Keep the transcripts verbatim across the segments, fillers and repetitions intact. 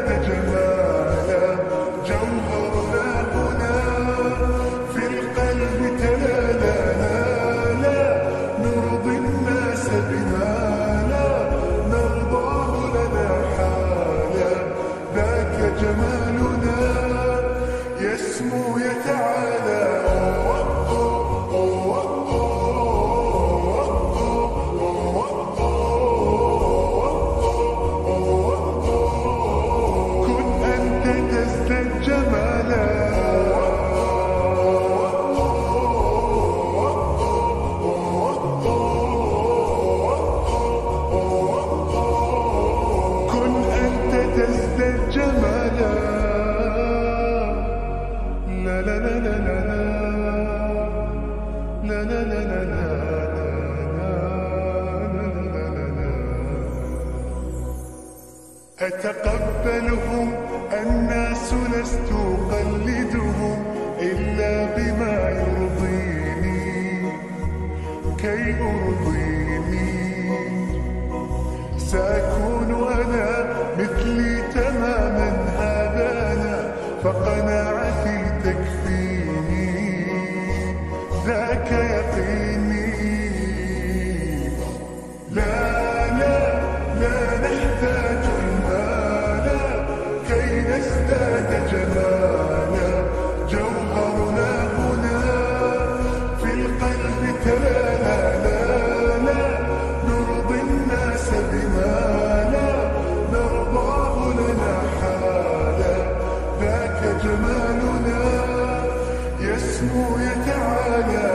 جمالا جوهرنا هنا في القلب تلالا لا نرضي الناس بما لا نرضاه لنا حالا ذاك جمالنا يسمو يتعالى أتقبلهم الناس لست أقلدهم إلا بما يرضيني كي أرضيني سأكون أنا مثلي تماما هذا أنا فقناعتي تكفيني ذاك يقيني لا لا لا نحتاج نزداد جمالا جوهرنا هنا في القلب تلالا لا لا نرضي الناس بما لا نرضاه لنا حالا ذاك جمالنا يسمو يتعالى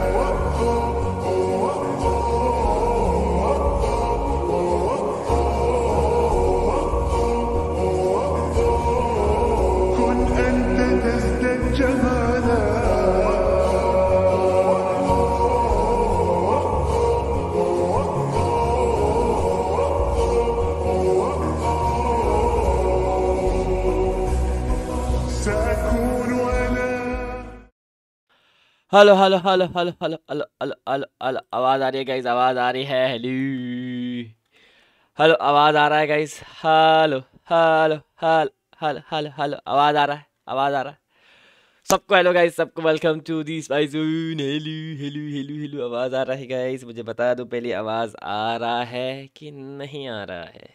hello hello hello hello hello hello hello hello hello आवाज आ रही है गाइस, आवाज आ रही है। हेलो हेलो आवाज आ रहा है guys. Hello hello hello hello hello hello आवाज आ रहा है, आवाज आ रहा है सबको। हेलो गाइस, सबको welcome to the spice zone. Hello hello hello hello आवाज आ रहा है गाइस? मुझे बता दो पहले, आवाज आ रहा है कि नहीं आ रहा है?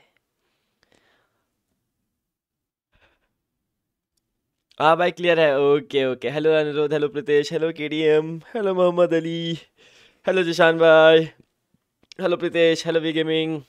हाँ भाई, क्लियर है। Okay okay. Hello Aniruddh, hello Pritesh, hello KDM, hello Mohammad Ali, hello Zeeshan भाई, hello Pritesh, hello V gaming,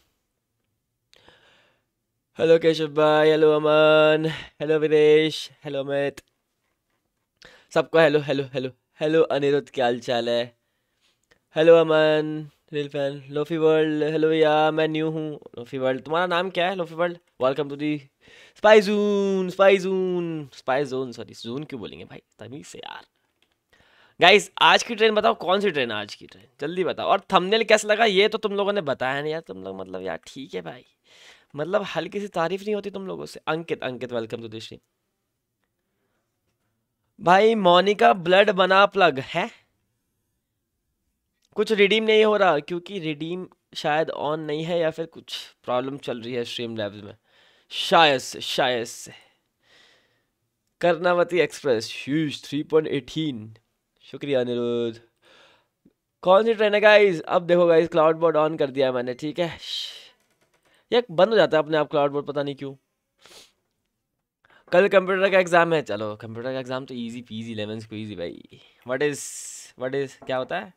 hello Keshav भाई, hello Aman, hello Videsh, hello Amit, सबको hello hello hello hello. Aniruddh, क्या हाल चाल है? Hello Aman, real fan, lofi world, hello भैया, मैं न्यू हूँ। लोफी वर्ल्ड, तुम्हारा नाम क्या है? Lofi world, welcome to the spy zone, spy zone, spy zone, sorry zone क्यों बोलेंगे भाई, तमीज से यार। गाइस, आज की ट्रेन बताओ, कौन सी ट्रेन? आज की ट्रेन जल्दी बताओ। और थंबनेल कैसा लगा ये तो तुम लोगों ने बताया नहीं यार। तुम लोग मतलब यार ठीक है भाई, मतलब हल्की सी तारीफ नहीं होती तुम लोगों से। Ankit, Ankit welcome to the stream. भाई मोनिका ब्लड बना प्लग है, कुछ रिडीम नहीं हो रहा क्योंकि रिडीम शायद ऑन नहीं है या फिर कुछ प्रॉब्लम चल रही है स्ट्रीम लैब्स में, शायद से शायद से। Karnavati express huge three point eighteen, शुक्रिया अनिरुद्ध। कौन सी ट्रेन है गाइस? अब देखो गाइस, क्लाउड बोर्ड ऑन कर दिया है मैंने, ठीक है। ये बंद हो जाता है अपने आप क्लाउड बोर्ड, पता नहीं क्यों। कल कंप्यूटर का एग्जाम है। चलो कंप्यूटर का एग्जाम तो इजी पीजी, इलेवन को इजी भाई। व्हाट इज व्हाट इज क्या होता है?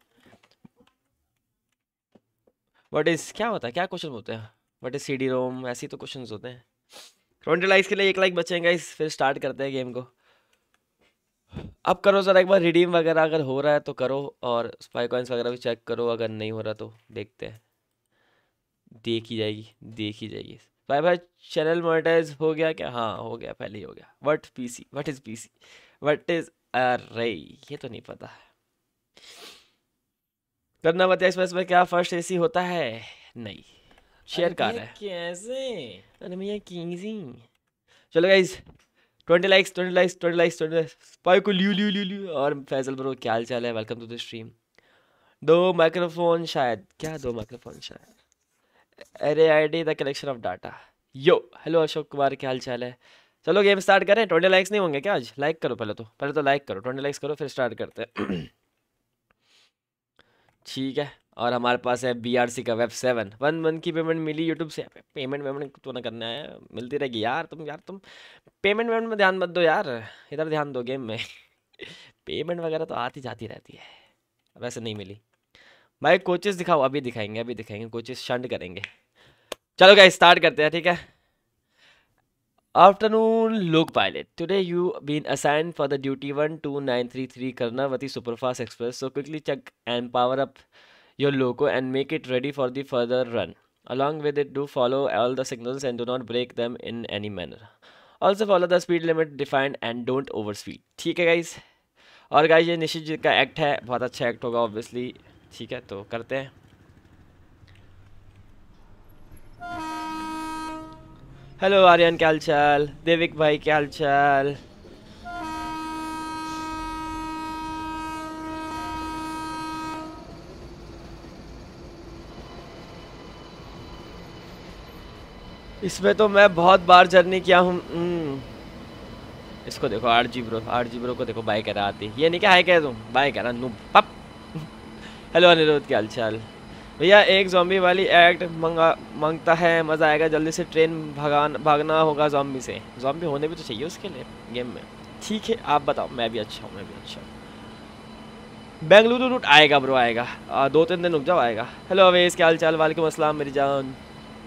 व्हाट इज क्या होता है? क्या क्वेश्चन होते हैं? What is C D ROM, ऐसे ही तो क्वेश्चंस होते हैं। ट्वेंटी लाइक्स के लिए एक लाइक बचेंगे गाइस, फिर स्टार्ट करते हैं गेम को। अब करो जरा एक बार रिडीम वगैरह, अगर हो रहा है तो करो, और स्पाई कॉइंस वगैरह भी चेक करो। अगर नहीं हो रहा तो देखते हैं, देखी जाएगी देखी जाएगी। भाई भाई चैनल मोनेटाइज हो गया क्या? हाँ हो गया, पहले ही हो गया। What PC, what is PC, what is, अरे ये तो नहीं पता है। कर्नावती एक्सप्रेस में क्या फर्स्ट एसी होता है? नहीं, शेयर कार है। कैसे? अरे भैया कैसे? चलो guys, twenty likes twenty likes twenty likes twenty likes spy को लियो लियो लियो लियो। और फैजल ब्रो, क्या हाल चाल है? Welcome to the stream. दो माइक्रोफोन शायद, क्या दो माइक्रोफोन शायद? अरे ID the collection of data, yo hello Ashok Kumar, क्या हाल चाल है? चलो गेम स्टार्ट करें। ट्वेंटी लाइक्स नहीं होंगे क्या आज? लाइक करो पहले तो, पहले तो लाइक करो, ट्वेंटी लाइक्स करो फिर स्टार्ट करते हैं। ठीक है। और हमारे पास है बीआरसी का वेब सेवन। वन मंथ की पेमेंट मिली यूट्यूब से। पेमेंट वेमेंट तो ना करना है, मिलती रहेगी यार। तुम यार तुम पेमेंट वेमेंट में ध्यान मत दो यार, इधर ध्यान दो गेम में। पेमेंट वगैरह तो आती जाती रहती है, वैसे नहीं मिली। भाई कोचेस दिखाओ। अभी दिखाएंगे, अभी दिखाएंगे कोचेस, शंट करेंगे। चलो गाइस स्टार्ट करते हैं, ठीक है। Afternoon loco pilot, today you been assigned for the duty one two nine three three Karnavati superfast express, so quickly check and power up your loco and make it ready for the further run. Along with it, do follow all the signals and do not break them in any manner. Also follow the speed limit defined and don't overspeed. ठीक है guys. और guys ये निशित जी का act है, बहुत अच्छा act होगा obviously. ठीक है तो करते हैं। हेलो आर्यन, क्या हाल चाल? देविक भाई क्या हाल चाल? इसमें तो मैं बहुत बार जर्नी किया हूँ। इसको देखो R G bro, R G bro को देखो, बाय कह रहा आती। ये नहीं क्या हाय कह दूँ, बाय कह रहा नूब पप। हेलो अनिरुद्ध, क्या हाल चाल? भैया एक जॉम्बी वाली एक्ट मंगा मांगता है, मज़ा आएगा। जल्दी से ट्रेन भगान भागना होगा जॉम्बी से। जॉम्बी होने भी तो चाहिए उसके लिए गेम में। ठीक है आप बताओ। मैं भी अच्छा हूँ, मैं भी अच्छा हूँ। बेंगलुरु रूट आएगा ब्रो, आएगा। आ, दो तीन दिन रुक जाओ, आएगा। हेलो अवेश, क्या हाल चाल? वालेकुम अस्सलाम मेरी जान।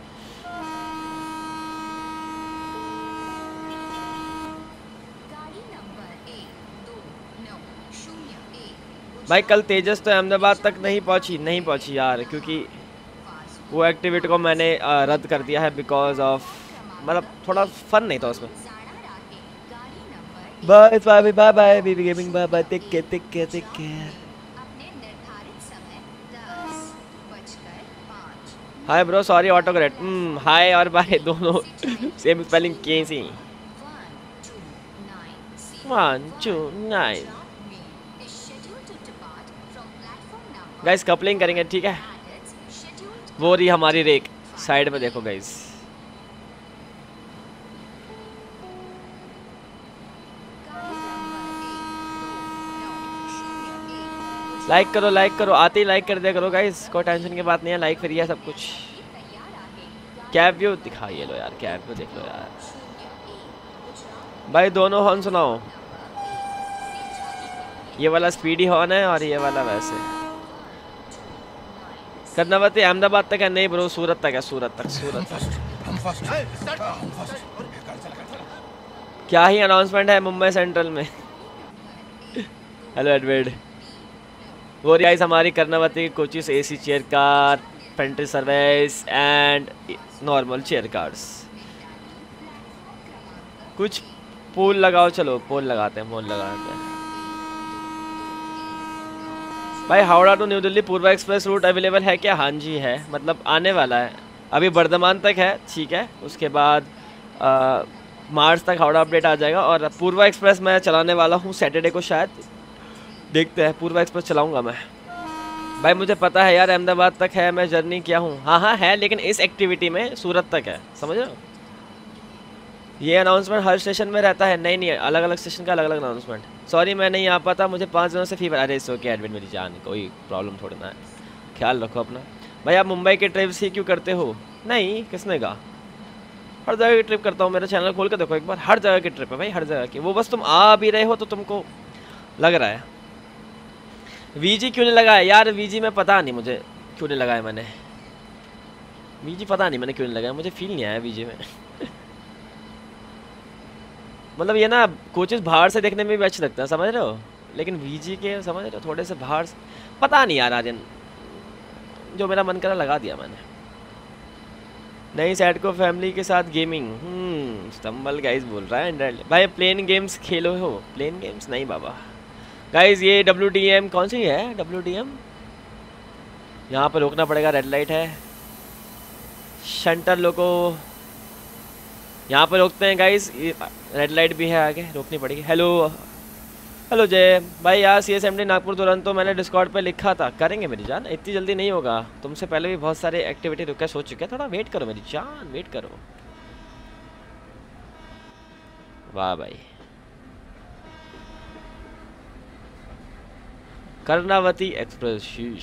भाई कल तेजस तो अहमदाबाद तक नहीं पहुंची, नहीं पहुंची यार, क्योंकि वो एक्टिविटी को मैंने रद्द कर दिया है बिकॉज ऑफ, मतलब थोड़ा फन नहीं था उसमें। Bye bye bye bye baby gaming, bye bye, take care take care take care. Hi bro, sorry auto correct. Hmm hi और बाय दोनों सेम स्पेलिंग कैसी? One two nine. Guys coupling करेंगे, ठीक है। वो रही हमारी रेक, साइड में देखो गाइस। लाइक करो लाइक करो, आते ही लाइक कर दिया करो गाइस, कोई टेंशन की बात नहीं है। लाइक फ्री है सब कुछ। कैब व्यू दिखाइए लो यार, कैब व्यू देख लो यार। भाई दोनों हॉर्न सुनाओ, ये वाला स्पीडी हॉर्न है और ये वाला वैसे। कर्नावती अहमदाबाद तक है? नहीं ब्रो, सूरत तक है, सूरत तक, सूरत तक। क्या ही अनाउंसमेंट है मुंबई सेंट्रल में। Hello Edward. वो गाइस हमारी Karnavati coaches AC chair car, pantry service and normal chair cars. कुछ पोल लगाओ, चलो पोल लगाते हैं, पोल लगाते हैं। भाई Howrah to New Delhi Purva express route available है क्या? हाँ जी है, मतलब आने वाला है, अभी बर्धमान तक है, ठीक है। उसके बाद आ, मार्च तक हावड़ा अपडेट आ जाएगा। और पूर्वा एक्सप्रेस मैं चलाने वाला हूँ सैटरडे को शायद, देखते हैं। पूर्वा एक्सप्रेस चलाऊँगा मैं। भाई मुझे पता है यार अहमदाबाद तक है, मैं जर्नी किया हूँ। हाँ हाँ है, लेकिन इस एक्टिविटी में सूरत तक है, समझ रहे हो? ये अनाउंसमेंट हर स्टेशन में रहता है? नहीं नहीं, अलग अलग स्टेशन का अलग अलग अनाउंसमेंट। सॉरी मैं नहीं आ पाता, मुझे पाँच दिनों से फीवर। अरे सो के एडमिट मेरी जान, कोई प्रॉब्लम थोड़ी ना है, ख्याल रखो अपना। भाई आप मुंबई के ट्रिप्स ही क्यों करते हो? नहीं, किसने कहा? हर जगह की ट्रिप करता हूँ, मेरा चैनल खोल के देखो एक बार, हर जगह की ट्रिप है भाई, हर जगह की। वो बस तुम आ भी रहे हो तो तुमको लग रहा है। वीजी क्यों नहीं लगाया यार? वीजी में पता नहीं मुझे क्यों नहीं लगाया मैंने, वीजी पता नहीं मैंने क्यों नहीं लगाया, मुझे फील नहीं आया वीजी में। मतलब ये ना कोचेस बाहर से देखने में भी अच्छे लगता है, समझ रहे हो, लेकिन वीजी के समझ रहे हो थोड़े से बाहर से, पता नहीं यार आर्यन, जो मेरा मन करा लगा दिया मैंने। नई सेट को फैमिली के साथ गेमिंग, हम्म स्टम्बल गाइस बोल रहा है भाई। प्लेन गेम्स खेलो हो? प्लेन गेम्स नहीं बाबा। गाइस ये डब्ल्यू डी एम कौन सी है? डब्ल्यू डी एम यहाँ पर रोकना पड़ेगा, रेड लाइट है। शंटर लोगो यहाँ पर रोकते हैं गाइस, रेड लाइट भी है आगे, रोकनी पड़ेगी। हेलो हेलो जय भाई, यार C S M D Nagpur तुरंत तो मैंने डिस्कॉर्ड पे लिखा था, करेंगे मेरी जान, इतनी जल्दी नहीं होगा। तुमसे पहले भी बहुत सारे एक्टिविटी रिक्वेस्ट हो चुके हैं, थोड़ा वेट करो मेरी जान, वेट करो। वाह भाई। कर्णावती एक्सप्रेस, शीश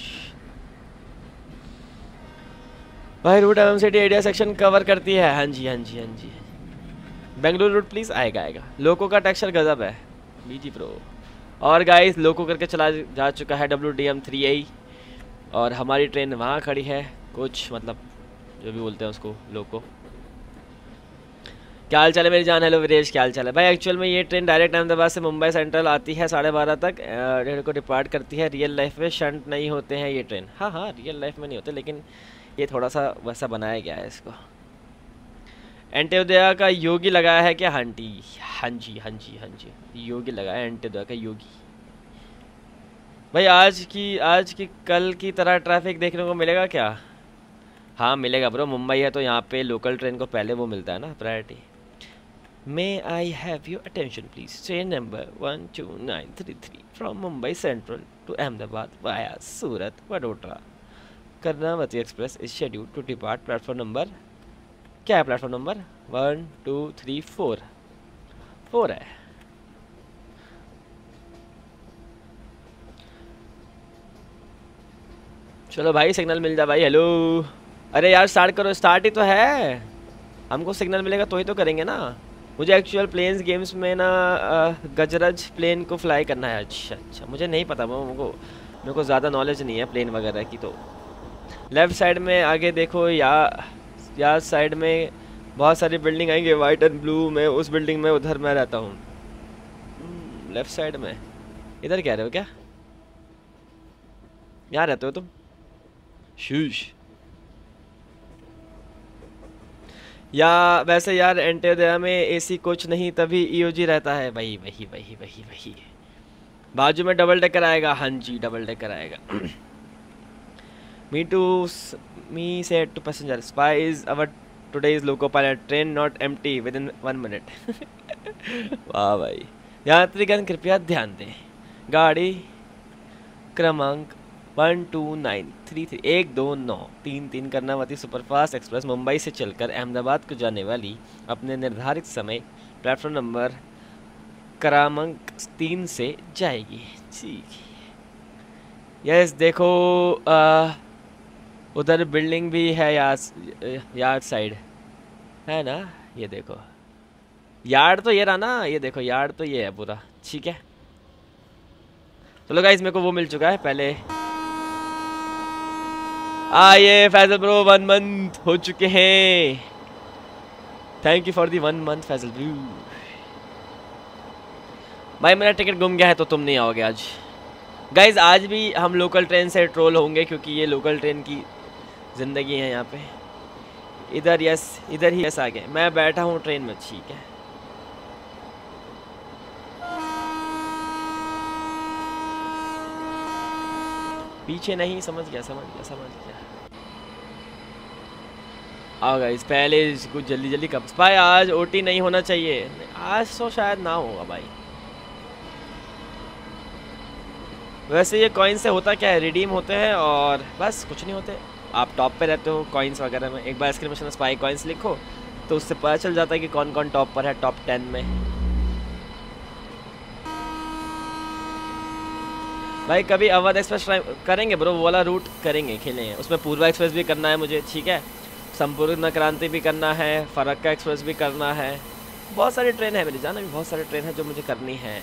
भाई। Route M city area section cover करती है। हाँ जी हाँ जी हाँ जी। बेंगलुरु रूट प्लीज, आएगा आएगा। लोको का टेक्सचर गजब है बीजी प्रो। और गाइस लोको करके चला जा चुका है W D M three A, और हमारी ट्रेन वहाँ खड़ी है, कुछ मतलब जो भी बोलते हैं उसको लोको। क्या हाल चाल है मेरी जान? हेलो विदेश, क्या हाल चाल है भाई? एक्चुअल में ये ट्रेन डायरेक्ट अहमदाबाद से मुंबई सेंट्रल आती है साढ़े बारह तक, डेढ़ को डिपार्ट करती है। रियल लाइफ में शंट नहीं होते हैं ये ट्रेन। हाँ हाँ रियल लाइफ में नहीं होते, लेकिन ये थोड़ा सा वैसा बनाया गया है इसको। एंत्योदया का योगी लगाया है क्या? हाँ जी हाँ जी हाँ जी हाँ जी, योगी लगाया है एंत्योदया का योगी। भाई आज की आज की कल की तरह ट्रैफिक देखने को मिलेगा क्या? हाँ मिलेगा ब्रो, मुंबई है तो यहाँ पे लोकल ट्रेन को पहले वो मिलता है ना, priority. May I have your attention please, train number one two nine three three from Mumbai central to Ahmedabad via Surat Vadodara. Karnavati express is scheduled to depart platform number, क्या है platform number? One two three four, four है। चलो भाई signal मिल जा भाई। Hello, अरे यार start करो, स्टार्ट ही तो है। हमको सिग्नल मिलेगा तो ही तो करेंगे ना। मुझे एक्चुअल प्लेन्स गेम्स में ना गजरज प्लेन को फ्लाई करना है। अच्छा अच्छा, मुझे नहीं पता, वो मेरे को मेरे को ज़्यादा नॉलेज नहीं है प्लेन वगैरह की। तो लेफ़्ट साइड में आगे देखो, या या साइड में बहुत सारी बिल्डिंग आएंगे वाइट एंड ब्लू में, उस बिल्डिंग में उधर मैं रहता हूँ लेफ़्ट साइड में। इधर कह रहे हो क्या? यहाँ रहते हो तुम? शूश। या वैसे यार एंत्योदया में एसी कोच नहीं, तभी ईओजी रहता है। वही वही वही वही वही बाजू में डबल डेकर आएगा। हाँ जी डबल डेकर आएगा। Me to me said to passenger, spy's our today's loco pilot train not empty within one minute. वाह भाई। यात्रीगण कृपया ध्यान दें, गाड़ी क्रमांक one two nine three three एक दो नौ तीन तीन कर्णावती सुपरफास्ट एक्सप्रेस मुंबई से चलकर अहमदाबाद को जाने वाली अपने निर्धारित समय प्लेटफॉर्म नंबर क्रमांक तीन से जाएगी। ठीक है। यस देखो आ, उधर बिल्डिंग भी है, यार्ड साइड है ना, ये देखो यार्ड तो ये रहा ना, ये देखो यार्ड तो ये है पूरा। ठीक है चलो गाइस, मेरे को वो मिल चुका है पहले। आइए फैजल ब्रो, वन मंथ हो चुके हैं। Thank you for the one month Faisal bro. भाई मेरा टिकट गुम गया है तो तुम नहीं आओगे आज। गाइज आज भी हम लोकल ट्रेन से ट्रोल होंगे, क्योंकि ये लोकल ट्रेन की ज़िंदगी है यहाँ पे। इधर यस, इधर ही यस आ गए। मैं बैठा हूँ ट्रेन में। ठीक है पीछे नहीं, समझ गया समझ गया समझ गया। आओ गाइस, पहले कुछ जल्दी जल्दी कब भाई, आज ओटी नहीं होना चाहिए। आज तो शायद ना होगा भाई। वैसे ये कॉइन से होता क्या है, रिडीम होते हैं और बस कुछ नहीं होते। आप टॉप पे रहते हो कॉइन्स वगैरह में। एक बार एक्सक्लेमेशन स्पाई कॉइन्स लिखो तो उससे पता चल जाता है कि कौन कौन टॉप पर है, टॉप टेन में। भाई कभी अवध एक्सप्रेस ट्राई करेंगे ब्रो, वो वाला रूट करेंगे, खेलेंगे। उसमें पूर्वा एक्सप्रेस भी करना है मुझे। ठीक है, संपूर्ण क्रांति भी करना है, फरक्का एक्सप्रेस भी करना है। बहुत सारी ट्रेन है मेरी जान, अभी बहुत सारी ट्रेन है जो मुझे करनी है।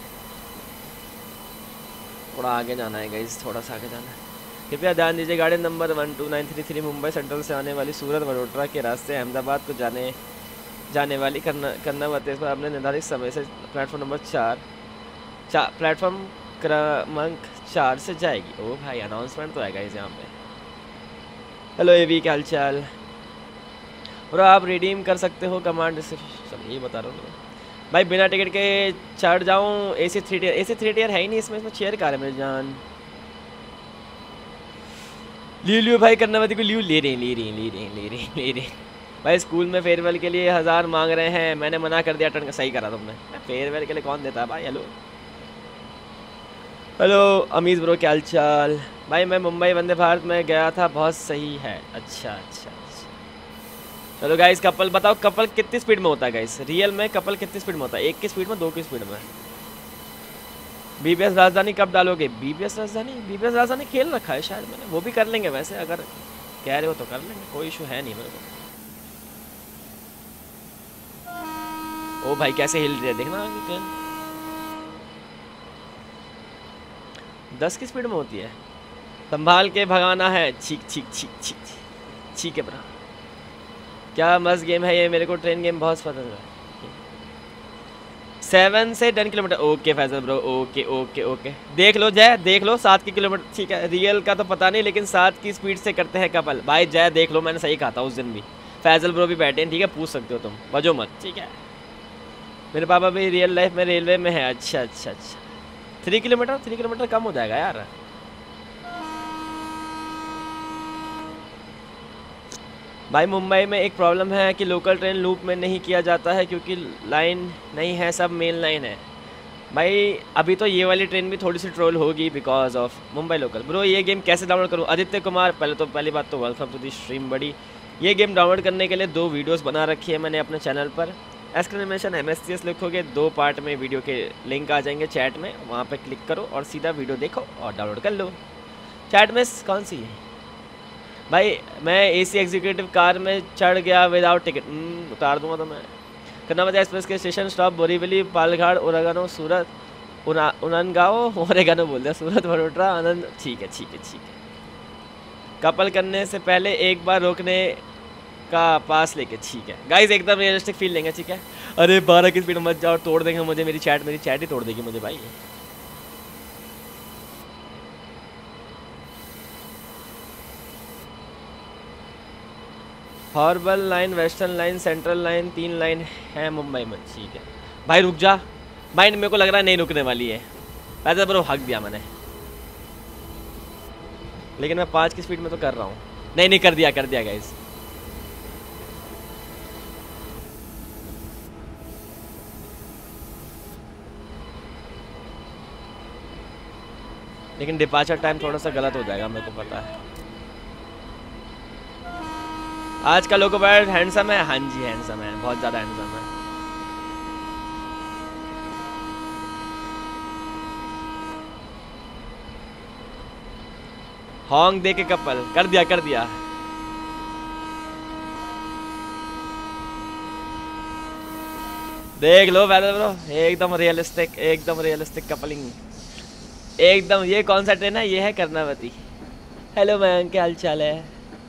थोड़ा आगे जाना है गाइस, थोड़ा सा आगे जाना है। कृपया ध्यान दीजिए, गाड़ी number one two nine three three Mumbai central से आने वाली सूरत वडोदरा के रास्ते अहमदाबाद को जाने जाने वाली करना कर्णावती पर अपने निर्धारित समय से प्लेटफॉर्म नंबर चार चार प्लेटफॉर्म क्रमांक चार से जाएगी। ओ भाई अनाउंसमेंट तो है गाइस यहाँ पे। हेलो एवी, क्या हाल चाल? और आप रिडीम कर सकते हो कमांड से। चलो ये बता रहा हूँ भाई, बिना टिकट के चढ़ जाऊँ। A C three tier, A C three tier है ही नहीं इसमें, इसमें चेयर कार है मेरी जान। लियो लियो भाई, कर्णावती को लियो ले रहे ले रहे ले रहे ले रहे ले रहे भाई स्कूल में फेयरवेल के लिए हज़ार मांग रहे हैं, मैंने मना कर दिया। टर्न का सही करा तुमने, फेयरवेल के लिए कौन देता है भाई। हेलो हेलो अमीज ब्रो, क्या हाल चाल भाई? मैं मुंबई वंदे भारत में गया था, बहुत सही है। अच्छा अच्छा अच्छा चलो गाइस, कपल बताओ कपल कितनी स्पीड में होता है गाइस? रियल में कपल कितनी स्पीड में होता है? एक की स्पीड में, दो की स्पीड में? बीबीएस राजधानी कब डालोगे? बीबीएस राजधानी बीबीएस राजधानी खेल रखा है शायद मैंने, वो भी कर लेंगे वैसे, अगर कह रहे हो तो कर लेंगे, कोई इशू है नहीं मेरे को। ओ भाई कैसे हिल रही है देखना ट्रेन। दस की स्पीड में होती है। संभाल के भगाना है। छीक छीक छीक छीक छीक है ब्रा। क्या मस्त गेम है ये, मेरे को ट्रेन गेम बहुत पसंद है। सेवन से ten kilometre. Okay Faisal bro, okay okay okay. देख लो जय, देख लो सात की किलोमीटर, ठीक है। रियल का तो पता नहीं, लेकिन सात की स्पीड से करते हैं कपल। भाई जय देख लो, मैंने सही कहा था उस दिन भी। फैजल ब्रो भी बैठे हैं, ठीक है, पूछ सकते हो तुम, बजो मत, ठीक है। मेरे पापा भी रियल लाइफ में रेलवे में है। अच्छा अच्छा अच्छा। थ्री किलोमीटर थ्री किलोमीटर कम हो जाएगा यार। भाई मुंबई में एक प्रॉब्लम है कि लोकल ट्रेन लूप में नहीं किया जाता है क्योंकि लाइन नहीं है, सब मेन लाइन है। भाई अभी तो ये वाली ट्रेन भी थोड़ी सी ट्रोल होगी because of Mumbai local. Bro ये गेम कैसे डाउनलोड करूँ? आदित्य कुमार, पहले तो पहली बात तो वेलकम टू दी स्ट्रीम बड़ी। ये गेम डाउनलोड करने के लिए दो वीडियोस बना रखी है मैंने अपने चैनल पर। Exclamation M S C S लिखोगे, दो पार्ट में वीडियो के लिंक आ जाएंगे चैट में, वहाँ पर क्लिक करो और सीधा वीडियो देखो और डाउनलोड कर लो। चैट में कौन सी है भाई? मैं एसी एग्जीक्यूटिव कार में चढ़ गया विदाउट टिकट, उतार दूंगा तो मैं। कर्नावती एक्सप्रेस के station stop Borivali, Palghat, oregano, Surat, Una उननगांव, ओरेगानो बोल दिया, सूरत, वडोदरा, आनंद। ठीक है ठीक है ठीक है। कपल करने से पहले एक बार रोकने का पास लेके, ठीक है गाइज, एकदम रियलिस्टिक फील लेंगे, ठीक है। अरे बारह की स्पीड में मत जाओ, तोड़ देंगे मुझे, मेरी चैट मेरी चैट ही तोड़ देगी मुझे भाई। Harbour line, western line, central line, तीन लाइन है मुंबई में, ठीक है। भाई रुक जा भाई, मेरे को लग रहा है नहीं रुकने वाली है। वैसे ब्रो हक दिया मैंने, लेकिन मैं पाँच की स्पीड में तो कर रहा हूँ। नहीं नहीं कर दिया कर दिया गाइस। लेकिन डिपार्चर टाइम थोड़ा सा गलत हो जाएगा, मेरे को पता है। आज का लोगो बड़ा हैंडसम है। हाँ जी हैंडसम है, बहुत ज़्यादा हैंडसम है। हॉन्ग दे के कपल कर दिया कर दिया। देख लो वैसे ब्रो, एकदम रियलिस्टिक, एकदम रियलिस्टिक कपलिंग एकदम। ये कौन सा ट्रेन है? ये है कर्नावती। हेलो मैम, क्या हाल चाल है?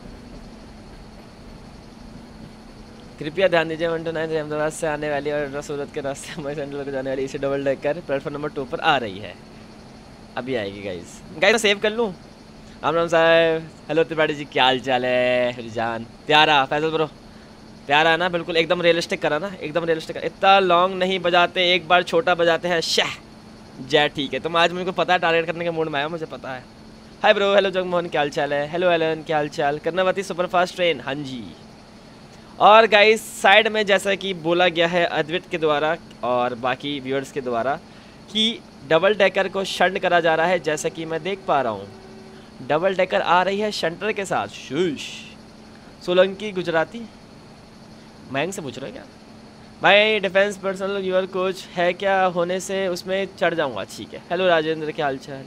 कृपया ध्यान दीजिए, वन टू नाइन अहमदाबाद से आने वाली और सूरत के रास्ते हमारे सेंट्रल को जाने वाली इसे double decker platform number two पर आ रही है। अभी आएगी गाइस। गाइस मैं सेव कर लूँ। राम राम साहब, हेलो त्रिपाठी जी, क्या हाल चाल है? रिजान प्यारा, फैजल ब्रो प्यारा ना, बिल्कुल एकदम रियलिस्टिक करा ना, एकदम रियलिस्टिक। इतना लॉन्ग नहीं बजाते, एक बार छोटा बजाते हैं। शह जय, ठीक है। तुम आज मुझे को पता है टारगेट करने के मूड में आया, मुझे पता है। हाय ब्रो, हेलो जगमोहन, क्या हाल चाल है? हेलो एलन, क्या हाल चाल? कर्नावती सुपरफास्ट ट्रेन, हाँ जी। और गाइस साइड में जैसा कि बोला गया है अद्वित के द्वारा और बाकी व्यूअर्स के द्वारा कि डबल डेकर को शंट करा जा रहा है, जैसा कि मैं देख पा रहा हूँ। डबल डेकर आ रही है शंटर के साथ। शुश सोलंकी गुजराती, महंग से पूछ रहे हो क्या भाई? डिफेंस पर्सनल यूर कोच है क्या? होने से उसमें चढ़ जाऊँगा, ठीक है। हेलो राजेंद्र, क्या हाल चाल?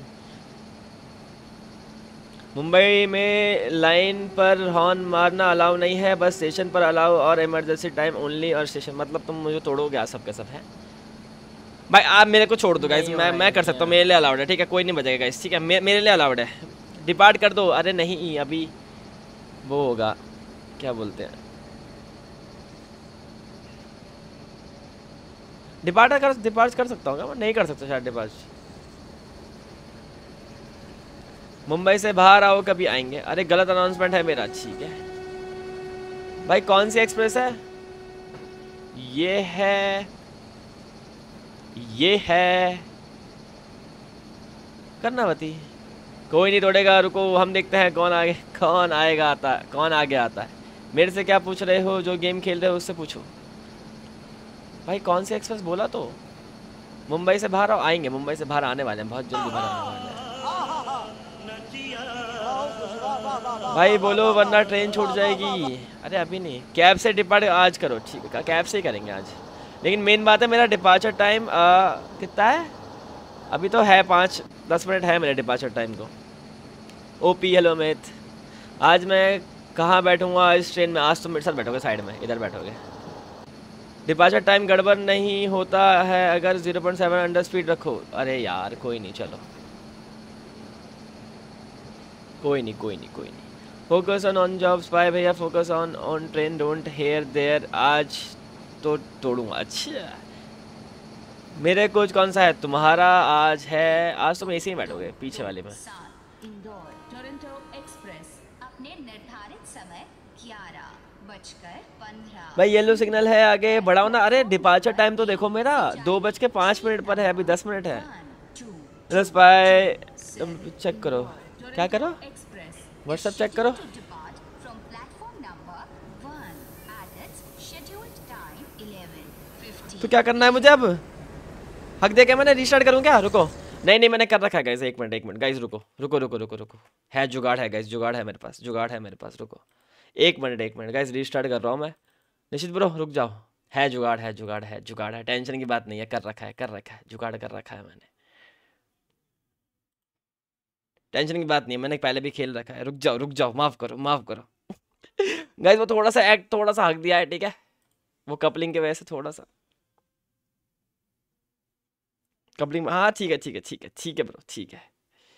मुंबई में लाइन पर हॉर्न मारना अलाउ नहीं है, बस स्टेशन पर अलाउ और इमरजेंसी टाइम ओनली। और स्टेशन मतलब तुम मुझे तोड़ोगे आज, सब के सब है भाई। आप मेरे को छोड़ दो गाइस, मैं मैं कर सकता हूँ, मेरे लिए अलाउड है, ठीक है। कोई नहीं बचेगा गाइस, ठीक है, मे, मेरे लिए अलाउड है। डिपार्ट कर दो। अरे नहीं, अभी वो होगा, क्या बोलते हैं, डिपार्ट कर डिपार्ट कर सकता हूँ क्या? मैं नहीं कर सकता शायद डिपार्ट। मुंबई से बाहर आओ, कभी आएंगे। अरे गलत अनाउंसमेंट है मेरा, ठीक है भाई। कौन सी एक्सप्रेस है? ये है ये है कर्नावती। कोई नहीं तोड़ेगा, रुको हम देखते हैं कौन आगे कौन आएगा आता है, कौन आगे आता है। मेरे से क्या पूछ रहे हो? जो गेम खेल रहे हो उससे पूछो भाई। कौन सी एक्सप्रेस बोला तो? मुंबई से बाहर आओ, आएंगे। मुंबई से बाहर आने वाले हैं, बहुत जल्दी बाहर आने वाले हैं। भाई बोलो वरना ट्रेन छूट जाएगी। अरे अभी नहीं, कैब से डिपार्ट आज करो, ठीक है कैब से ही करेंगे आज। लेकिन मेन बात है मेरा डिपार्चर टाइम कितना है अभी, तो है पाँच दस मिनट है मेरे डिपार्चर टाइम को। ओपी हेलो अमित, आज मैं कहाँ बैठूंगा इस ट्रेन में? आज तुम मेरे साथ बैठोगे साइड में, इधर बैठोगे। डिपार्चर टाइम गड़बड़ नहीं होता है अगर zero point seven under speed रखो। अरे यार कोई नहीं, चलो कोई नहीं कोई नहीं कोई नहीं। Focus on on job spy भैया, focus on on train don't hair there. आज तो तोड़ूंगा। अच्छा मेरे कोच कौन सा है तुम्हारा? आज है, आज तुम ऐसे ही बैठोगे पीछे वाले में। इंदौर टोरंटो एक्सप्रेस अपने निर्धारित समय ग्यारह बजकर पंद्रह। भाई येलो सिग्नल है, आगे बढ़ाओ ना। अरे डिपार्चर टाइम तो देखो मेरा दो बज के पाँच मिनट पर है, अभी दस मिनट है। बस बाय, तुम चेक करो। क्या करो? व्हाट्सएप चेक करो। तो क्या करना है मुझे अब? हक दे के मैंने रीस्टार्ट करूँ क्या? रुको, नहीं नहीं मैंने कर रखा है गाइस। एक मिनट एक मिनट गाइस, रुको रुको रुको रुको रुको, है जुगाड़ है गाइस, जुगाड़ है मेरे पास, जुगाड़ है मेरे पास। रुको एक मिनट एक मिनट गाइस, रीस्टार्ट कर रहा हूँ मैं। निश्चित ब्रो रुक जाओ, है जुगाड़ है जुगाड़ है जुगाड़ है, टेंशन की बात नहीं है, कर रखा है कर रखा है जुगाड़ कर रखा है मैंने, टेंशन की बात नहीं है, मैंने पहले भी खेल रखा है। रुक जाओ रुक जाओ, माफ करो माफ करो गाइस, वो थोड़ा सा एक्ट थोड़ा सा हक दिया है, ठीक है, वो कपलिंग की वजह से थोड़ा सा कपलिंग। हाँ ठीक है ठीक है ठीक है ठीक है ब्रो, ठीक है,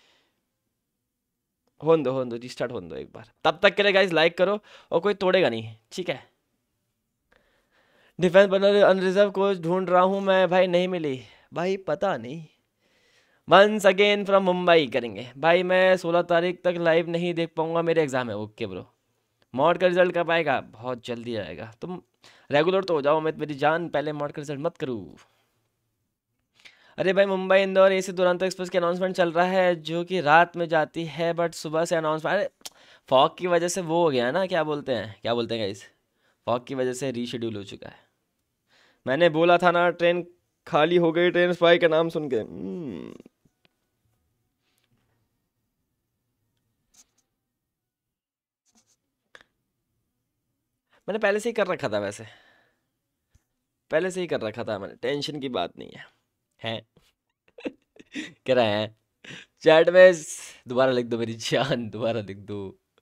होन दो होन दो, रिस्टार्ट होन दो एक बार। तब तक के लिए गाइस लाइक करो और कोई तोड़ेगा नहीं, ठीक है। डिफेंस बर्नर अनरिजर्व कोच ढूंढ रहा हूँ मैं भाई, नहीं मिली भाई, पता नहीं। वंस अगेन फ्रॉम मुंबई करेंगे भाई। मैं सोलह तारीख तक लाइव नहीं देख पाऊंगा, मेरे एग्जाम है। ओके ब्रो, मॉड का रिजल्ट कब आएगा? बहुत जल्दी आएगा, तुम रेगुलर तो हो जाओ। मैं मेरी जान, पहले मॉड का रिजल्ट मत करूँ। अरे भाई मुंबई इंदौर एसी दुरंतो एक्सप्रेस की अनाउंसमेंट चल रहा है जो कि रात में जाती है बट सुबह से अनाउंसमेंट। अरे फॉग की वजह से वो हो गया ना, क्या बोलते हैं क्या बोलते हैं गाइस, फॉग की वजह से रीशेड्यूल हो चुका है। मैंने बोला था ना ट्रेन खाली हो गई, ट्रेन स्पाई का नाम सुन के। मैंने पहले से ही कर रखा था, वैसे पहले से ही कर रखा था मैंने, टेंशन की बात नहीं है। हैं कह रहे हैं चैट में, दोबारा लिख दो मेरी जान, दोबारा लिख दो।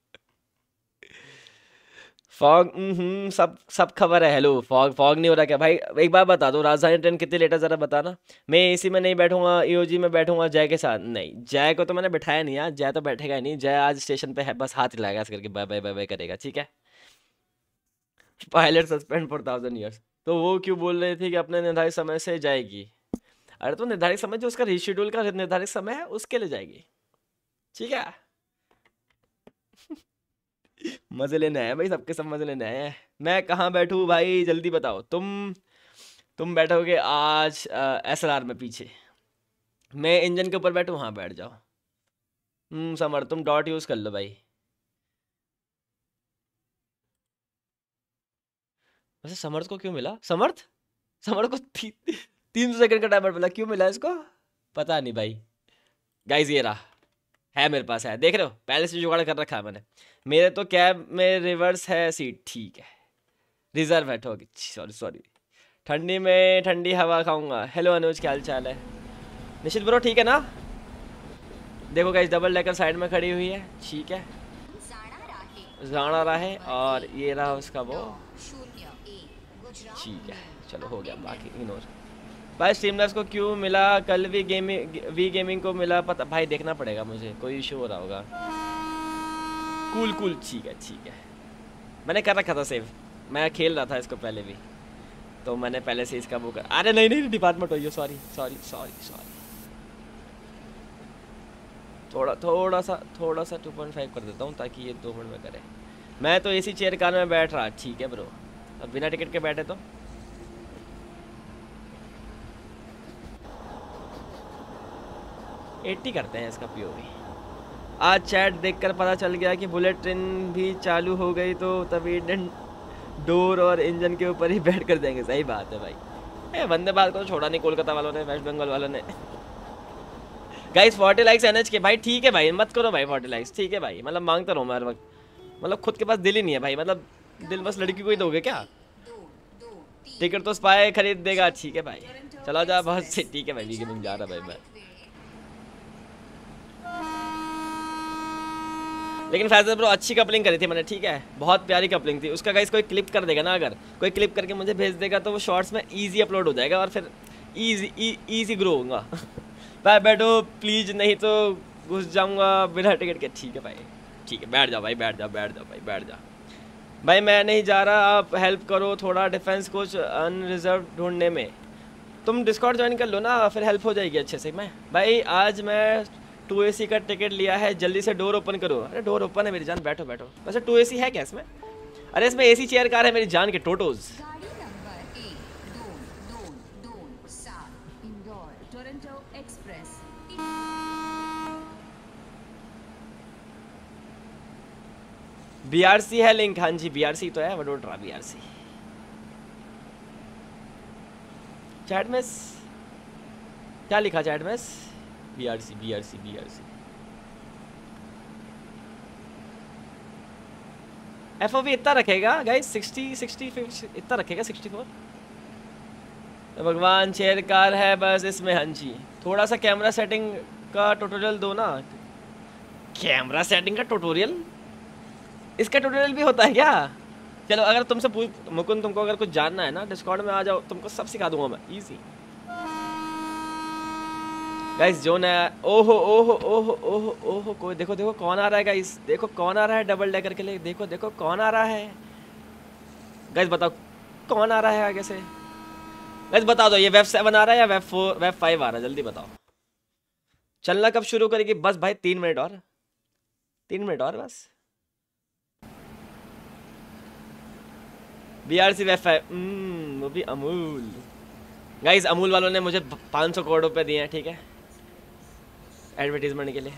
फॉग हम्म सब सब खबर है। हेलो फॉग फॉग नहीं हो रहा क्या भाई? एक बार बता दो, राजधानी ट्रेन कितनी लेट है ज़रा बताना। मैं एसी में नहीं बैठूंगा, ईओजी में बैठूंगा जय के साथ। नहीं जय को तो मैंने बैठाया नहीं यार, जय तो बैठेगा ही नहीं। जय आज स्टेशन पे है, बस हाथ हिलाएगा ऐसे करके, बाय बाय बाय बाय करेगा, ठीक है। Pilot suspend for thousand years, तो वो क्यों बोल रहे थे कि अपने निर्धारित समय से जाएगी? अरे तो निर्धारित समय जो उसका रीशेड्यूल का निर्धारित समय है उसके लिए जाएगी, ठीक है। मजे लेने आए भाई, सबके सब मजे लेने आए हैं। मैं कहाँ बैठूँ भाई जल्दी बताओ। तुम तुम बैठोगे आज एस एल आर में पीछे, मैं इंजन के ऊपर बैठूँ? हाँ बैठ जाओ। हम्म समर तुम डॉट यूज़ कर लो भाई। वैसे समर्थ को क्यों मिला? समर्थ समर्थ को ती, तीन सौ सेकंड का टाइमर मिला, क्यों मिला इसको पता नहीं भाई। गाइस ये रहा, है मेरे पास है, देख रहे हो पहले से जुगाड़ कर रखा है मैंने। मेरे तो कैब में रिवर्स है सीट, ठीक है, रिजर्व है ठोक, सॉरी सॉरी। ठंडी में ठंडी हवा खाऊंगा। हेलो अनुज क्या हाल चाल है? निश्चित ब्रो ठीक है ना? देखो गाइस डबल डेकर साइड में खड़ी हुई है, ठीक है, जाना रहे, और ये रहा उसका वो, ठीक है चलो हो गया, बाकी इग्नोर। भाई स्ट्रीमलैब्स को क्यों मिला? कल भी गेमिंग वी गेमिंग को मिला, पता भाई देखना पड़ेगा मुझे, कोई इशू हो रहा होगा। कूल कूल ठीक है ठीक है, मैंने कर रखा था सेव, मैं खेल रहा था इसको पहले भी, तो मैंने पहले से इसका वो कर। अरे नहीं नहीं डिपार्टमेंट हो, सॉरी सॉरी सॉरी सॉरी, थोड़ा थोड़ा सा थोड़ा सा टू पॉइंट फाइव कर देता हूँ ताकि ये दो मिनट में करे। मैं तो इसी चेयर कार में बैठ रहा, ठीक है ब्रो, अब बिना टिकट के बैठे तो अस्सी करते हैं इसका पीओवी। आज चैट देखकर पता चल गया कि बुलेट ट्रेन भी चालू हो गई, तो तभी डोर और इंजन के ऊपर ही बैठ कर देंगे। सही बात है भाई, ए वंदे भारत को तो छोड़ा नहीं कोलकाता वालों ने, वेस्ट बंगाल वालों ने। गाइस फोर्टी लाइक्स एनएच के भाई ठीक है भाई, मत करो भाई फोर्टी लाइक्स, ठीक है भाई, मतलब मांगता रहूँ मैं हर वक्त, मतलब खुद के पास दिल ही नहीं है भाई, मतलब दिल बस लड़की को ही दोगे क्या? टिकट तो स्पाई खरीद देगा, ठीक है भाई, चला जा बहुत से, ठीक है भाई, वी गेमिंग जा रहा भाई मैं। लेकिन फैजल ब्रो अच्छी कपलिंग करी थी मैंने, ठीक है, बहुत प्यारी कपलिंग थी उसका। गाइस कोई क्लिप कर देगा ना, अगर कोई क्लिप करके मुझे भेज देगा तो वो शॉर्ट्स में इजी अपलोड हो जाएगा और फिर इजी इजी ग्रो होगा। भाई बैठो प्लीज, नहीं तो घुस जाऊंगा बिना टिकट के, ठीक है भाई, ठीक है, बैठ जाओ भाई, बैठ जाओ बैठ जाओ भाई, बैठ जा भाई, मैं नहीं जा रहा, आप हेल्प करो थोड़ा, डिफेंस कोच अनरिजर्व ढूंढने में। तुम डिस्कॉर्ड ज्वाइन कर लो ना, फिर हेल्प हो जाएगी अच्छे से। मैं भाई आज मैं टू ए सी का टिकट लिया है, जल्दी से डोर ओपन करो। अरे डोर ओपन है मेरी जान, बैठो बैठो। वैसे टू ए सी है क्या इसमें? अरे इसमें एसी चेयर कार है मेरी जान के टोटोज। गाड़ी नंबर एक दो दो दो सात इंदौर टोरंटो एक्सप्रेस। बीआरसी है लिंक, हाँ जी बीआरसी तो है, वडोदरा बीआरसी। चैट में क्या लिखा? चैट में बीआरसी बीआरसी बीआरसी। एफओवी इतना रखेगा गाइस, सिक्सटी सिक्सटी इतना रखेगा, सिक्सटी फोर। तो भगवान चेयर कार है बस इसमें, हाँ जी। थोड़ा सा कैमरा सेटिंग का ट्यूटोरियल दो ना। कैमरा सेटिंग का ट्यूटोरियल? इसका ट्यूटोरियल भी होता है क्या? चलो अगर तुमसे पूछ मुकुंद, तुमको अगर कुछ जानना है ना डिस्कॉर्ड में आ जाओ, तुमको सब सिखा दूंगा मैं, इजी। गाइस जो नया, ओहो ओहो ओहो ओहो ओहो, कोई देखो देखो कौन आ रहा है गाइस, देखो कौन आ रहा है डबल डेकर के लिए, देखो देखो कौन आ रहा है गाइस, बताओ कौन आ रहा है आगे से गाइस, बता दो ये वेब सेवन आ रहा है या वेब फोर वेब फाइव आ रहा है, जल्दी बताओ। चलना कब शुरू करेगी? बस भाई तीन मिनट और, तीन मिनट और बस। बीआरसी वेब फाइव, वो भी अमूल। गाइस अमूल वालों ने मुझे पाँच सौ करोड़ रुपए दिए हैं, ठीक है, एडवर्टीजमेंट के लिए।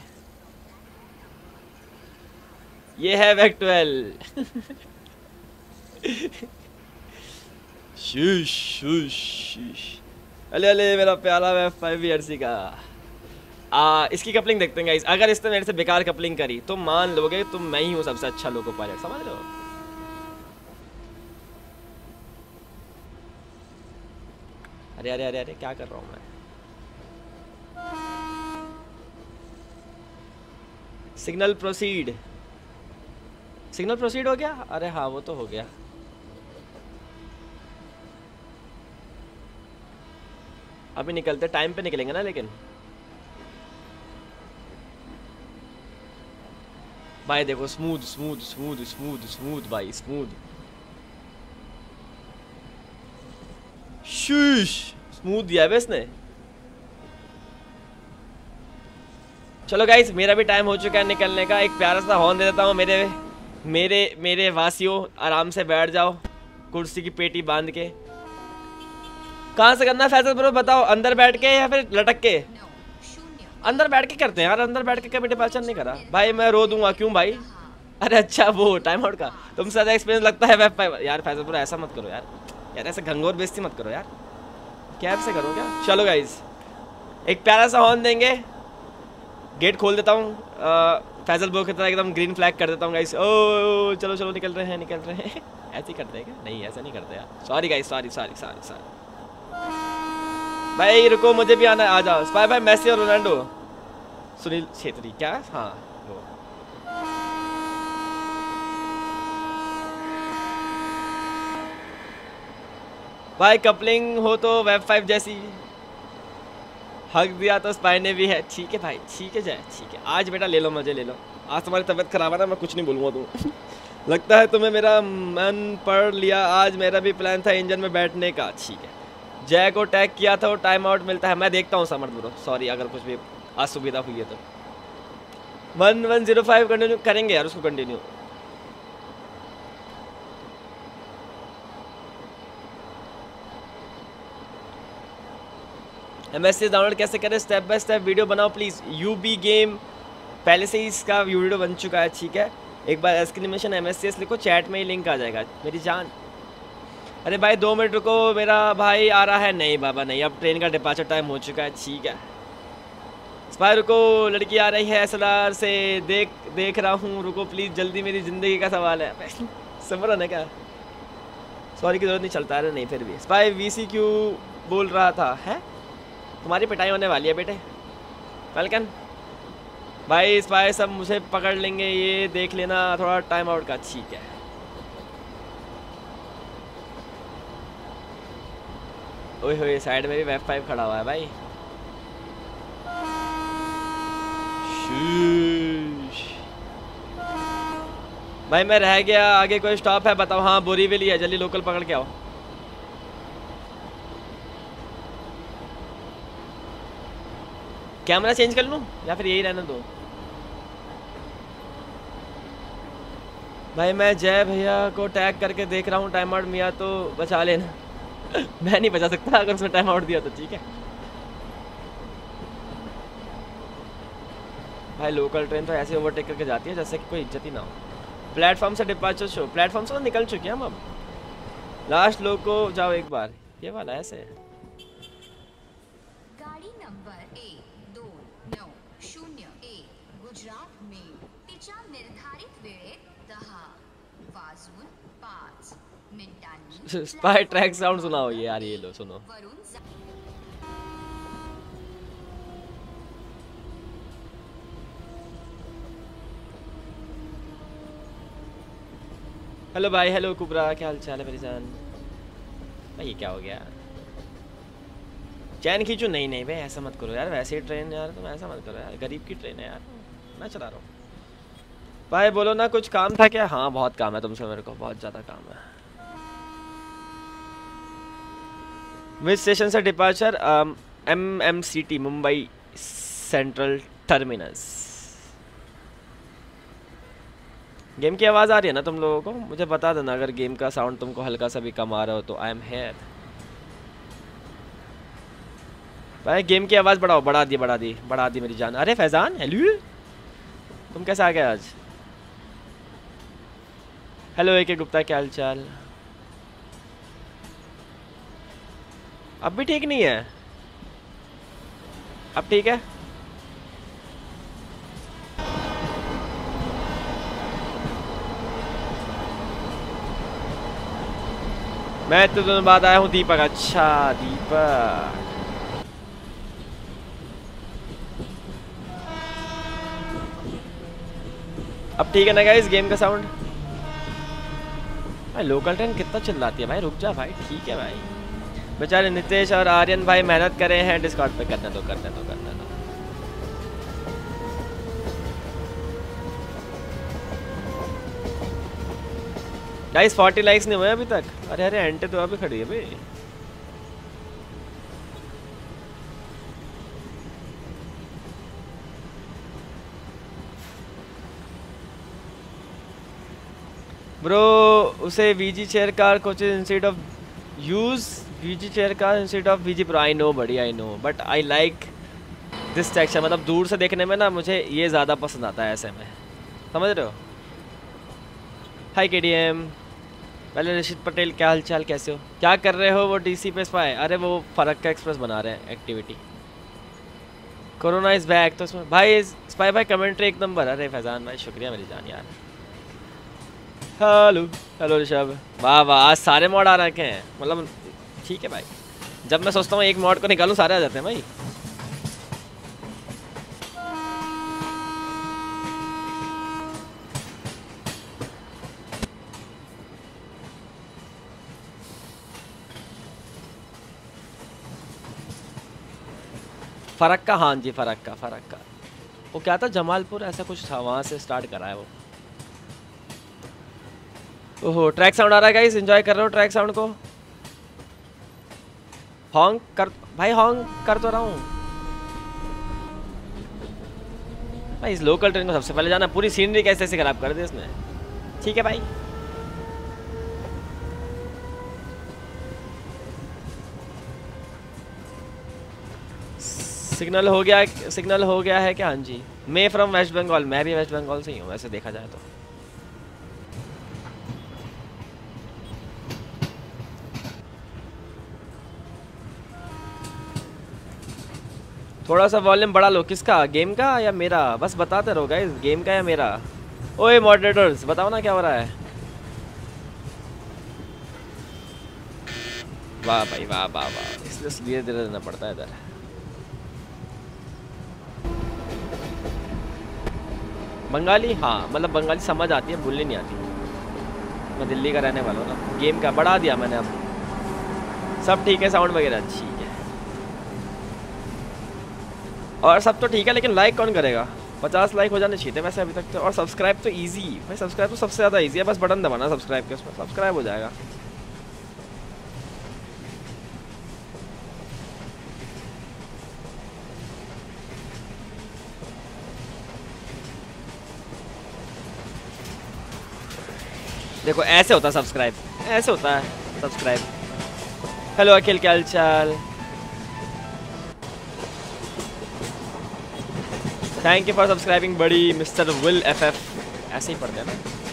ये है वेब ट्वेल्व। शीश शीश शीश। अले अले मेरा प्यारा वेब फाइव बीआरसी का। आ, इसकी कपलिंग देखते हैं गाइस। अगर इसने मेरे से बेकार कपलिंग करी तो मान लोगे तुम मैं ही हूँ सबसे अच्छा लोको पायलट, समझ रहे हो? अरे अरे अरे अरे क्या कर रहा हूँ मैं? सिग्नल प्रोसीड, सिग्नल प्रोसीड हो गया? अरे हाँ वो तो हो गया। अभी निकलते टाइम पे निकलेंगे ना, लेकिन भाई देखो smooth smooth smooth smooth smooth भाई स्मूथ, शीश स्मूथ दिया है इसने। चलो गाइस मेरा भी टाइम हो चुका है निकलने का। एक प्यारा सा हॉर्न दे देता हूँ मेरे मेरे मेरे वासियों, आराम से बैठ जाओ कुर्सी की पेटी बांध के। कहाँ से करना है फैजल ब्रो बताओ, अंदर बैठ के या फिर लटक के? अंदर बैठ के करते हैं यार, अंदर बैठ के कभी डिपार्चर नहीं करा भाई, मैं रो दूंगा। क्यों भाई? अरे अच्छा वो टाइम आउट का तुम ज्यादा एक्सपीरियंस लगता है वेब फाइव। यार फैजल ब्रो ऐसा मत करो यार, यार ऐसे घंघोर बेइज्जती मत करो यार, कैब से करो क्या? चलो गाइस एक प्यारा सा हॉर्न देंगे, गेट खोल देता हूँ फैजल ब्रो की तरह एकदम ग्रीन फ्लैग कर देता हूँ गाइस। ओ चलो चलो निकल रहे हैं निकल रहे हैं। ऐसे ही करते हैं क्या? नहीं ऐसा नहीं करते यार, sorry guys sorry sorry sorry sorry. भाई रुको मुझे भी आना है, आ जाओ। स्पाई भाई मेसी और रोनाल्डो, सुनील छेत्री क्या? हाँ वो भाई कपलिंग हो तो वेब फाइव जैसी। हक दिया तो स्पाई ने भी है, ठीक है भाई ठीक है जाए, ठीक है। आज बेटा ले लो मजे ले लो, आज तुम्हारी तबीयत खराब है ना, मैं कुछ नहीं बोलूँगा तुम। लगता है तुम्हें मेरा मन पढ़ लिया, आज मेरा भी प्लान था इंजन में बैठने का, ठीक है। जय को टैग किया था, वो टाइम आउट मिलता है, मैं देखता हूँ समर्थ ब्रो, सॉरी अगर कुछ भी असुविधा हुई है तो। One one zero five continue करेंगे यार उसको, continue. M S C download कैसे करें? स्टेप बाय स्टेप वीडियो बनाओ प्लीज़। यू बी गेम पहले से ही इसका वीडियो बन चुका है, ठीक है। एक बार exclamation M S C S लिखो, चैट में ही लिंक आ जाएगा मेरी जान। अरे भाई दो मिनट रुको, मेरा भाई आ रहा है। नहीं बाबा नहीं, अब ट्रेन का डिपार्चर टाइम हो चुका है, ठीक है। स्पाई रुको, लड़की आ रही है एसएलआर से, देख देख रहा हूँ, रुको प्लीज जल्दी, मेरी जिंदगी का सवाल है। समझ है क्या? सॉरी की जरूरत नहीं, चलता है नहीं फिर भी। स्पाई वीसी क्यों बोल रहा था है? तुम्हारी पिटाई होने वाली है बेटे। वेलकम भाई। स्पाई सब मुझे पकड़ लेंगे, ये देख लेना थोड़ा टाइम आउट का। ठीक है ओए होए, साइड में भी वेब फाइव खड़ा हुआ है भाई। शीश। भाई मैं रह गया, आगे कोई स्टॉप है बताओ। हाँ बोरीवली है, जल्दी लोकल पकड़ के आओ। कैमरा चेंज कर लूँ या फिर यही रहने दो? भाई मैं जय भैया को टैग करके देख रहा हूँ, टाइम आउट मिया तो बचा लेना। मैं नहीं बचा सकता, अगर उसने टाइम आउट दिया तो ठीक है भाई। लोकल ट्रेन तो ऐसे ओवरटेक करके जाती है जैसे कि कोई इज्जत ही ना हो। प्लेटफॉर्म से डिपार्चर शो, प्लेटफॉर्म से तो निकल चुके हैं हम अब। लास्ट लोग को जाओ एक बार, ये वाला ऐसे है। गाडी नंबर एक दोन नऊ शून्य एक गुजरात मेल तिच्या निर्धारित वेळेत दहा वाजून पाच मिनिटांनी स्पाई ट्रैक साउंड सुनाओ ये यार, ये लो सुनो। वरून जा- हेलो भाई, हेलो कुबरा, क्या हाल चाल है मेरी जान? भाई ये क्या हो गया? चैन खींचो? नहीं नहीं भाई ऐसा मत करो यार, वैसे ही ट्रेन यार, तुम ऐसा मत करो यार, गरीब की ट्रेन है यार, मैं चला रहा हूँ। भाई बोलो ना, कुछ काम था क्या? हाँ बहुत काम है तुमसे मेरे को, बहुत ज़्यादा काम है। विच स्टेशन से departure? M M C T Mumbai central terminus. Game की आवाज़ आ रही है ना तुम लोगों को? मुझे बता देना अगर गेम का साउंड तुमको हल्का सा भी कम आ रहा हो तो। आई एम हेयर भाई। गेम की आवाज़ बढ़ाओ। बढ़ा दी बढ़ा दी बढ़ा दी मेरी जान। अरे फैजान हेलो, तुम कैसे आ गए आज? हेलो ए के गुप्ता, क्या हाल चाल? अब भी ठीक नहीं है? अब ठीक है? मैं इतने दिनों बाद आया हूँ दीपक। अच्छा दीपक, अब ठीक है ना गाइस गेम का साउंड? भाई लोकल ट्रेन कितना चिल्लाती है भाई, रुक जा भाई। ठीक है भाई। बेचारे नितेश और आर्यन भाई मेहनत करे हैं डिस्कॉर्ड पे, करने दो करने दो करने दो। गाइस फोर्टी लाइक्स नहीं हुए अभी तक। अरे अरे एंटे तो अभी खड़ी है भाई। ब्रो उसे VG chair car coaches instead of use VG chair car instead of VG pro. I know buddy, I know, but I like this texture. मतलब दूर से देखने में ना मुझे ये ज़्यादा पसंद आता है ऐसे में, समझ रहे हो? हाय के डी एम। पहले ऋषित पटेल, क्या हाल चाल, कैसे हो? क्या कर रहे हो? वो डीसी पे स्पाई? अरे वो फरक्का एक्सप्रेस बना रहे हैं एक्टिविटी। कोरोना इज बैक तो उसमें भाई स्पाई भाई कमेंट्री एक नंबर। अरे फैजान भाई शुक्रिया मेरी जान यार। हेलो हेलो ऋषभ, वाह वाह आज सारे मॉड आ रखे हैं। मतलब ठीक है भाई, जब मैं सोचता हूँ एक मॉड को निकालूं सारे आ जाते हैं भाई। फरक्का, हाँ जी फरक्का फरक्का। वो क्या था, जमालपुर ऐसा कुछ था, वहाँ से स्टार्ट करा है वो। ओहो ट्रैक साउंड आ रहा है गाइस, एंजॉय कर रहे हो ट्रैक साउंड को? हॉन्ग कर भाई, हॉन्ग कर तो रहा हूँ भाई। इस लोकल ट्रेन को सबसे पहले जाना, पूरी सीनरी कैसे ऐसे खराब कर दी इसने। ठीक है भाई। सिग्नल हो गया, सिग्नल हो गया है क्या? हाँ जी। मैं फ्रॉम वेस्ट बंगाल, मैं भी वेस्ट बंगाल से ही हूँ वैसे देखा जाए तो। थोड़ा सा वॉल्यूम बढ़ा लो। किसका? गेम का या मेरा? बस बताते रहो गाइस, गेम का या मेरा। ओए मॉडरेटर्स बताओ ना क्या हो रहा है। वाह भाई वाह वाह वाह, इसलिए धीरे धीरे देना पड़ता है इधर। बंगाली? हाँ मतलब बंगाली समझ आती है, बोलनी नहीं आती। मैं दिल्ली का रहने वाला हूँ ना। गेम का बढ़ा दिया मैंने अब। सब ठीक है, साउंड वगैरह ठीक है और सब तो ठीक है, लेकिन लाइक कौन करेगा? पचास लाइक हो जाने चाहिए थे वैसे अभी तक तो। और सब्सक्राइब तो इजी भाई, सब्सक्राइब तो सबसे ज़्यादा इजी है। बस बटन दबाना सब्सक्राइब के, उसमें सब्सक्राइब हो जाएगा। देखो ऐसे होता है सब्सक्राइब, ऐसे होता है सब्सक्राइब। हेलो अखिल, क्या हाल चाल? Thank you for subscribing buddy mister Will F F. ऐसे ही पढ़ते हैं ना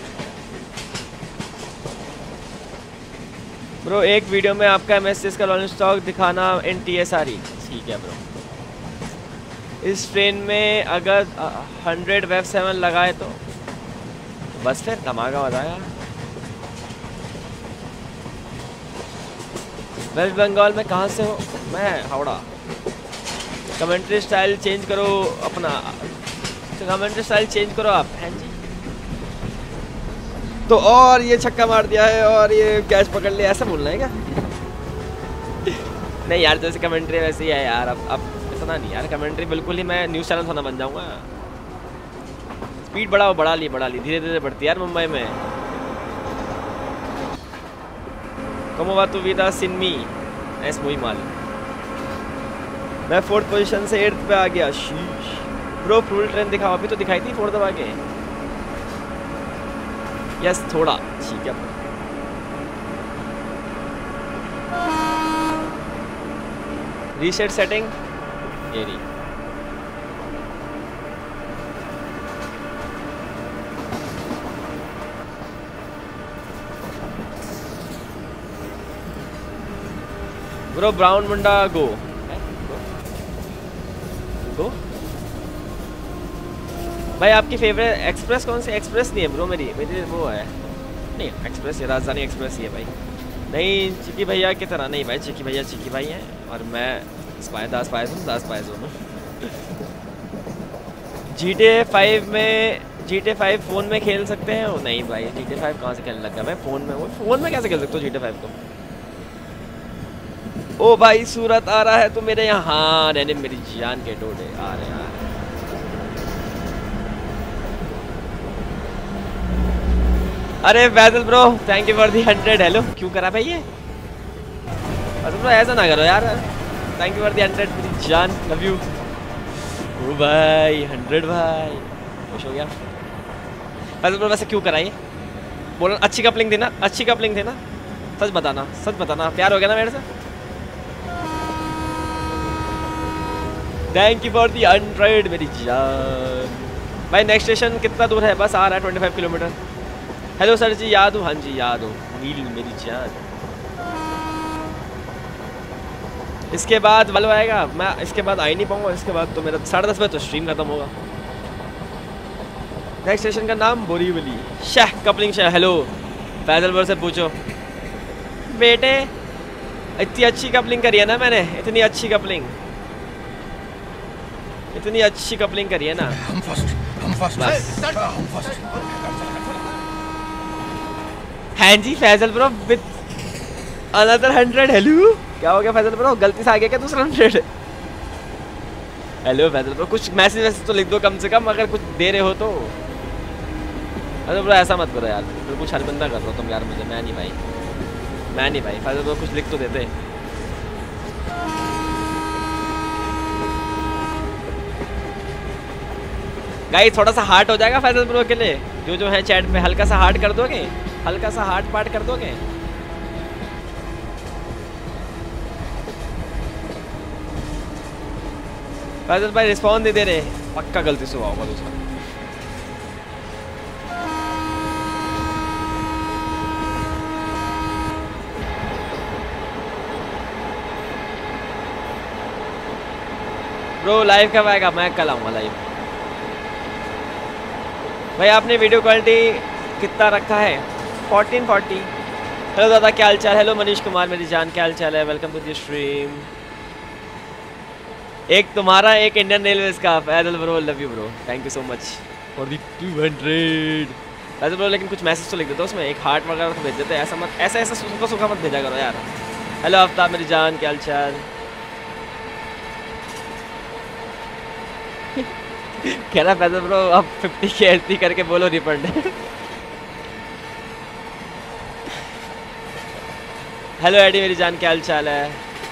ब्रो। एक वीडियो में आपका एम एस एस का लॉन्च स्टॉक दिखाना in T S R E. ठीक है ब्रो। इस ट्रेन में अगर हंड्रेड वेब सेवन लगाए तो बस फिर धमाका हो जाएगा। वेस्ट बंगाल में कहाँ से हो? मैं हावड़ा। कमेंट्री स्टाइल चेंज करो अपना, कमेंट्री स्टाइल चेंज करो आप। हैं जी तो और ये छक्का मार दिया है और ये कैच पकड़ लिया, ऐसा बोलना है क्या? नहीं यार, जैसे कमेंट्री वैसे ही है यार। अब अब इतना नहीं यार, कमेंट्री बिल्कुल ही मैं न्यूज़ चैनल थोड़ा बन जाऊँगा। स्पीड बढ़ाओ, बढ़ा ली बढ़ा ली धीरे धीरे बढ़ती है यार मुंबई में। कमोवा तू विदा सिन्मी एस मुई माल। मैं फोर्थ पोजीशन से एट्थ पे आ गया। शीश ब्रो, फुल ट्रेन दिखाओ। अभी तो दिखाई थी फोर्थ दबा के। यस थोड़ा ठीक है। रीसेट सेटिंग एरी। Bro brown munda go go. भाई आपकी फेवरेट एक्सप्रेस कौन सी? एक्सप्रेस नहीं है ब्रो मेरी, मेरी वो है नहीं एक्सप्रेस है, राजधानी एक्सप्रेस ही है भाई। नहीं चिकी भैया की तरह नहीं भाई, चिकी भैया चिकी भाई हैं और मैं स्पाई दास पाइज हूँ, दास पाइज हूँ। जी टी ए फाइव में G T A five phone में खेल सकते हैं? वो नहीं भाई, जी टी ए फाइव कहाँ से खेलने लगा मैं फ़ोन में? वो फ़ोन में कैसे खेल सकते हो जी टी ए फाइव को? ओ भाई सूरत आ रहा है तो मेरे यहाँ। हाँ रहने मेरी जान के डोडे आ रहे हैं। अरे वैदल bro thank you for the hundred. Hello क्यों करा भाई ये? वैदल ब्रो ऐसा ना करो यार। Thank you for the hundred मेरी जान, लव यू। ओ भाई हंड्रेड भाई, खुश हो गया। वैदल ब्रो वैसे क्यों करा ये? बोलो अच्छी कपलिंग थी ना, अच्छी कपलिंग थी ना? सच बताना, सच बताना, प्यार हो गया ना मेरे से? Thank you for the hundred मेरी जान। भाई नेक्स्ट स्टेशन कितना दूर है? बस आ रहा है twenty five kilometre. Hello sir ji, याद हो? हाँ जी याद हो नील मेरी जान। इसके बाद वालो आएगा, मैं इसके बाद आ ही नहीं पाऊंगा। इसके बाद तो मेरा साढ़े दस बजे तो स्ट्रीम खत्म होगा। नेक्स्ट स्टेशन का नाम बोरीवली। शाह कपलिंग शाह। हेलो फैजल बर से पूछो बेटे, इतनी अच्छी कपलिंग करी है ना मैंने, इतनी अच्छी कपलिंग, इतनी अच्छी कपलिंग करी है ना। हम फर्स्ट, हम फर्स्ट, हम फर्स्ट। हाँ जी Faisal bro with another hundred. Hello क्या हो गया फैजल ब्रो, गलती से आ गया क्या दूसरा हंड्रेड? हेलो फैजल ब्रो कुछ मैसेज वैसेज तो लिख दो कम से कम, अगर कुछ दे रहे हो तो। अरे ब्रो ऐसा मत करो यार, तो कुछ हरबंदा कर रहे हो तुम यार मुझे। मैं नहीं भाई, मैं नहीं भाई। फैजल ब्रो कुछ लिख तो देते। गाइस थोड़ा सा हार्ट हो जाएगा फैजल ब्रो के लिए, जो जो है चैट पे हल्का सा हार्ट कर दोगे, हल्का सा हार्ट पार्ट कर दोगे। फैजल भाई रिस्पॉन्स नहीं दे रहे, पक्का गलती से हुआ होगा दूसरा। ब्रो लाइव कब आएगा? मैं कल आऊँगा लाइव। भाई आपने वीडियो क्वालिटी कितना रखा है? Fourteen forty. हेलो दादा क्या हाल चाल? हेलो मनीष कुमार मेरी जान क्या हाल चाल है? Welcome to the stream. एक तुम्हारा एक इंडियन रेलवेज का Faisal bro, love you bro, thank you so much for the two hundred. Faisal bro लेकिन कुछ मैसेज तो लिख देते हो उसमें, एक हार्ट वगैरह तो भेज देते, ऐसा मत ऐसा ऐसा सूखा सूखा मत भेजा करो यार। हेलो आफ्ताब मेरी जान क्या हाल चाल? कह रहा फैजल ब्रो अब फिफ्टी के एंट्री करके बोलो रिफंड। हेलो एडी मेरी जान क्या हाल चाल है?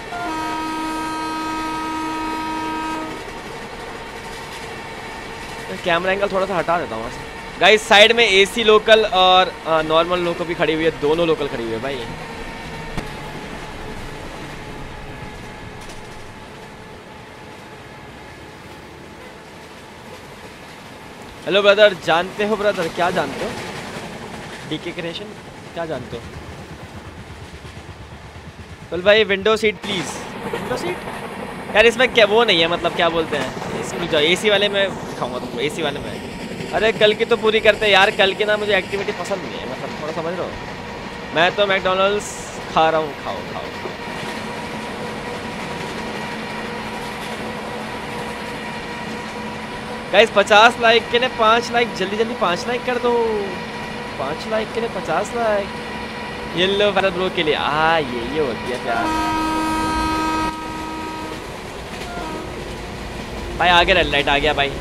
कैमरा एंगल थोड़ा सा हटा देता हूँ वहाँ से। गाइस साइड में एसी लोकल और नॉर्मल लोकल भी खड़ी हुई है, दोनों लोकल खड़ी हुई है भाई। हेलो ब्रदर, जानते हो ब्रदर क्या जानते हो? डीके क्रिएशन क्या जानते हो? बोल भाई window seat please. Window seat यार इसमें क्या वो नहीं है, मतलब क्या बोलते हैं इसमें, जो एसी वाले में दिखाऊंगा तुमको, एसी वाले में। अरे कल की तो पूरी करते यार, कल की ना मुझे एक्टिविटी पसंद नहीं है, मतलब थोड़ा समझ रहे हो। मैं तो मैकडोनल्ड्स खा रहा हूँ, खाओ खाओ खाओ। गाइस पचास लाइक के लिए पाँच लाइक, जल्दी जल्दी पाँच लाइक कर दो। पाँच लाइक के लिए पचास लाइक। ये लो भारत ब्रो के लिए आ ये ये होती है प्यार भाई। आगे रेड लाइट आ गया भाई,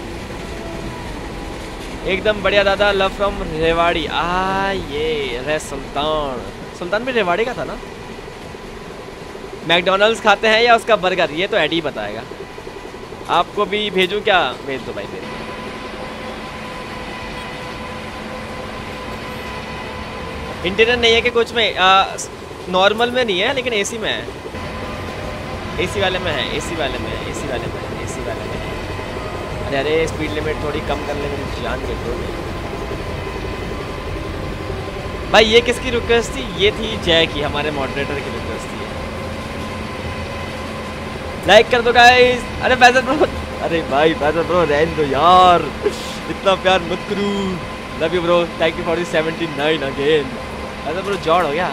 एकदम बढ़िया दादा, लव फ्रॉम रेवाड़ी। आ ये रे सुल्तान, सुल्तान भी रेवाड़ी का था ना। मैकडोनल्ड्स खाते हैं या उसका बर्गर? ये तो एडी बताएगा। आपको भी भेजूं क्या? भेज दो भाई भेज दो। इंटीरियर नहीं है कि कुछ में? नॉर्मल में नहीं है लेकिन एसी में है। एसी वाले में है, एसी वाले में है, एसी वाले में है, एसी वाले में है। अरे अरे स्पीड लिमिट थोड़ी कम कर ले मेरी जान के दो भाई। ये किसकी रिक्वेस्ट थी? ये थी जय की, हमारे मॉडरेटर की रिक्वेस्ट थी। लाइक कर दो गाइस। अरे फैजल ब्रो, अरे भाई फैजल ब्रो रहने दो यार, इतना प्यार मत करो। Love you bro, thank you for the seventy nine again. Faisal bro जॉड हो गया।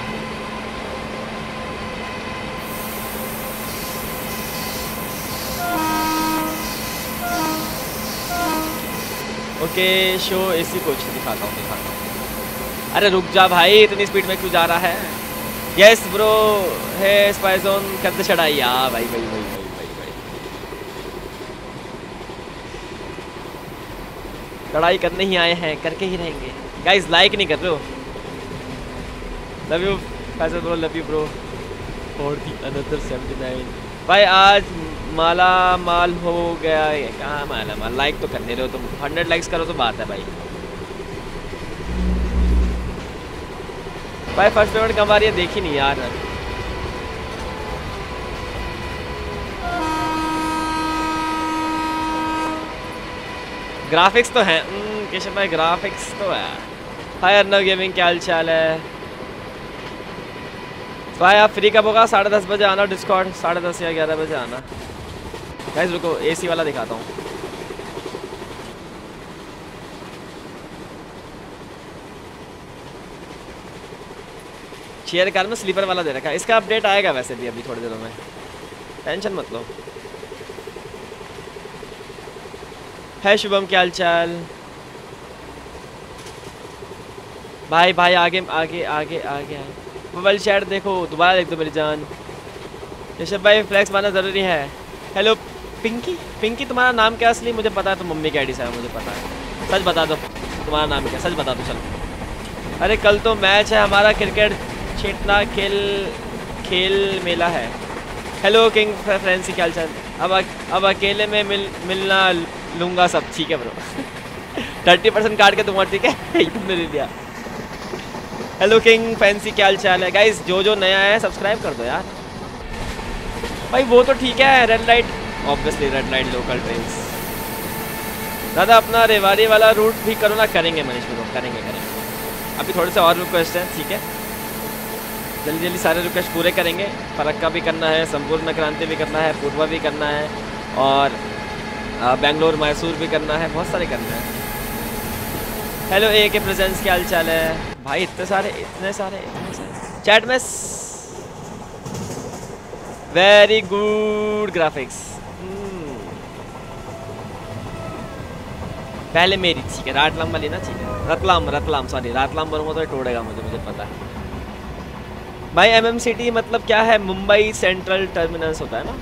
ओके शो एसी कोच दिखाता हूँ दिखाता हूँ। अरे रुक जा भाई, इतनी स्पीड में क्यों जा रहा है? यस ब्रो है स्पाइजोन करते चढ़ाई। आ भाई भाई भाई भाई भाई भाई चढ़ाई करने ही आए हैं, करके ही रहेंगे। गाइस लाइक नहीं कर रहे हो। Love you Faisal bro, love you bro for the another seventy nine. भाई आज माला माल हो गया है। कहाँ माला माल? लाइक तो करने रहे हो तुम, हंड्रेड लाइक्स करो तो बात है भाई। भाई फर्स्ट पेमेंट कब आ रही है? देखी नहीं यार। ग्राफिक्स तो हैं केशव भाई, ग्राफिक्स तो है। हाय अर्नव गेमिंग क्या हाल चाल है भाई? आप फ्री कब होगा? साढ़े दस बजे आना डिस्कॉर्ड, साढ़े दस या ग्यारह बजे आना। गाइस रुको एसी वाला दिखाता हूँ। चेयर कार में स्लीपर वाला दे रखा है। इसका अपडेट आएगा वैसे भी अभी थोड़ी देरों में, टेंशन मत लो। है शुभम क्या हाल चाल भाई? भाई आगे आगे आगे आगे आगे मोबाइल चैट देखो, दोबारा देख दो मेरी जान। ऋषभ भाई फ्लैक्स मारना ज़रूरी है। हेलो पिंकी, पिंकी तुम्हारा नाम क्या असली? मुझे पता है तुम मम्मी की आईडी से है, मुझे पता है। सच बता दो तुम्हारा नाम क्या, सच बता दो चलो। अरे कल तो मैच है हमारा क्रिकेट, छिटना खेल खेल मेला है। हेलो किंग फ्रेंसी क्या हाल चाल? अब अब अकेले में मिल मिलना लूँगा सब, ठीक है ब्रो। थर्टी परसेंट काट के दूंगा, ठीक है? तुमने ले लिया। हेलो किंग फैंसी क्या हाल चाल है? गाइस जो जो नया है सब्सक्राइब कर दो यार भाई। वो तो ठीक है red light, obviously red light local trains. दादा अपना रेवाड़ी वाला रूट भी करो ना। करेंगे मनीष ब्रो, करेंगे करेंगे। अभी थोड़े से और रिक्वेस्ट हैं, ठीक है? जल्दी जल्दी सारे रिक्वेस्ट पूरे करेंगे। फरक्का भी करना है, संपूर्ण क्रांति भी करना है, पूर्वा भी करना है, और बेंगलोर मैसूर भी करना है, बहुत सारे करना है। हेलो ए के प्रेजेंस, क्या हाल चाल है भाई? इतने सारे इतने सारे इतने सारे चैट में। Very good graphics. पहले मेरी, ठीक है, रातलाम वाली ना, ठीक है, रतलाम रतलाम सॉरी रातलाम बोलूँगा तो टोड़ेगा मुझे, मुझे पता है भाई। एम एम सिटी मतलब क्या है? मुंबई सेंट्रल टर्मिनल्स होता है ना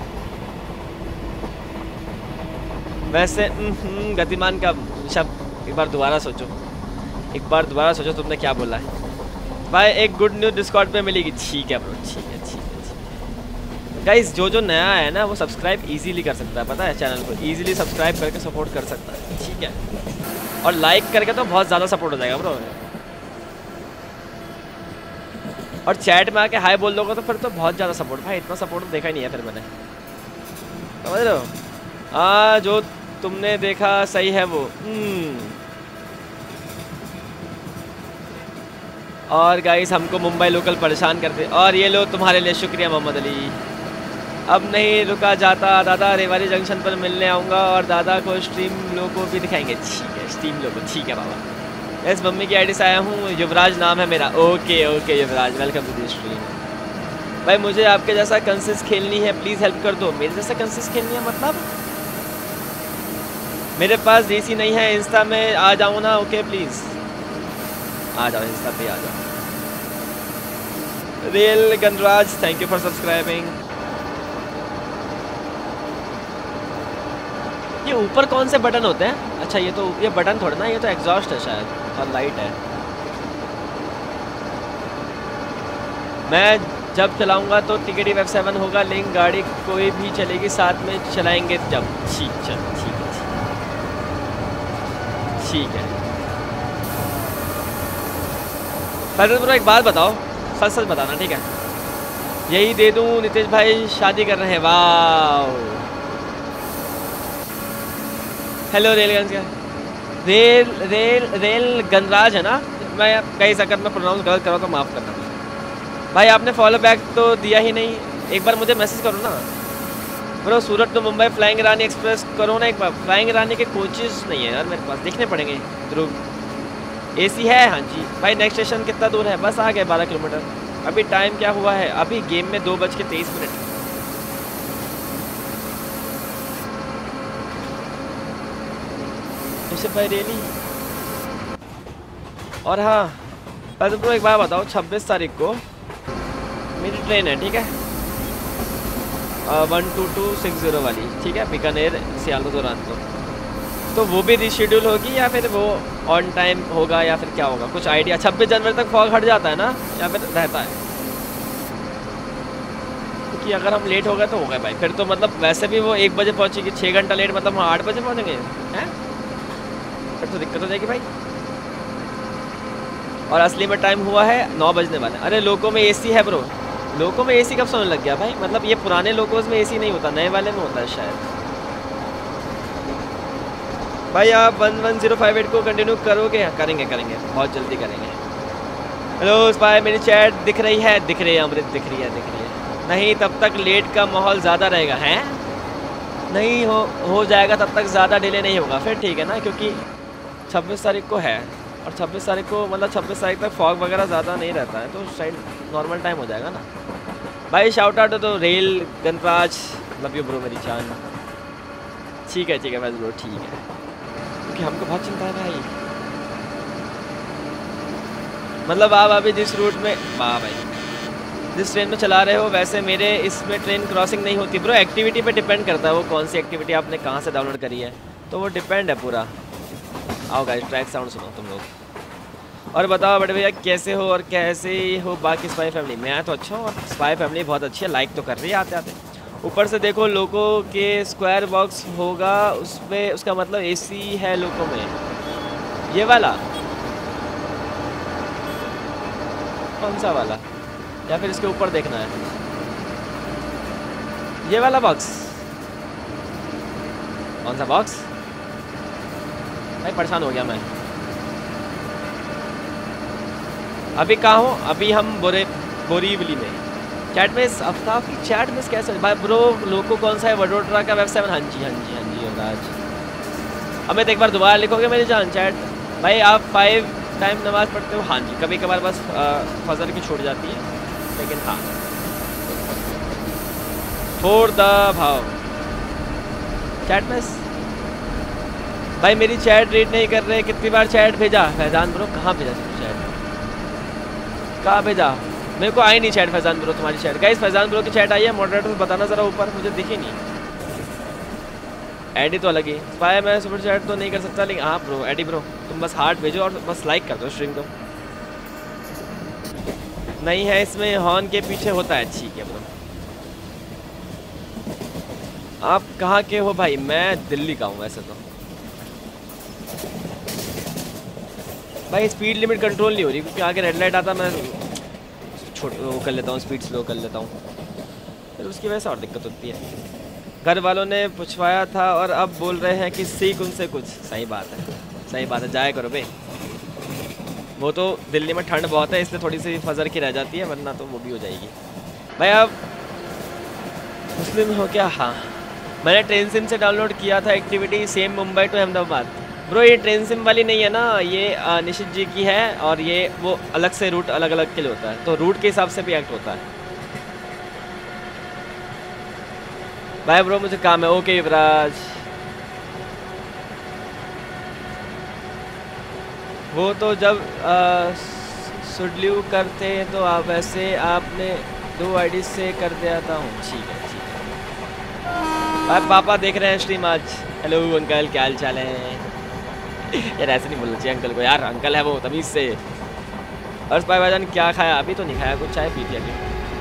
वैसे। गतिमान का शब्द एक बार दोबारा सोचो, एक बार दोबारा सोचो तुमने क्या बोला है भाई। एक गुड न्यूज़ डिस्कॉर्ड पे मिलेगी, ठीक है ब्रो, ठीक है ठीक है ठीक है। गाइस जो जो नया है ना वो सब्सक्राइब इजीली कर सकता है, पता है, चैनल को इजीली सब्सक्राइब करके सपोर्ट कर सकता है, ठीक है। और लाइक करके तो बहुत ज़्यादा सपोर्ट हो जाएगा ब्रो। और चैट में आके हाय बोल दोगे तो फिर तो बहुत ज़्यादा सपोर्ट, भाई इतना सपोर्ट तो देखा ही नहीं है फिर मैंने, समझ रहे हो? हाँ जो तुमने देखा सही है वो। और गाइस हमको मुंबई लोकल परेशान करते, और ये लो तुम्हारे लिए शुक्रिया मोहम्मद अली। अब नहीं रुका जाता दादा, रेवाड़ी जंक्शन पर मिलने आऊँगा और दादा को स्ट्रीम लो को भी दिखाएंगे, ठीक है, स्ट्रीम लो को, ठीक है बाबा। यस मम्मी की आईडी से आया हूँ, युवराज नाम है मेरा। Okay okay Yuvraj, welcome to the stream. भाई मुझे आपके जैसा कंसिस खेलनी है, प्लीज़ हेल्प कर दो। मेरे जैसा कंसिस खेलनी है मतलब? मेरे पास डीसी नहीं है, इंस्टा में आ जाऊँ ना? ओके प्लीज़ आ जाओ, इंस्टा पे आ जाओ। Real Ganraj thank you for subscribing. ये ऊपर कौन से बटन होते हैं? अच्छा ये तो ये बटन थोड़ा ना, ये तो एग्जॉस्ट है शायद और लाइट है। मैं जब चलाऊंगा तो टिकट वेब सेवन होगा, लिंक गाड़ी कोई भी चलेगी, साथ में चलाएंगे जब। ठीक चल ठीक है ठीक है। पहले तो एक बात बताओ, सच सच बताना, ठीक है? यही दे दूं, नितेश भाई शादी कर रहे हैं, वाह। हेलो रेलगंज का रेल रेल रेल गणराज है ना? मैं कई अगर मैं प्रोनाउंस गलत कर रहा हूँ तो माफ़ करना भाई। आपने फॉलो बैक तो दिया ही नहीं, एक बार मुझे मैसेज करो ना bro. Surat to Mumbai flying Rani express करो ना एक बार। फ्लाइंग रानी के कोचेस नहीं है यार मेरे पास, देखने पड़ेंगे। ध्रुव एसी है? हाँ जी भाई। नेक्स्ट स्टेशन कितना दूर है? बस आ गए बारह किलोमीटर। अभी टाइम क्या हुआ है? अभी गेम में दो बज के तेईस मिनट। भाई रेली। और हाँ पहले तो एक बार बताओ, छब्बीस तारीख को मेरी ट्रेन है, ठीक है, one two two six zero वाली, ठीक है, बीकानेर सियालदह दुरानपुर। तो वो भी रीशेड्यूल होगी या फिर वो ऑन टाइम होगा या फिर क्या होगा, कुछ आइडिया? छब्बीस जनवरी तक फॉग हट जाता है ना या फिर रहता है? क्योंकि अगर हम लेट हो गए तो हो गए भाई, फिर तो मतलब वैसे भी वो एक बजे पहुँचेगी, छः घंटा लेट मतलब हम आठ बजे पहुँचेंगे हैं, फिर तो दिक्कत हो जाएगी भाई। और असली में टाइम हुआ है नौ बजने वाले। अरे लोको में एसी है ब्रो, लोको में एसी कब सोने लग गया भाई? मतलब ये पुराने लोकोस में एसी नहीं होता, नए वाले में होता है शायद। भाई आप one one zero five eight को कंटिन्यू करोगे? करेंगे करेंगे बहुत जल्दी करेंगे। हेलो स्पाई, मेरी चैट दिख रही है? दिख रही है अमृत, दिख रही है दिख रही है। नहीं तब तक लेट का माहौल ज़्यादा रहेगा, हैं? नहीं हो हो जाएगा तब तक, ज़्यादा डिले नहीं होगा फिर, ठीक है ना? क्योंकि छब्बीस तारीख को है और छब्बीस तारीख को मतलब छब्बीस तारीख तक फॉग वगैरह ज़्यादा नहीं रहता है, तो शायद नॉर्मल टाइम हो जाएगा ना भाई। शाउट आउट तो rail Ganraj, love you bro मेरी जान। ठीक है ठीक है बस ब्रो, ठीक है, क्योंकि हमको बहुत चिंता है भाई। मतलब आप अभी जिस रूट में, वाह भाई, जिस ट्रेन में चला रहे हो वैसे मेरे इसमें ट्रेन क्रॉसिंग नहीं होती ब्रो। एक्टिविटी पे डिपेंड करता है वो कौन सी एक्टिविटी आपने कहाँ से डाउनलोड करी है, तो वो डिपेंड है पूरा। आओ गाइस ट्रैक साउंड सुनो तुम लोग। और बताओ बड़े भैया कैसे हो और कैसे हो बाकी स्पाई फैमिली? मैं तो अच्छा हूँ और स्पाई फैमिली बहुत अच्छी है, लाइक तो कर रही है आते आते। ऊपर से देखो लोको के स्क्वायर बॉक्स होगा उसमें, उसका मतलब एसी है लोको में, ये वाला कौन सा वाला, या फिर इसके ऊपर देखना है ये वाला बॉक्स? कौन सा बॉक्स भाई? परेशान हो गया मैं। अभी कहाँ हो? अभी हम बोरे बोरीवली में। चैट में आफ्ताब की चैट में कैसे भाई ब्रो? लोको कौन सा है? वडोदरा का वेब सेवन? हाँ जी हाँ जी हाँ जी युवराज। अमित एक बार दोबारा लिखोगे मेरी जान चैट? भाई आप फाइव टाइम नमाज पढ़ते हो? हाँ जी, कभी कभार बस फजर की छूट जाती है, लेकिन हाँ। फोर द भाव चैट में भाई मेरी चैट रीड नहीं कर रहे, कितनी बार चैट भेजा? फैजान ब्रो कहाँ भेजा तुम चैट? कहाँ भेजा? मेरे को आई नहीं चैट फैजान ब्रो तुम्हारी चैट। गाइस फैजान ब्रो की चैट आई है, मॉडरेटर बताना ज़रा ऊपर, मुझे दिखी नहीं। एडी तो अलग ही स्पाई, मैं सुपर चैट तो नहीं कर सकता, लेकिन हाँ ब्रो एडी ब्रो तुम बस हार्ट भेजो और बस लाइक कर दो स्ट्रीम को। नहीं है इसमें, हॉर्न के पीछे होता है। ठीक है ब्रो। आप कहाँ के हो भाई? मैं दिल्ली का हूँ वैसे तो। भाई स्पीड लिमिट कंट्रोल नहीं हो रही क्योंकि आगे रेड लाइट आता, मैं छोड़ वो कर लेता हूँ, स्पीड स्लो कर लेता हूँ, फिर उसकी वजह से और दिक्कत होती है। घर वालों ने पूछवाया था और अब बोल रहे हैं कि सीख उनसे कुछ। सही बात है, सही बात है, जाया करो बे। वो तो दिल्ली में ठंड बहुत है इसलिए थोड़ी सी फजर की रह जाती है, वरना तो वो भी हो जाएगी। भाई आप मुस्लिम हो क्या? हाँ, मैंने ट्रेन सिम से डाउनलोड किया था activity, same Mumbai to Ahmedabad. Bro ये ट्रेन सिम वाली नहीं है ना, ये निशित जी की है, और ये वो अलग से रूट अलग अलग के लिए होता है, तो रूट के हिसाब से भी एक्ट होता है। बाय ब्रो मुझे काम है। ओके युवराज। वो तो जब सुडल्यू करते हैं तो आप वैसे आपने दो आईडी से कर दिया था हूँ। ठीक है ठीक है। भाई पापा देख रहे हैं स्ट्रीम आज। हेलो अंकल, क्या हाल चाल है? यार ऐसे नहीं बोलना चाहिए अंकल को यार, अंकल है वो तमीज़ से। और स्पाई भाईजान क्या खाया? अभी तो नहीं खाया, कुछ चाय पी थी अभी।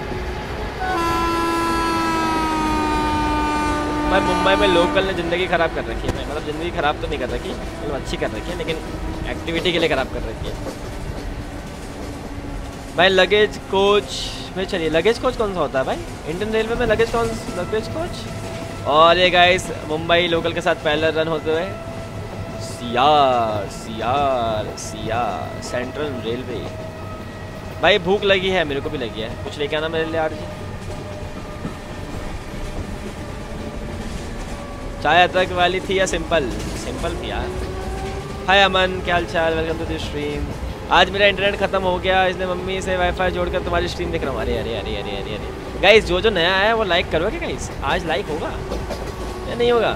भाई मुंबई में लोकल ने ज़िंदगी ख़राब कर रखी है, मतलब ज़िंदगी ख़राब तो नहीं कर रखी, मतलब अच्छी कर रखी है, लेकिन एक्टिविटी के लिए ख़राब कर रखी है। भाई लगेज कोच में चलिए, लगेज कोच कौन सा होता है भाई? इंडियन रेलवे में लगेज कौन लगेज कोच? और ये गाइस मुंबई लोकल के साथ पहले रन होते हुए CR CR CR central railway. भाई भूख लगी है, मेरे को भी लगी है, कुछ लेके आना मेरे लिए यार जी। चाय अदरक वाली थी या सिंपल? सिंपल थी यार। हाय अमन, क्या हाल चाल? Welcome to the stream. आज मेरा इंटरनेट खत्म हो गया, इसलिए मम्मी से वाईफाई जोड़कर तुम्हारी स्ट्रीम देख रहा हूँ। अरे अरे अरे अरे अरे अरे गाइस, जो जो नया आया है वो लाइक करोगे गाइस? आज लाइक होगा या नहीं होगा?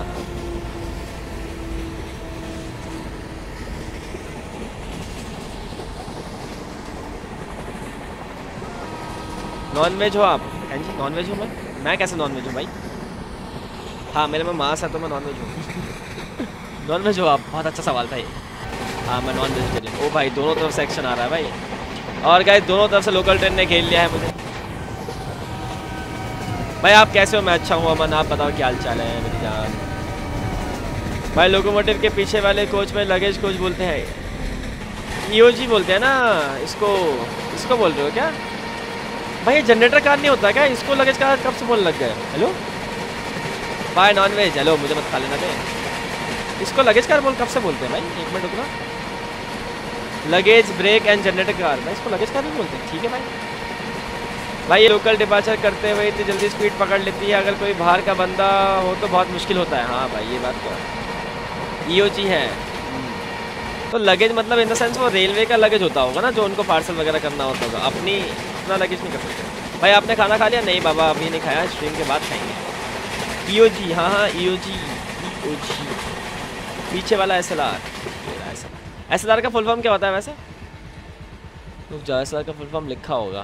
नॉन वेज हो आप? हाँ जी नॉन वेज हूँ मैं। मैं कैसे नॉन वेज हूँ भाई? हाँ मेरे में मांस है तो मैं नॉन वेज हूँ। नॉन वेज हो आप? बहुत अच्छा सवाल था ये। हाँ मैं नॉन वेजिटेरियन। ओ भाई दोनों तरफ से एक्शन आ रहा है भाई। और गाइस दोनों तरफ से लोकल ट्रेन ने खेल लिया है मुझे। भाई आप कैसे हो? मैं अच्छा हूँ अमन, आप बताओ क्या हाल चाल है मेरी जान? भाई लोकोमोटिव के पीछे वाले कोच में लगेज कोच बोलते हैं, ईओजी बोलते हैं ना इसको। इसको बोल रहे हो क्या भाई? ये जनरेटर कार नहीं होता क्या? इसको लगेज कार कब से बोलने लग गए? Hello bye non veg. Hello मुझे मत खा लेना दे। इसको लगेज कार बोल कब से बोलते हैं भाई? एक मिनट रुकना। Luggage brake and generator car, भाई इसको लगेज कार नहीं बोलते। ठीक है भाई। भाई ये लोकल डिपार्चर करते हुए इतनी जल्दी स्पीड पकड़ लेती है, अगर कोई बाहर का बंदा हो तो बहुत मुश्किल होता है। हाँ भाई ये बात तो है। ईओजी है तो लगेज मतलब इन द सेंस वो रेलवे का लगेज होता होगा ना, जो उनको पार्सल वगैरह करना होता होगा, अपनी अपना लगेज नहीं कर सकते। भाई आपने खाना खा लिया? नहीं बाबा अभी नहीं खाया, स्ट्रीम के बाद खाएंगे। ईओजी, हाँ हाँ ईओजी ईओजी पीछे वाला एसएलआर। एसएलआर का फुल फॉर्म क्या होता है वैसे? रुक जाओ, एसएलआर का फुल फॉर्म लिखा होगा।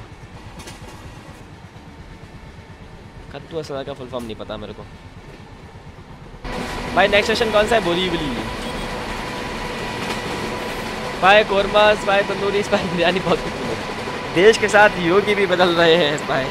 कद्दू एसएलआर का फुल फॉर्म नहीं पता मेरे को। भाई नेक्स्ट स्टेशन कौन सा है? बोरीवली। भाई कोरमा, भाई तंदूरी, भाई बिरयानी बहुत कुछ। देश के साथ योगी भी बदल रहे हैं भाई।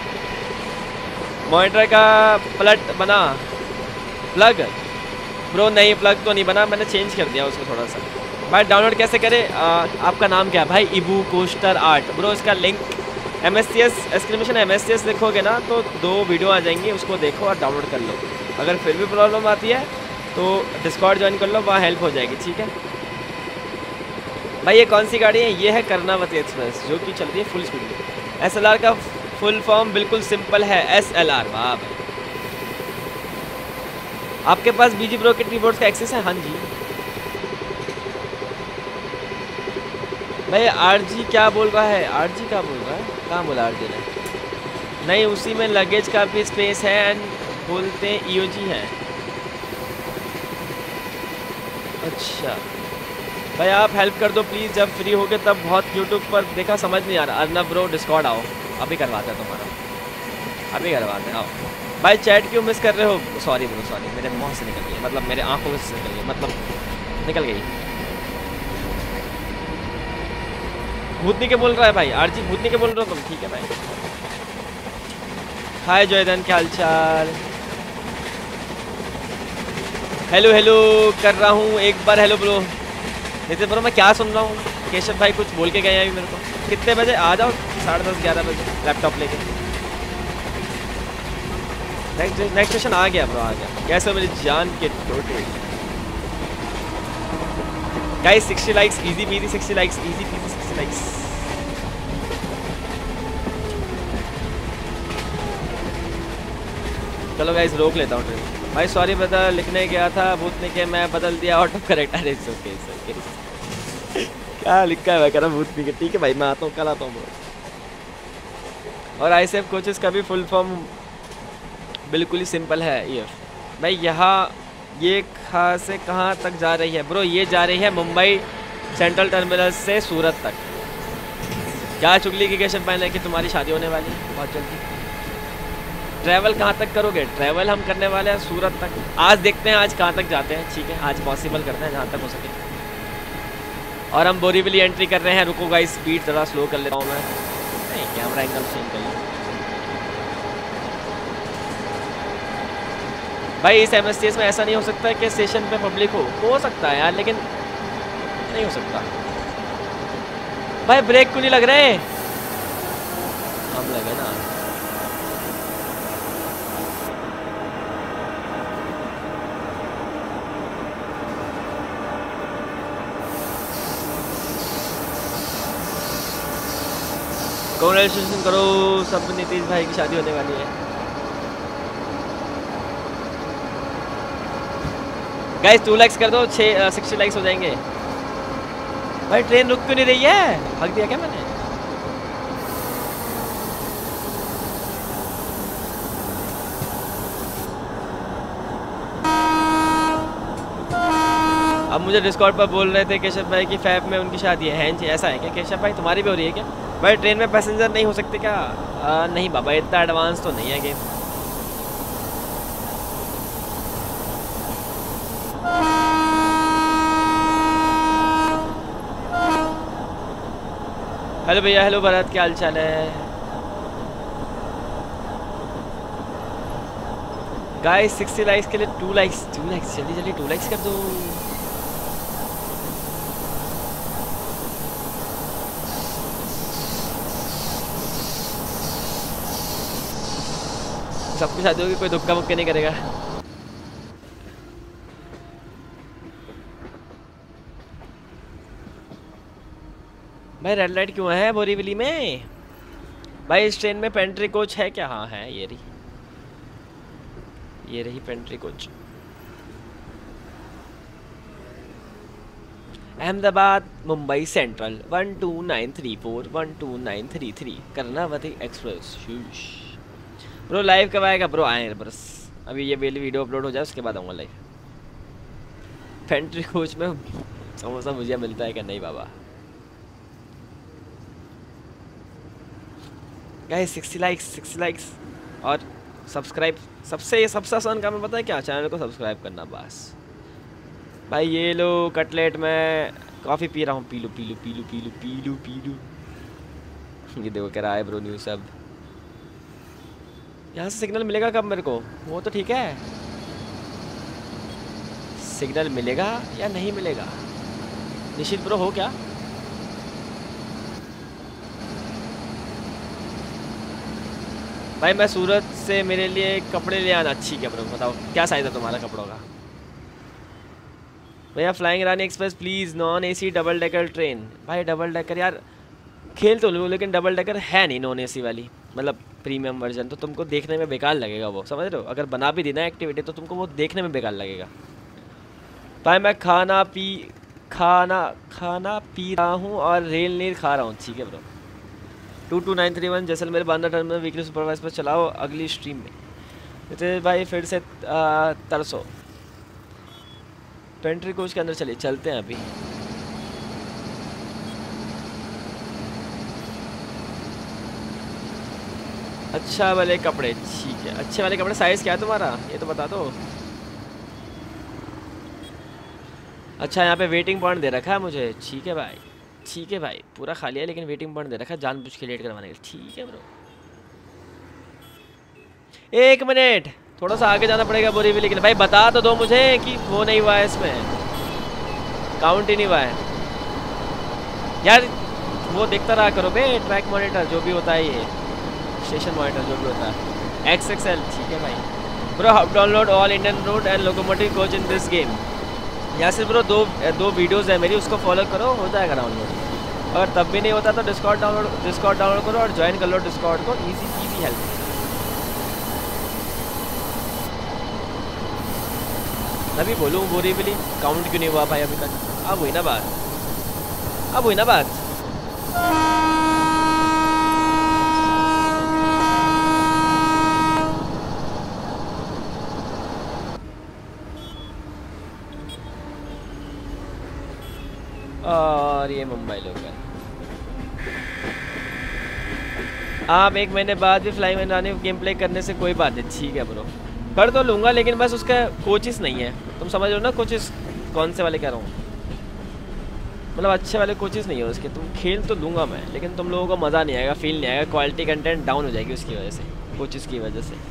मॉनिटर का प्लग बना? प्लग ब्रो नहीं, प्लग तो नहीं बना, मैंने चेंज कर दिया उसको थोड़ा सा। भाई डाउनलोड कैसे करें? आ, आपका नाम क्या है भाई? इबू कोस्टर आर्ट। ब्रो इसका link M S C S exclamation M S C S लिखोगे ना तो दो वीडियो आ जाएंगी, उसको देखो और डाउनलोड कर लो। अगर फिर भी प्रॉब्लम आती है तो डिस्कॉर्ड ज्वाइन कर लो, वहाँ हेल्प हो जाएगी। ठीक है भाई। ये कौन सी गाड़ी है? ये है कर्णावती एक्सप्रेस, जो कि चल रही है फुल स्पीड में। एस एल आर का फुल फॉर्म बिल्कुल सिंपल है, एस एल आर। वाह भाई, आपके पास बीजी प्रो के कीबोर्ड्स का एक्सेस है? हाँ जी भाई आरजी क्या बोल रहा है? आरजी क्या बोल रहा है? कहाँ बोला आरजी ने? नहीं, उसी में लगेज का भी स्पेस है एंड बोलते हैं ईओजी है। अच्छा भाई आप हेल्प कर दो प्लीज़, जब फ्री हो गए तब। बहुत यूट्यूब पर देखा, समझ नहीं आ रहा। अर्नब ब्रो डिस्कॉर्ड आओ, अभी करवाते हैं तुम्हारा, अभी करवाते हैं, आओ। भाई चैट क्यों मिस कर रहे हो? सॉरी ब्रो सॉरी, मेरे मुँह से निकल गई, मतलब मेरे आंखों से निकल गई, मतलब निकल गई। भूतनी के बोल रहा है भाई, आरजी भूतनी के बोल रहे हो तुम? ठीक है भाई। हाय जयदन, क्या हाल चाल? हेलो हेलो कर रहा हूँ एक बार, हेलो ब्रो। नितिन ब्रो मैं क्या सुन रहा हूँ? केशव भाई कुछ बोल के गए हैं अभी मेरे को। कितने बजे आ जाओ? साढ़े दस ग्यारह बजे लैपटॉप लेके। नेक्स्ट नेक्स्ट सेशन आ गया ब्रो, आ गया। कैसे हो मेरी जान के टोटे? Guys sixty likes easy peasy, sixty likes easy peasy, sixty likes. चलो गाइस रोक लेता हूँ ट्रेन। भाई सॉरी ब्रदर, लिखने गया था भूतनी के, मैं बदल दिया ऑटो करेक्ट। अरे इट्स ओके इट्स ओके। क्या लिखा है मैं कह रहा भूतनी के? ठीक है भाई मैं आता हूँ, कल आता हूँ ब्रो। और आईसीएफ कोचेस का भी फुल फॉर्म बिल्कुल ही सिंपल है ये भाई। यहाँ ये कहाँ से कहाँ तक जा रही है ब्रो? ये जा रही है मुंबई सेंट्रल टर्मिनल से सूरत तक। क्या चुगली की केशव भाई ने कि तुम्हारी शादी होने वाली है बहुत जल्दी। ट्रैवल कहाँ तक करोगे? ट्रैवल हम करने वाले हैं सूरत तक। आज देखते हैं आज कहाँ तक जाते हैं, ठीक है आज पॉसिबल करते हैं जहाँ तक हो सके। और हम बोरीवली एंट्री कर रहे हैं। रुको गाइस स्पीड ज़रा स्लो कर लेता हूँ मैं, नहीं कैमरा एंगल चेंज कर लिया भाई। इस एमएसटीएस में ऐसा नहीं हो सकता कि स्टेशन पे पब्लिक हो। हो सकता है यार, लेकिन नहीं हो सकता भाई। ब्रेक क्यों नहीं लग रहे? हम लगे ना। कांग्रेचुलेशन करो सब, नीतीश भाई की शादी होने वाली है। गाइस टू लाइक्स कर दो, छः सिक्सटी लाइक्स हो जाएंगे। भाई ट्रेन रुक क्यों नहीं रही है? भाग दिया क्या मैंने? अब मुझे डिस्कॉर्ड पर बोल रहे थे केशव भाई की फैब में उनकी शादी है। हैं जी ऐसा है क्या केशव भाई? तुम्हारी भी हो रही है क्या भाई? ट्रेन में पैसेंजर नहीं हो सकते क्या? आ, नहीं बाबा इतना एडवांस तो नहीं है गेम। हेलो भैया, हेलो भरत, क्या हाल चाल है? गाइस सिक्सटी लाइक्स के लिए टू लाइक्स, टू लाइक्स जल्दी जल्दी टू लाइक्स कर दो। सबकी शादी होगी, कोई धक्का मुक्के नहीं करेगा। भाई रेड लाइट क्यों है बोरीवली में? भाई इस ट्रेन में पेंट्री कोच है क्या? हाँ है, ये रही ये रही pantry coach. Ahmedabad Mumbai central one two nine three four one two nine three three Karnavati express. Bro live कब आएगा ब्रो? आए बस अभी ये वीडियो अपलोड हो जाए उसके बाद आऊँगा लाइव। पेंट्री कोच में समोसा भुजिया मिलता है क्या? नहीं बाबा। Guys sixty likes, sixty likes और सब्सक्राइब। सबसे सबसे आसान काम है पता है क्या? चैनल को सब्सक्राइब करना बस। भाई ये लो कटलेट, मैं कॉफ़ी पी रहा हूँ। पी लो पी लो पी लो पी लो पी लो पी लो। ये देखो कह रहा है ब्रो न्यूज़ सब। यहाँ से सिग्नल मिलेगा कब मेरे को? वो तो ठीक है, सिग्नल मिलेगा या नहीं मिलेगा? निश्चित ब्रो हो क्या? भाई मैं सूरत से, मेरे लिए कपड़े ले आना। अच्छी क्या ब्रो, बताओ क्या साइज़ है तुम्हारा कपड़ों का? भैया flying Rani express please, non AC double decker train. भाई डबल डेकर यार खेल तो लूँ, लेकिन डबल डेकर है नहीं नॉन एसी वाली, मतलब प्रीमियम वर्जन। तो तुमको देखने में बेकार लगेगा वो, समझ रहे हो? अगर बना भी देना एक्टिविटी तो तुमको वो देखने में बेकार लगेगा। भाई मैं खाना पी खाना खाना पी रहा हूँ और रेल नीर खा रहा हूँ। ठीक है bro. Two two nine three one Jaisalmer Bandra terminal weekly supervise पर चलाओ अगली स्ट्रीम में। नितेश भाई फिर से आ, तरसो। पेंट्री कोच के अंदर चलिए, चलते हैं अभी। अच्छा वाले कपड़े, ठीक है। अच्छे वाले कपड़े साइज़ क्या है तुम्हारा, ये तो बता दो। अच्छा यहाँ पे वेटिंग पॉइंट दे रखा है मुझे। ठीक है भाई, ठीक है भाई, पूरा खाली है लेकिन वेटिंग पॉइंट दे रखा है जानबूझ के लेट करवाने के लिए। ठीक है ब्रो। एक मिनट, थोड़ा सा आगे जाना पड़ेगा बोरी भी, लेकिन भाई बता तो दो मुझे कि वो नहीं हुआ है, इसमें काउंट ही नहीं हुआ है यार। वो देखता रहा करो बे, ट्रैक मॉनिटर जो भी होता है, ये स्टेशन मॉनिटर जो भी होता है, एक्स एक्स एल। ठीक है भाई। Bro download all Indian road and locomotive coach in this game. यहाँ से ब्रो दो दो वीडियोस है मेरी, उसको फॉलो करो, हो जाएगा डाउनलोड। अगर तब भी नहीं होता तो डिस्कॉर्ड डाउनलोड डिस्कॉर्ड डाउनलोड करो और ज्वाइन कर लो डिस्कॉर्ड को। Easy easy help. अभी बोलूँ बोरी बिली काउंट क्यों नहीं हुआ भाई अभी तक? अब हुई ना बात, अब हुई ना बात। और ये मुंबई लोग हैं। आप एक महीने बाद भी फ्लाई मैन आने गेम प्ले करने से कोई बात नहीं। ठीक है ब्रो, कर तो लूँगा, लेकिन बस उसका कोचिस नहीं है, तुम समझ लो ना। कोचिस कौन से वाले कह रहा हूँ, मतलब अच्छे वाले कोचिस नहीं है उसके। तुम खेल तो लूँगा मैं, लेकिन तुम लोगों को मज़ा नहीं आएगा, फील नहीं आएगा, क्वालिटी कंटेंट डाउन हो जाएगी उसकी वजह से, कोचिस की वजह से।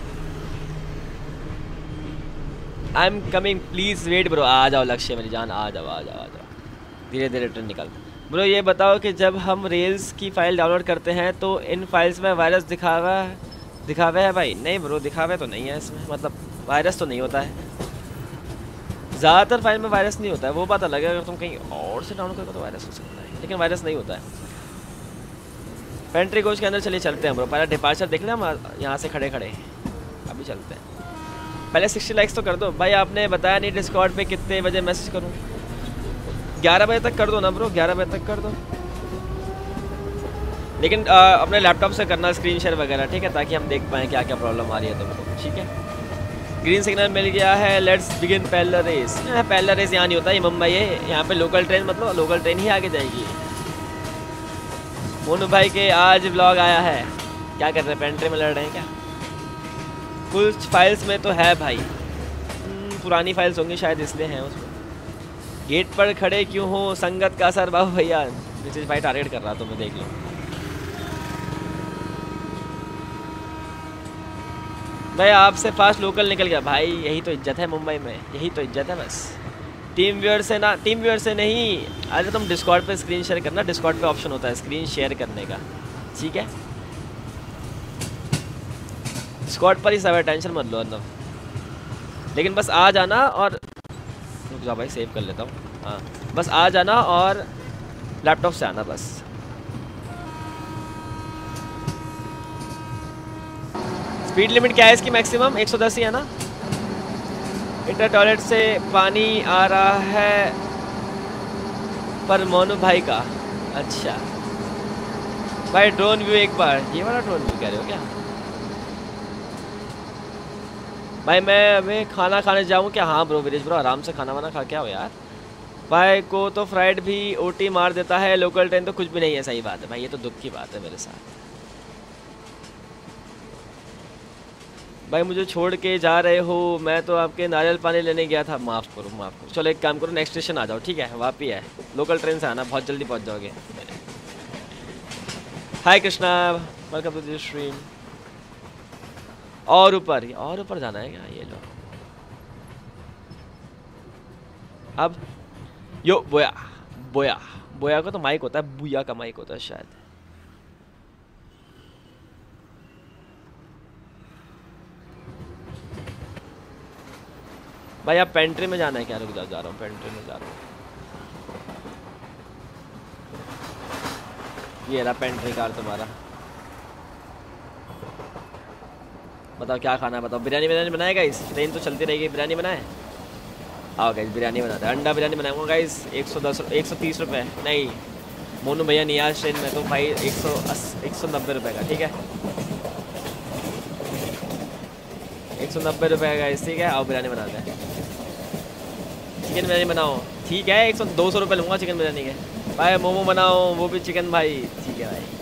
I am coming, please wait bro. आ जाओ लक्ष्य मेरी जान, आ जाओ आ जाओ आ जाओ, धीरे धीरे ट्रेन निकल। ब्रो ये बताओ कि जब हम रेल्स की फ़ाइल डाउनलोड करते हैं तो इन फाइल्स में वायरस दिखावा दिखावे है भाई? नहीं ब्रो, दिखावे तो नहीं है इसमें, मतलब वायरस तो नहीं होता है। ज़्यादातर फाइल में वायरस नहीं होता है, वो बात अलग है। अगर तुम कहीं और से डाउनलोड करो तो वायरस हो सकता है, लेकिन वायरस नहीं होता है। पेंट्री कोच के अंदर चलिए चलते हैं ब्रो। पहले डिपार्चर देख लें हम यहाँ से खड़े खड़े, अभी चलते हैं। पहले सिक्सटी लाइक्स तो कर दो भाई। आपने बताया नहीं डिस्कॉर्ड पे कितने बजे मैसेज करूँ। ग्यारह बजे तक कर दो ना ब्रो, ग्यारह बजे तक कर दो, लेकिन आ, अपने लैपटॉप से करना स्क्रीन शेयर वगैरह, ठीक है, ताकि हम देख पाएँ क्या क्या प्रॉब्लम आ रही है तुमको। ठीक है, ग्रीन सिग्नल मिल गया है, let's begin parallel race. Parallel race यहाँ नहीं होता, ये मुंबई है, यहाँ पे लोकल ट्रेन, मतलब लोकल ट्रेन ही आगे जाएगी। मोनू भाई के आज ब्लॉग आया है, क्या कर रहे हैं, पेंट्री में लड़ रहे हैं क्या? कुछ फाइल्स में तो है भाई, पुरानी फाइल्स होंगी शायद, इसलिए हैं उसमें। गेट पर खड़े क्यों हो, संगत का असर बाबू भैया। नीचे भाई टारगेट कर रहा, तुम्हें देख लो। भाई आपसे फास्ट लोकल निकल गया भाई, यही तो इज्जत है मुंबई में, यही तो इज्जत है बस। टीम व्यूअर से ना, टीम व्यूअर से नहीं। अरे तुम डिस्कॉर्ड पे स्क्रीन शेयर करना, डिस्कॉर्ड पे ऑप्शन होता है स्क्रीन शेयर करने का, ठीक है। डिस्कॉर्ड पर ही सब है, टेंशन मत लो अंदर, लेकिन बस आ जाना और रुक जाओ भाई, सेव कर लेता हूँ। हाँ बस आ जाना और लैपटॉप से आना बस। स्पीड लिमिट क्या है इसकी मैक्सिमम? एक सौ दस ही है ना। इंटर टॉयलेट से पानी आ रहा है पर मोनू भाई का। अच्छा भाई ड्रोन व्यू एक बार, ये वाला ड्रोन व्यू कह रहे हो क्या भाई? मैं अभी खाना खाने जाऊँ क्या? हाँ ब्रो, विलेज ब्रो, आराम से खाना वाना खा के आओ यार। भाई को तो फ्राइड भी ओटी मार देता है, लोकल ट्रेन तो कुछ भी नहीं है। सही बात है भाई, ये तो दुख की बात है मेरे साथ। भाई मुझे छोड़ के जा रहे हो, मैं तो आपके नारियल पानी लेने गया था। माफ़ करो माफ़ करो, चलो एक काम करो, नेक्स्ट स्टेशन आ जाओ, ठीक है, वहाँ पे है, लोकल ट्रेन से आना, बहुत जल्दी पहुँच जाओगे। Hi Krishna, welcome to this stream. और ऊपर, और ऊपर जाना है क्या? ये लो अब। यो बोया बोया बोया का तो माइक होता है, बुया का माइक होता है शायद। भाई आप पेंट्री में जाना है क्या? रुक जा, जा रहा हूँ, पेंट्री में जा रहा हूँ। ये रहा पेंट्री कार तुम्हारा। बताओ क्या खाना है, बताओ। बिरयानी बिरयानी बनाएगा, इस ट्रेन तो चलती रहेगी, बिरयानी बनाए। आओ गाइस बिरयानी बनाते हैं, अंडा बिरयानी बनाऊंगा गाइस। एक सौ दस एक सौ तीस रुपये नहीं, मोनू भैया नहीं आज ट्रेन में, तो भाई एक सौ अस्सी एक सौ नब्बे रुपये का, ठीक है एक सौ नब्बे रुपये का गाइस, ठीक है। आओ बिरयानी बनाते हैं, चिकन बिरयानी बनाओ, ठीक है। एक सौ दो सौ रुपये लूँगा चिकन बिरयानी के। भाई मोमो बनाओ, वो भी चिकन भाई, ठीक है भाई।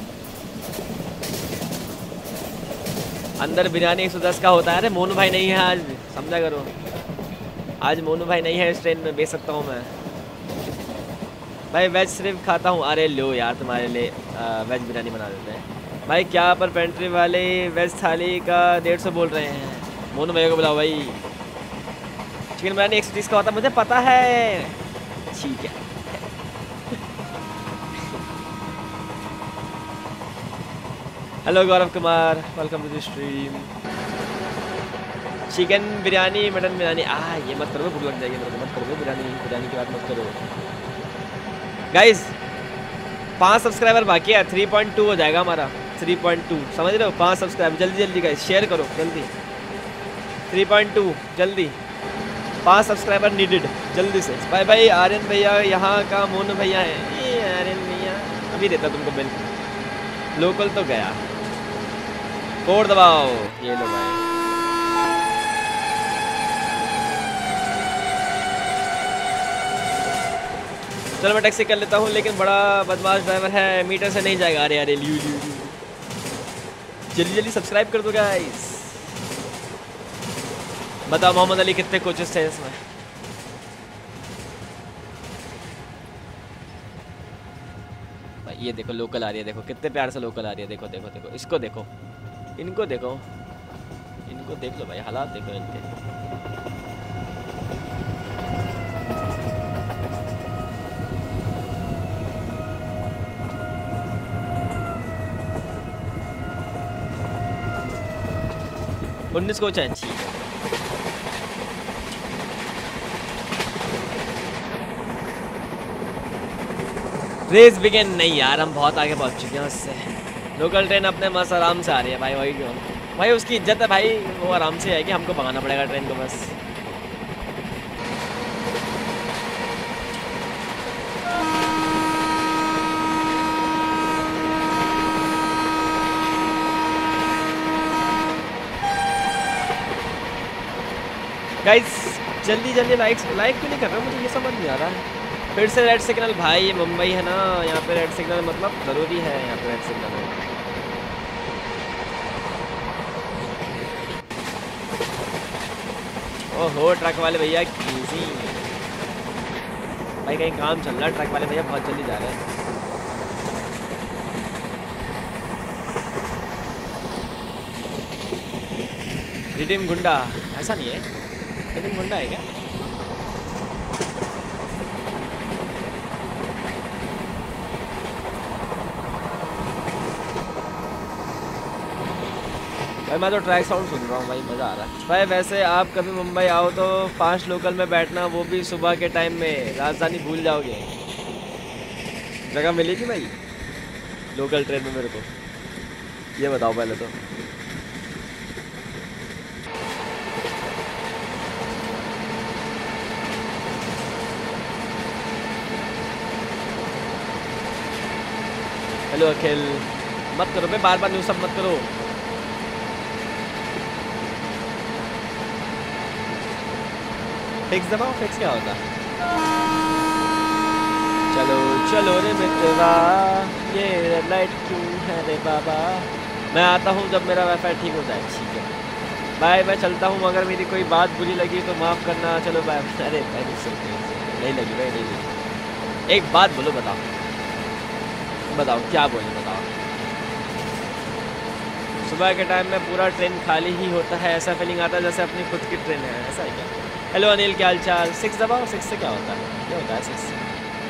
अंदर बिरयानी एक सौ दस का होता है। अरे मोनू भाई नहीं है आज, समझा करो, आज मोनू भाई नहीं है इस ट्रेन में, बेच सकता हूँ मैं भाई। वेज सिर्फ खाता हूँ। अरे लो यार तुम्हारे लिए वेज बिरयानी बना देते हैं भाई। क्या पर पेंट्री वाले वेज थाली का डेढ़ सौ बोल रहे हैं। मोनू भैया को बुलाओ भाई। चिकन बिरयानी एक सौ तीस का होता है, मुझे पता है, ठीक है। Hello Gaurav Kumar, welcome to the stream. Chicken biryani mutton biryani, आ ये मत करो, भूख लग जाएगी मेरे को, मत करो बिरयानी बिरयानी की बात मत करो गाइस। पाँच सब्सक्राइबर बाकी है, थ्री पॉइंट टू हो जाएगा हमारा, थ्री पॉइंट टू समझ रहे हो। पाँच सब्सक्राइबर जल्दी जल्दी गाइस, शेयर करो जल्दी। थ्री पॉइंट टू जल्दी, पाँच सब्सक्राइबर नीडेड जल्दी से। बाय बाय आर्यन भैया, यहाँ का मोनू भैया है ये आर्यन भैया, अभी देता तुमको बिल। लोकल तो गया, कोड दबाओ, ये लो भाई। चलो मैं टैक्सी कर लेता हूँ, लेकिन बड़ा बदमाश ड्राइवर है, मीटर से नहीं जाएगा। अरे अरे लियो लियो लियो, जल्दी जल्दी सब्सक्राइब कर दो गाइस। बताओ मोहम्मद अली कितने कोचेस थे इसमें। भाई ये देखो लोकल आ रही है, देखो कितने प्यार से लोकल आ रही है, देखो देखो देखो, इसको देखो, इनको देखो, इनको देख लो भाई, हालात देखो इनके। उन्नीस कोच हैं, ठीक है। रेस बिगेन नहीं यार, हम बहुत आगे पहुंच चुके हैं उससे। लोकल ट्रेन अपने मस्त आराम से आ रही है भाई, वही क्यों भाई, उसकी इज्जत है भाई, वो आराम से है कि हमको भगाना पड़ेगा ट्रेन को बस। गाइस जल्दी जल्दी लाइक लाइक क्यों नहीं कर रहे, मुझे ये समझ नहीं आ रहा है। फिर से रेड सिग्नल भाई, ये मुंबई है ना, यहाँ पे रेड सिग्नल मतलब ज़रूरी है, यहाँ पे रेड सिग्नल है। ओहो ट्रक वाले भैया इजी भाई, कहीं काम चल रहा है, ट्रक वाले भैया बहुत जल्दी जा रहे हैं। रिडीम गुंडा, ऐसा नहीं है, रिडीम गुंडा है क्या? भाई मैं तो ट्रैक साउंड सुन रहा हूँ भाई, मज़ा आ रहा है भाई। वैसे आप कभी मुंबई आओ तो पांच लोकल में बैठना, वो भी सुबह के टाइम में, राजधानी भूल जाओगे। जगह मिलेगी भाई लोकल ट्रेन में मेरे को, ये बताओ पहले तो। हेलो अखिल, मत करो भाई, बार बार न्यूज़ सब मत करो। फिक्स दबाओ, फिक्स क्या होता? चलो चलो रे मित्रवा, ये रेड लाइट क्यों है रे बाबा। मैं आता हूँ जब मेरा वाईफाई ठीक हो जाए, ठीक है बाय। मैं चलता हूँ, अगर मेरी कोई बात बुरी लगी तो माफ़ करना। चलो बाय। अरे भाई नहीं लगी भाई, नहीं लगी। एक बात बोलो, बताओ बताओ क्या बोले, बताओ। सुबह के टाइम में पूरा ट्रेन खाली ही होता है, ऐसा फीलिंग आता है जैसे अपनी खुद की ट्रेन है, ऐसा है क्या? हेलो अनिल, क्या हाल चाल? सिक्स दबाओ, सिक्स से क्या होता है, क्या होता है सिक्स से?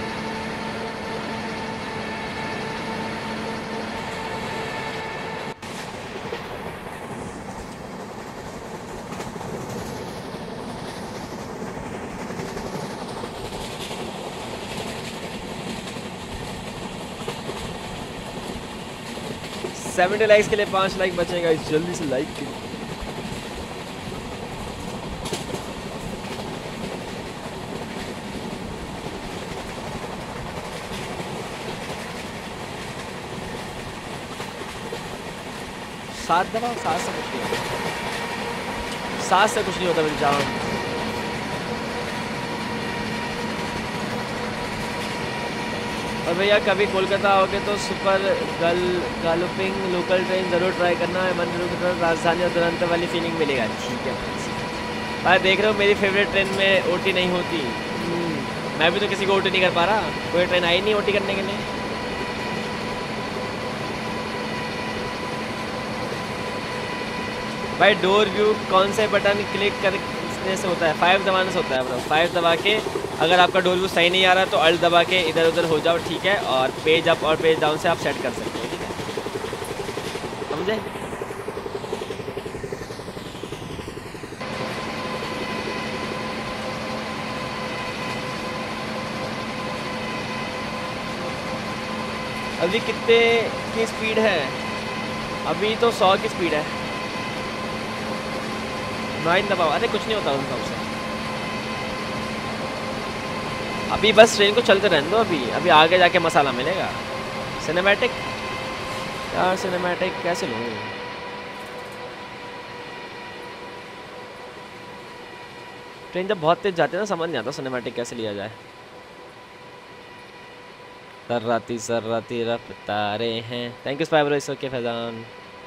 सेवेंटी लाइक्स के लिए पाँच लाइक बचेगा, इस जल्दी से लाइक कीजिए। सात दबाओ, सात से कुछ नहीं होता, सात से कुछ नहीं होता मेरी जान। और भैया कभी कोलकाता आओगे तो सुपर गल गालोपिंग लोकल ट्रेन ज़रूर ट्राई करना है, मंदिरों की तरफ राजधानी और दुरंत वाली फीलिंग मिलेगा। ठीक है भाई, देख रहे हो मेरी फेवरेट ट्रेन में ओटी नहीं होती। मैं भी तो किसी को ओटी नहीं कर पा रहा, कोई ट्रेन आई नहीं ओटी करने के लिए। भाई डोर व्यू कौन से बटन क्लिक करने से होता है? फाइव दबाने से होता है ब्रो। फाइव दबा के अगर आपका डोर व्यू सही नहीं आ रहा तो अल्ट दबा के इधर उधर हो जाओ, ठीक है। और पेज अप और पेज डाउन से आप सेट कर सकते हो, ठीक है, समझे? अभी कितने की स्पीड है? अभी तो सौ की स्पीड है। नाइन दबाओ। अरे कुछ नहीं होता उनका उसे, अभी बस ट्रेन को चलते रहने दो। अभी अभी आगे जाके मसाला मिलेगा। सिनेमैटिक यार, सिनेमैटिक कैसे लूँ? ट्रेन जब बहुत तेज जाती है ना, समझ नहीं आता सिनेमैटिक कैसे लिया जाए। सर्राती सर्राती रफ्तारे हैं। थैंक यू स्पाइब्रो इस के फैजान।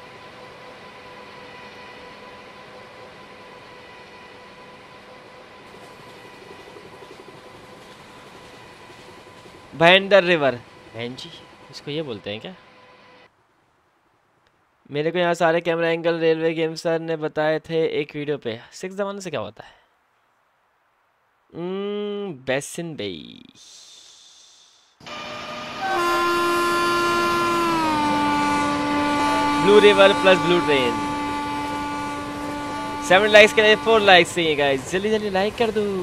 भयंदर रिवर, बहन जी इसको ये बोलते हैं क्या? मेरे को यहाँ सारे camera angle railway game sir ने बताए थे एक वीडियो पे। सिक्स दबाने से क्या होता है? Basin bay blue river plus blue train. Seven likes के लिए फोर लाइक्स चाहिए गाइस, जल्दी जल्दी लाइक कर दो।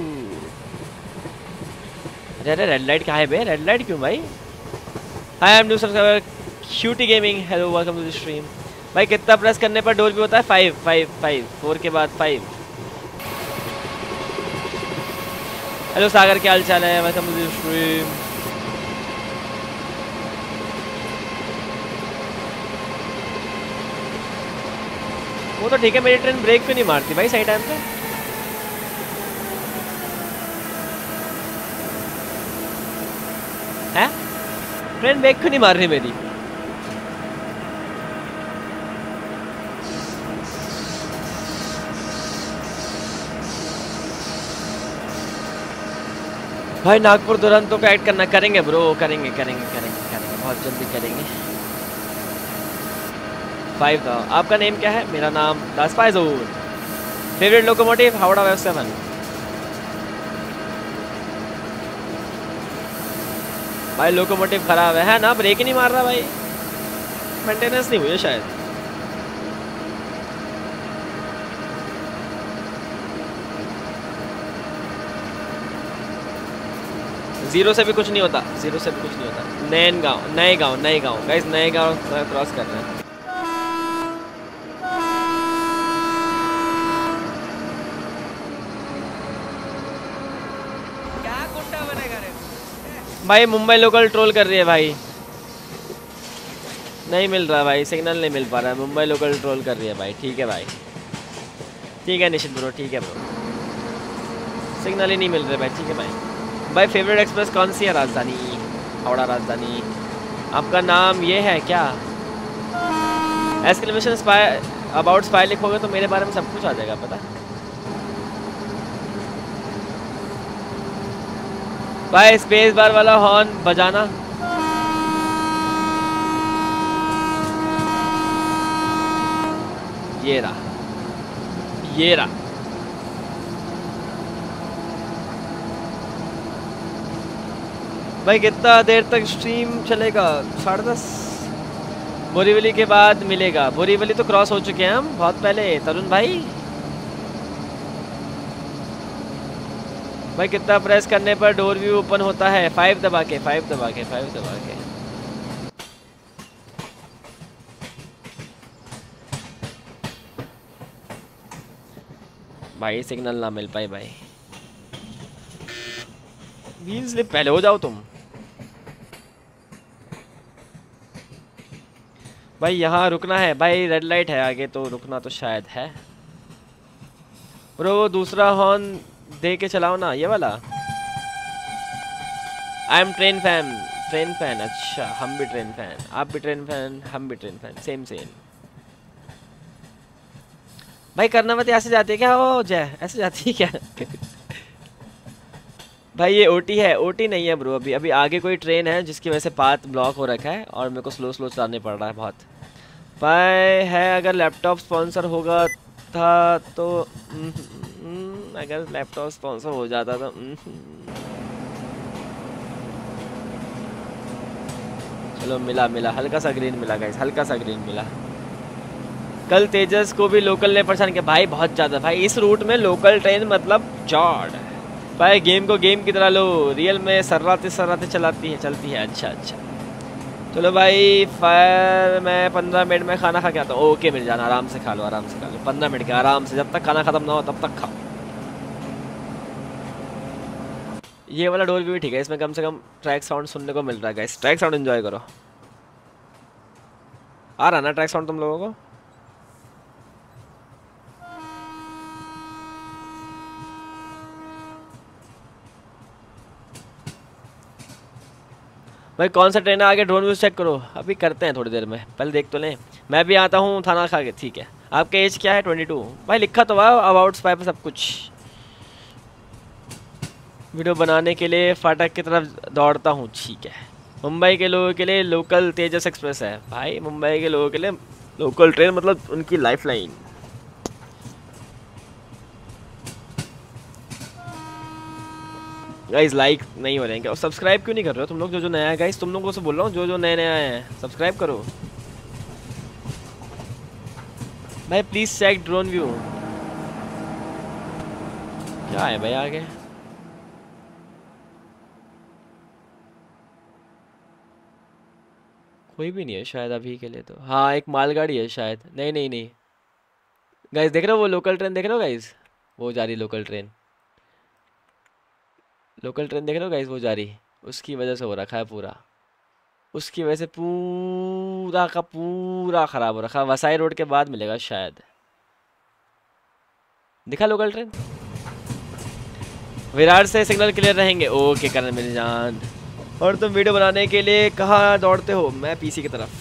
अरे अरे रेड लाइट कहाँ है बे? रेड लाइट क्यों भाई? Hi I am new subscriber QT gaming, hello welcome to the stream. भाई कितना प्रेस करने पर डोर भी होता है? फाइव फाइव फाइव फोर के बाद फाइव। हेलो सागर, क्या हाल चाल है? Welcome to the stream. वो तो ठीक है, मेरी ट्रेन ब्रेक क्यों नहीं मारती भाई सही टाइम पे? है ट्रेन ब्रेक क्यों नहीं मार रही मेरी? भाई नागपुर दुरंतो को ऐड करना। करेंगे ब्रो, करेंगे करेंगे करेंगे करेंगे बहुत जल्दी करेंगे। फाइव था। आपका नेम क्या है? मेरा नाम दासफाइजूर। फेवरेट लोकोमोटिव हावड़ा वेव सेवन। भाई लोकोमोटिव खराब है, है ना? ब्रेक ही नहीं मार रहा भाई, मेंटेनेंस नहीं हुई है शायद। जीरो से भी कुछ नहीं होता, जीरो से भी कुछ नहीं होता। नए गांव नए गांव नए गांव गाइस, नए गांव क्रॉस कर रहे हैं। क्या गुंडा बनेगा रे भाई? मुंबई लोकल ट्रोल कर रही है भाई, नहीं मिल रहा भाई, सिग्नल नहीं मिल पा रहा है। मुंबई लोकल ट्रोल कर रही है भाई। ठीक है भाई, ठीक है निशित ब्रो, ठीक है ब्रो, सिग्नल ही नहीं मिल रहे भाई। ठीक है भाई। भाई फेवरेट एक्सप्रेस कौन सी है? राजधानी, हावड़ा राजधानी। आपका नाम ये है क्या? एक्सक्लेमेशन स्पाई अबाउट स्पाई लिखोगे तो मेरे बारे में सब कुछ आ जाएगा पता। भाई स्पेस बार वाला हॉर्न बजाना। ये रहा, ये रहा। भाई कितना देर तक स्ट्रीम चलेगा? साढ़े दस। बोरीवली के बाद मिलेगा। बोरीवली तो क्रॉस हो चुके हैं हम बहुत पहले। तरुण भाई भाई कितना प्रेस करने पर डोर व्यू ओपन होता है? फाइव दबा के, फाइव दबा के, फाइव दबा के। भाई सिग्नल ना मिल पाए भाई। व्हील स्लिप पहले हो जाओ तुम। भाई यहाँ रुकना है भाई, रेड लाइट है आगे तो रुकना तो शायद है ब्रो। दूसरा हॉर्न दे के चलाओ ना, ये वाला। I am train fan, train fan. अच्छा हम भी ट्रेन फैन, आप भी ट्रेन फैन, हम भी ट्रेन फैन, सेम सेम। भाई कर्णावती ऐसे जाती है क्या? ओ जय ऐसे जाती है क्या? भाई ये ओटी है, ओटी नहीं है ब्रो। अभी अभी आगे कोई ट्रेन है जिसकी वजह से पाथ ब्लॉक हो रखा है और मेरे को स्लो स्लो चलाने पड़ रहा है बहुत। भाई है अगर लैपटॉप स्पॉन्सर होगा था तो न, न, अगर लैपटॉप स्पॉन्सर हो जाता तो न, चलो मिला मिला हल्का सा ग्रीन मिला गाइस, हल्का सा ग्रीन मिला। कल तेजस को भी लोकल ने परेशान किया भाई बहुत ज़्यादा। भाई इस रूट में लोकल ट्रेन मतलब जॉड। भाई गेम को गेम की तरह लो, रियल में सर्राते सर्राते चलाती है चलती है। अच्छा अच्छा चलो भाई फायर मैं पंद्रह मिनट में खाना खा के आता हूँ। ओके मिल जाना, आराम से खा लो, आराम से खा लो पंद्रह मिनट के आराम से, जब तक खाना खत्म ना हो तब तक खाओ। ये वाला डोर भी ठीक है, इसमें कम से कम ट्रैक साउंड सुनने को मिल रहा है गाइस। ट्रैक साउंड एंजॉय करो। आ रहा ना ट्रैक साउंड तुम लोगों को? भाई कौन सा ट्रेन है आगे? ड्रोन व्यूज चेक करो, अभी करते हैं थोड़ी देर में, पहले देख तो लें। मैं भी आता हूँ थाना खा के। ठीक है आपका एज क्या है? Twenty two. भाई लिखा तो वाह अबाउट स्पाई पे सब कुछ। वीडियो बनाने के लिए फाटक की तरफ दौड़ता हूँ। ठीक है मुंबई के लोगों के लिए लोकल तेजस एक्सप्रेस है। भाई मुंबई के लोगों के लिए लोकल ट्रेन मतलब उनकी लाइफ लाइन। गाइस लाइक नहीं हो रहे हैं क्या? और सब्सक्राइब क्यों नहीं कर रहे हो तुम लोग? जो जो नया है गाइस तुम लोगों से बोल रहा हूँ, जो जो नए नए आए हैं सब्सक्राइब करो भाई प्लीज। चेक ड्रोन व्यू क्या है भाई आगे? कोई भी नहीं है शायद अभी के लिए तो। हाँ एक मालगाड़ी है शायद। नहीं नहीं नहीं गाइस देख रहे हो वो लोकल ट्रेन देख रहे हो गाइस? वो जा रही लोकल ट्रेन, लोकल ट्रेन देख रहे हो गाइस? वो जा रही, उसकी वजह से हो रखा है पूरा, उसकी वजह से पूरा का पूरा ख़राब हो रखा है। वसाई रोड के बाद मिलेगा शायद। दिखा लोकल ट्रेन? विराट से सिग्नल क्लियर रहेंगे। ओके करण मेरी जान। और तुम वीडियो बनाने के लिए कहाँ दौड़ते हो? मैं पीसी की तरफ।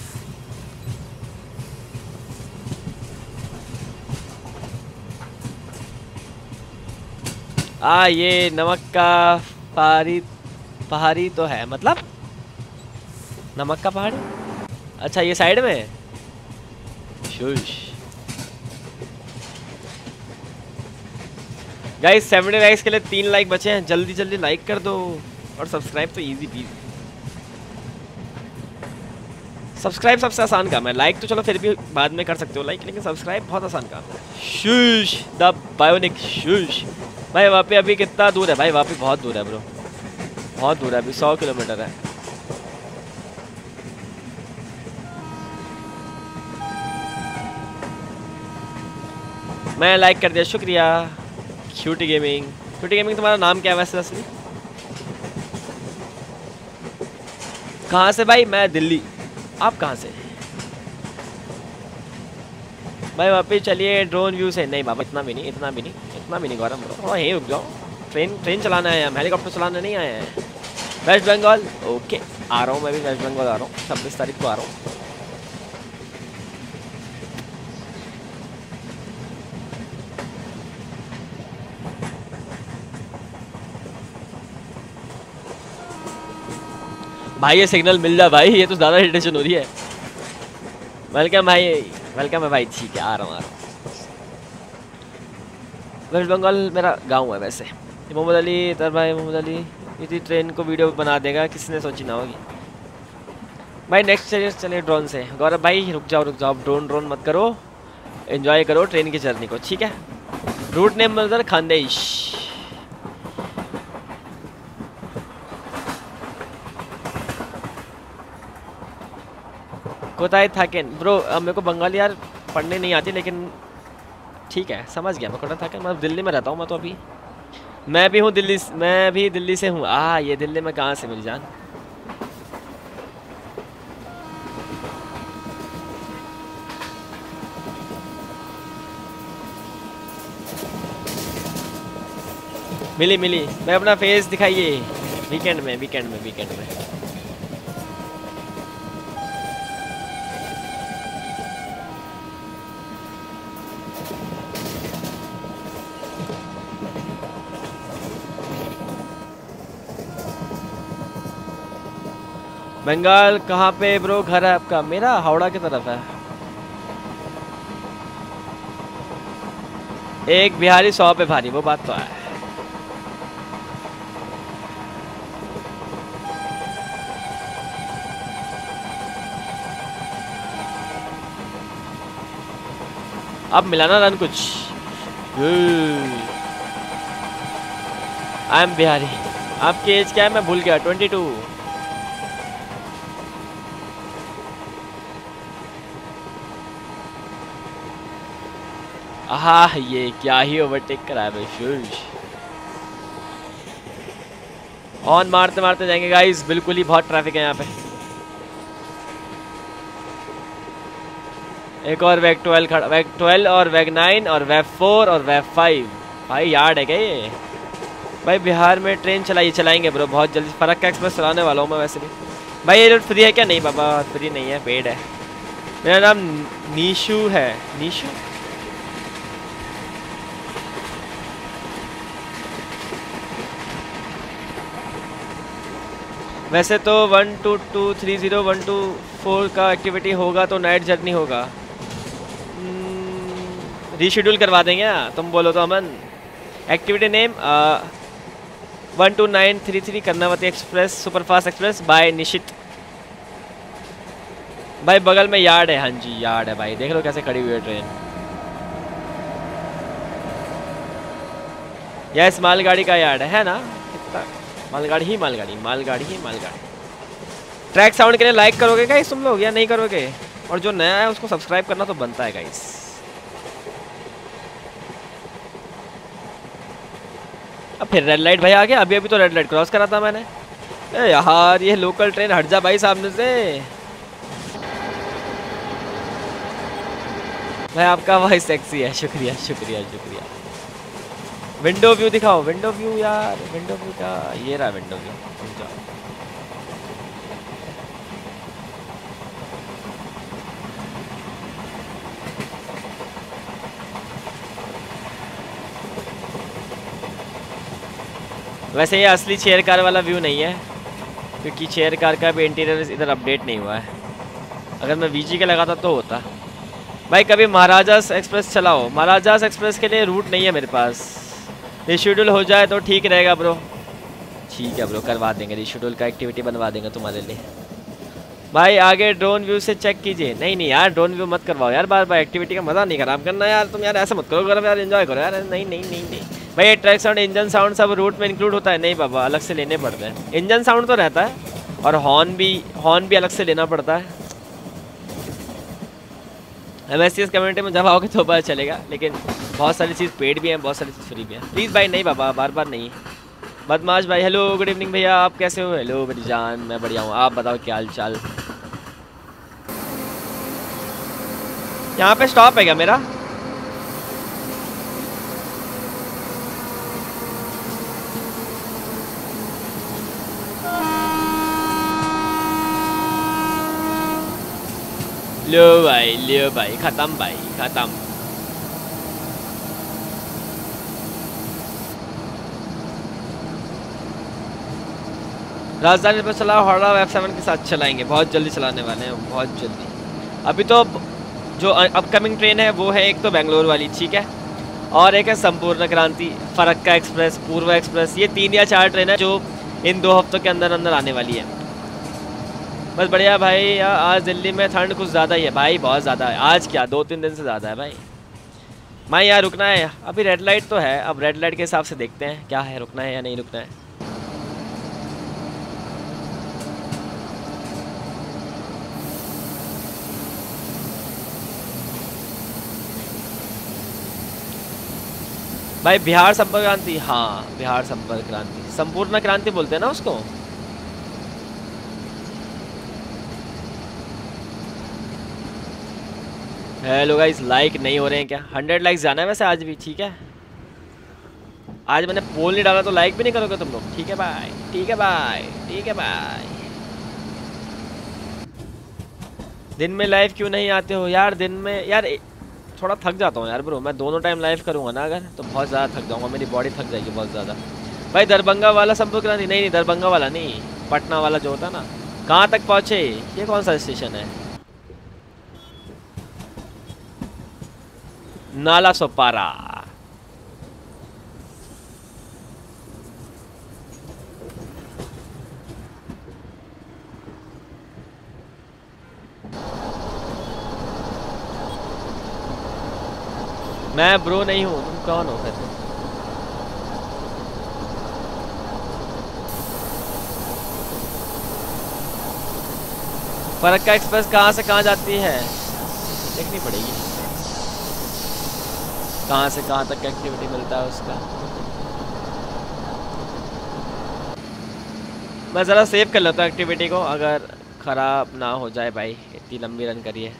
आ ये नमक का पहाड़ी, पहाड़ी तो है मतलब नमक का पहाड़ी। अच्छा ये साइड में शुश। गाइस सेवेंटी लाइक्स के लिए तीन लाइक बचे हैं, जल्दी जल्दी लाइक कर दो और सब्सक्राइब तो इजी पीजी। सब्सक्राइब सबसे आसान काम है, लाइक तो चलो फिर भी बाद में कर सकते हो लाइक, लेकिन सब्सक्राइब बहुत आसान काम है। Shush the bionic shush. भाई वहाँ पे अभी कितना दूर है? भाई वहाँ पे बहुत दूर है ब्रो, बहुत दूर है, अभी सौ किलोमीटर है। मैं लाइक कर दिया, शुक्रिया। क्यूटी गेमिंग, क्यूटी गेमिंग तुम्हारा नाम क्या है वैसे असली? कहाँ से भाई? मैं दिल्ली। आप कहाँ से भाई? वापस चलिए ड्रोन व्यू से। नहीं बाबा इतना भी नहीं, इतना भी नहीं, इतना भी नहीं गौरव ब्रो, थोड़ा यहीं रुक जाओ। ट्रेन ट्रेन चलाना है हम, हेलीकॉप्टर चलाने नहीं आए हैं। वेस्ट बंगाल ओके आ रहा हूँ मैं भी, वेस्ट बंगाल आ रहा हूँ, छब्बीस तारीख को आ रहा हूँ। भाई ये सिग्नल मिल जा भाई, ये तो ज़्यादा इरिटेशन हो रही है। वेलकम भाई, वेलकम है भाई। ठीक है आ रहा हूँ आ रहा हूँ। वेस्ट बंगाल मेरा गांव है वैसे। मोहम्मद अली तर भाई, मोहम्मद अली इसी ट्रेन को वीडियो बना देगा, किसने सोची ना होगी भाई। नेक्स्ट चलिए चलिए ड्रोन से। गौरव भाई रुक जाओ रुक जाओ, ड्रोन ड्रोन मत करो, एंजॉय करो ट्रेन की जर्नी को, ठीक है। रूट नेम उधर खानदेश। कोताही थाकेन ब्रो, मेरे को बंगाली यार पढ़ने नहीं आती, लेकिन ठीक है समझ गया मैं। कोताही थाकेन मैं दिल्ली में रहता हूँ मैं तो अभी। मैं भी हूँ दिल्ली, मैं भी दिल्ली से हूँ। आ ये दिल्ली में कहाँ से मेरी जान? मिली मिली भाई, अपना फेस दिखाइए वीकेंड में वीकेंड में वीकेंड में। बंगाल कहाँ पे ब्रो घर है आपका? मेरा हावड़ा की तरफ है। एक बिहारी सौ पे भारी, वो बात तो है। अब मिला ना रन कुछ। I am Bihari. आपकी एज क्या है मैं भूल गया। Twenty two. आहा ये क्या ही ओवरटेक करा है भाई। ऑन मारते मारते जाएंगे गाइस, बिल्कुल ही बहुत ट्रैफिक है यहाँ पे। एक और वेग ट्वेल्व खड़ा, वेग ट्वेल्व और वेग नाइन और वेग फोर और वेग फाइव। भाई यार्ड है क्या ये? भाई बिहार में ट्रेन चलाई चलाएंगे ब्रो बहुत जल्दी। फरक्का एक्सप्रेस चलाने वाला हूँ मैं वैसे भी। भाई ये रूट फ्री है क्या? नहीं बाबा फ्री नहीं है, पेड है। मेरा नाम नीशू है। नीशू वैसे तो one two two three zero one two four का एक्टिविटी होगा तो नाइट जर्नी होगा। रीशेड्यूल करवा देंगे ना तुम बोलो तो Aman. Activity name one two nine three three Karnavati express superfast express by Nishit. भाई बगल में यार्ड है। हाँ जी यार्ड है भाई, देख लो कैसे खड़ी हुई है ट्रेन। यस मालगाड़ी का यार्ड है ना? कितना मालगाड़ी ही मालगाड़ी मालगाड़ी ही मालगाड़ी। ट्रैक साउंड के लिए लाइक करोगे गाइस तुम लोग या नहीं करोगे? और जो नया है उसको सब्सक्राइब करना तो बनता है गाइस। अब फिर रेड लाइट भाई आ गया। अभी अभी तो रेड लाइट क्रॉस करा था मैंने। ए यार ये लोकल ट्रेन हट जा भाई सामने से। भाई आपका वॉइस सेक्सी है, शुक्रिया शुक्रिया शुक्रिया। विंडो व्यू दिखाओ। विंडो व्यू यार, विंडो व्यू का ये रहा विंडो व्यू। वैसे ये असली चेयर कार वाला व्यू नहीं है क्योंकि चेयर कार का भी इंटीरियर इधर अपडेट नहीं हुआ है। अगर मैं वीजी का लगाता तो होता। भाई कभी महाराजास एक्सप्रेस चलाओ। महाराजास एक्सप्रेस के लिए रूट नहीं है मेरे पास। रिशेड्यूल हो जाए तो ठीक रहेगा ब्रो। ठीक है ब्रो करवा देंगे, रिशेड्यूल का एक्टिविटी बनवा देंगे तुम्हारे लिए। भाई आगे ड्रोन व्यू से चेक कीजिए। नहीं नहीं यार ड्रोन व्यू मत करवाओ यार, बार बार एक्टिविटी का मज़ा नहीं खराब करना यार तुम यार। ऐसा मत करो करो यार, एंजॉय करो यार। नहीं नहीं नहीं नहीं भाई ये ट्रैक साउंड इंजन साउंड सब रूट में इंक्लूड होता है। नहीं बाबा अलग से लेने पड़ते हैं। इंजन साउंड तो रहता है और हॉर्न भी हॉर्न भी अलग से लेना पड़ता है। M S C S community में जब आओगे तो पता चलेगा, लेकिन बहुत सारी चीज़ पेड भी हैं, बहुत सारी चीज़ फ्री भी हैं। प्लीज़ भाई नहीं बाबा बार बार नहीं। बदमाश भाई हेलो गुड इवनिंग भैया, आप कैसे हो? हेलो मेरी जान, मैं बढ़िया हूँ, आप बताओ क्या हाल चाल। यहाँ पे स्टॉप है क्या मेरा? लो भाई लो भाई खत्म भाई खत्म। राजधानी पर चला हावड़ा वेब सेवन के साथ चलाएंगे, बहुत जल्दी चलाने वाले हैं बहुत जल्दी। अभी तो जो अपकमिंग ट्रेन है वो है एक तो बेंगलोर वाली ठीक है, और एक है संपूर्ण क्रांति, फरक्का एक्सप्रेस, पूर्वा एक्सप्रेस। ये तीन या चार ट्रेन है जो इन दो हफ्तों के अंदर अंदर आने वाली है। बस बढ़िया भाई। आज दिल्ली में ठंड कुछ ज़्यादा ही है भाई, बहुत ज़्यादा है। आज क्या दो तीन दिन से ज़्यादा है भाई। मैं यहाँ रुकना है अभी, रेड लाइट तो है, अब रेड लाइट के हिसाब से देखते हैं क्या है, रुकना है या नहीं रुकना है। भाई बिहार संपर्क क्रांति, हाँ बिहार संपर्क क्रांति, संपूर्ण क्रांति बोलते हैं ना उसको। हेलो गाइस लाइक नहीं हो रहे हैं क्या? हंड्रेड लाइक्स जाना है वैसे आज भी ठीक है। आज मैंने पोल नहीं डाला तो लाइक भी नहीं करोगे तुम लोग? ठीक है भाई, ठीक है भाई, ठीक है भाई। दिन में लाइव क्यों नहीं आते हो यार? दिन में यार थोड़ा थक जाता हूँ यार ब्रो। मैं दोनों टाइम लाइव करूँगा ना अगर, तो बहुत ज़्यादा थक जाऊँगा, मेरी बॉडी थक जाएगी बहुत ज़्यादा। भाई दरभंगा वाला संपर्क नहीं, नहीं नहीं दरभंगा वाला नहीं, पटना वाला जो होता ना। कहाँ तक पहुँचे? ये कौन सा स्टेशन है? नाला सोपारा। मैं ब्रो नहीं हूँ, तुम कौन हो फिर? फरक्का एक्सप्रेस कहाँ से कहाँ जाती है? देखनी पड़ेगी कहाँ से कहाँ तक एक्टिविटी मिलता है उसका। मैं ज़रा सेव कर लेता हूँ एक्टिविटी को, अगर ख़राब ना हो जाए भाई। इतनी लंबी रन करिए।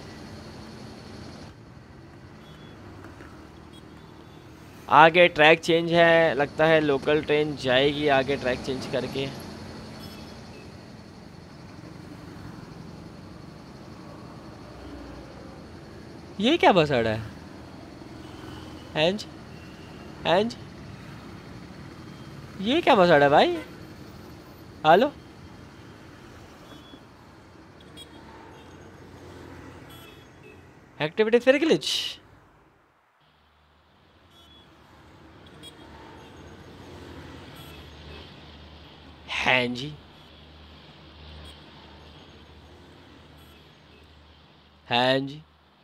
आगे ट्रैक चेंज है लगता है, लोकल ट्रेन जाएगी आगे ट्रैक चेंज करके। ये क्या बस अड़ा है? एंज एंज ये क्या बस अड़ा है भाई? हेलो एक्टिविटी फिर ग्लिच। हाँ जी हाँ जी।